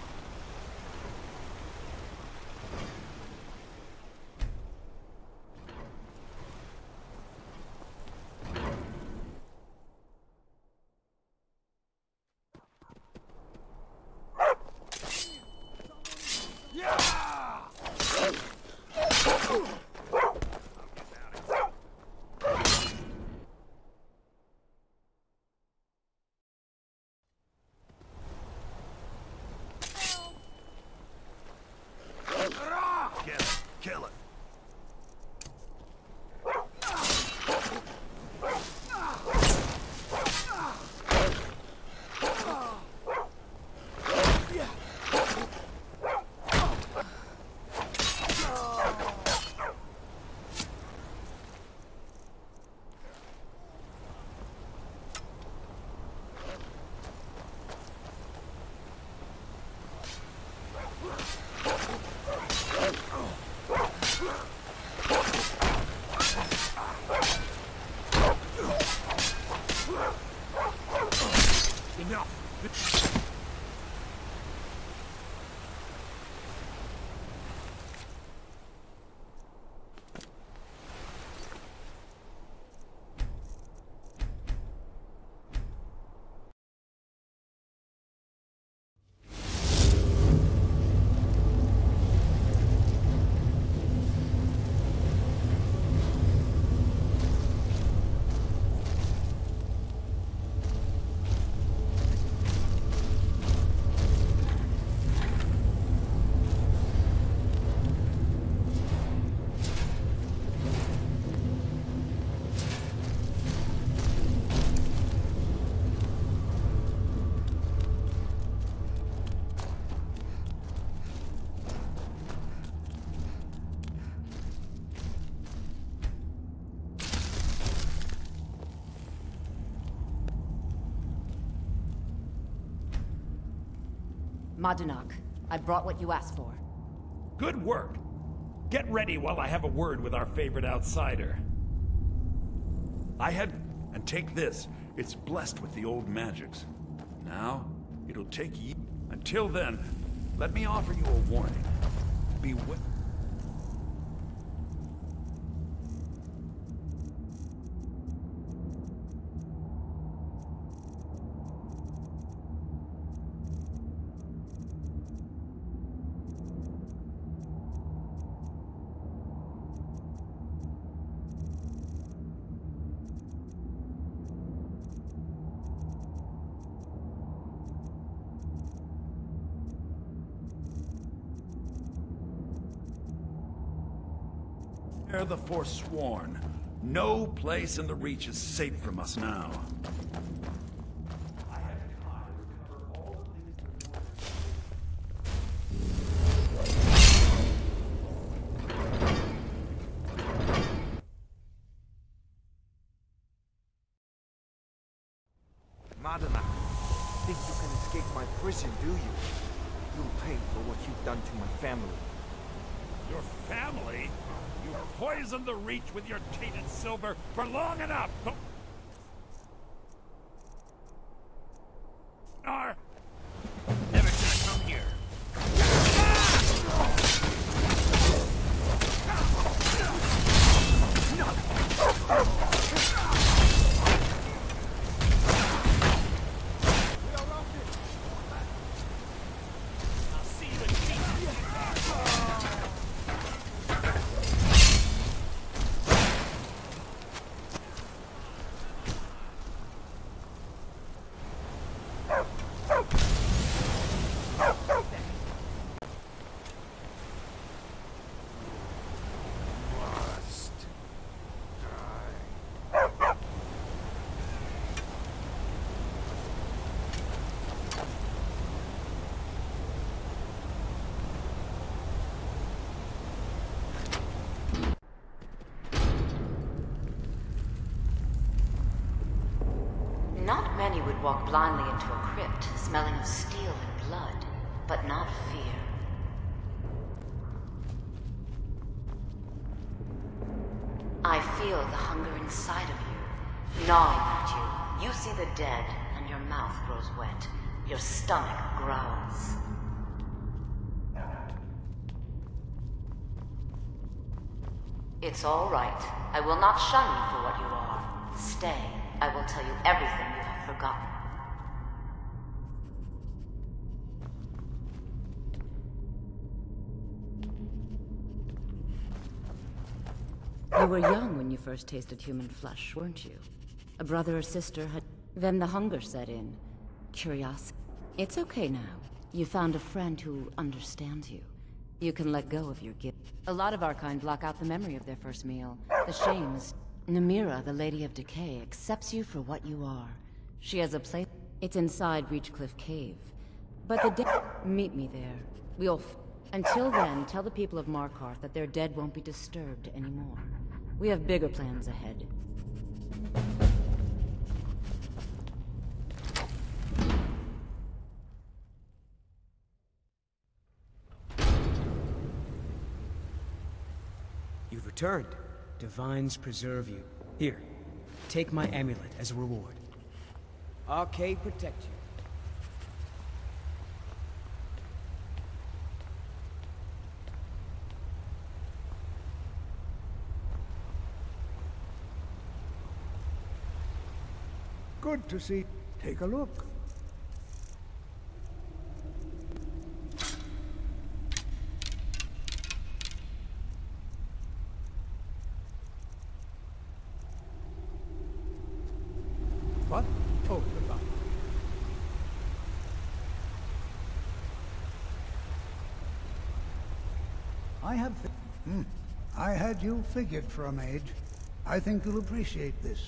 Kill it. Madunak, I brought what you asked for. Good work. Get ready while I have a word with our favorite outsider. I had... And take this. It's blessed with the old magics. Now, it'll take ye... Until then, let me offer you a warning. Beware... They're the Forsworn. No place in the Reach is safe from us now. Madonna, think you can escape my prison, do you? You'll pay for what you've done to my family. Your family? You poisoned the Reach with your tainted silver for long enough! Never should have come here. I'll see you in peace. Not many would walk blindly into a crypt, smelling of steel and blood, but not fear. I feel the hunger inside of you, gnawing at you. You see the dead, and your mouth grows wet. Your stomach growls. It's all right. I will not shun you for what you are. Stay. I will tell you everything you have forgotten. You were young when you first tasted human flesh, weren't you? A brother or sister had... Then the hunger set in. Curiosity. It's okay now. You found a friend who understands you. You can let go of your guilt. A lot of our kind block out the memory of their first meal. The shames. Namira, the Lady of Decay, accepts you for what you are. She has a place... It's inside Reachcliff Cave. But the dead... Meet me there. We'll... Until then, tell the people of Markarth that their dead won't be disturbed anymore. We have bigger plans ahead. You've returned. Divines preserve you. Here, take my amulet as a reward. Arcade protect you. Good to see. Take a look. What? Oh, goodbye. I had you figured for a mage. I think you'll appreciate this.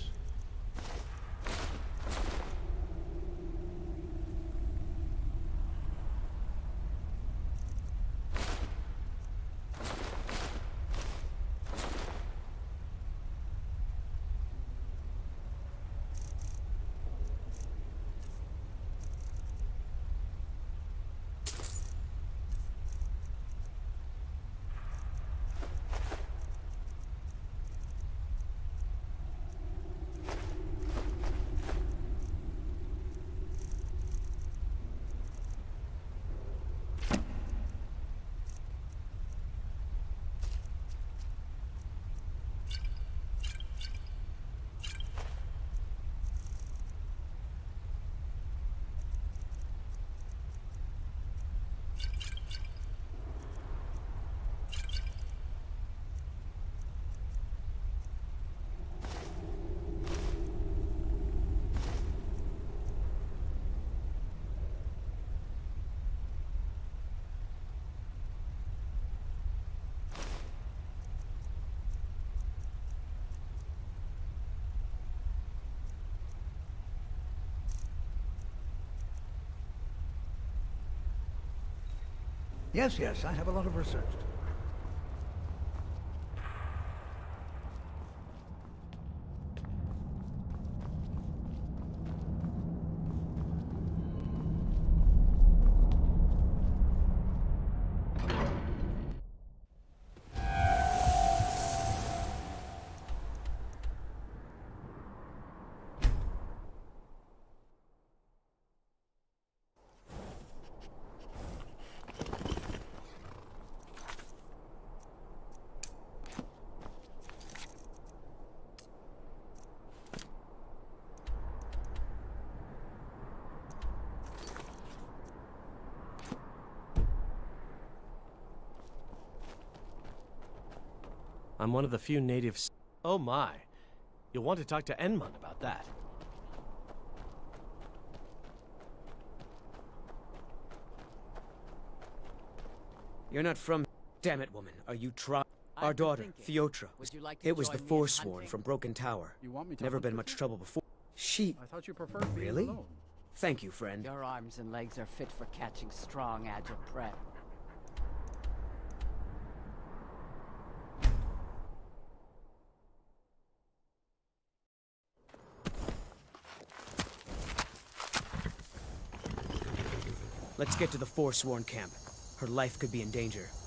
Yes, yes, I have a lot of research. I'm one of the few natives. Oh my. You'll want to talk to Enmund about that. You're not from... Damn it, woman. Are you trying? Our daughter, Theotra. It was the Forsworn from Broken Tower. Never been much trouble before. She... I thought you preferred being Really? alone. Thank you, friend. Your arms and legs are fit for catching strong, agile prey. Let's get to the Forsworn camp. Her life could be in danger.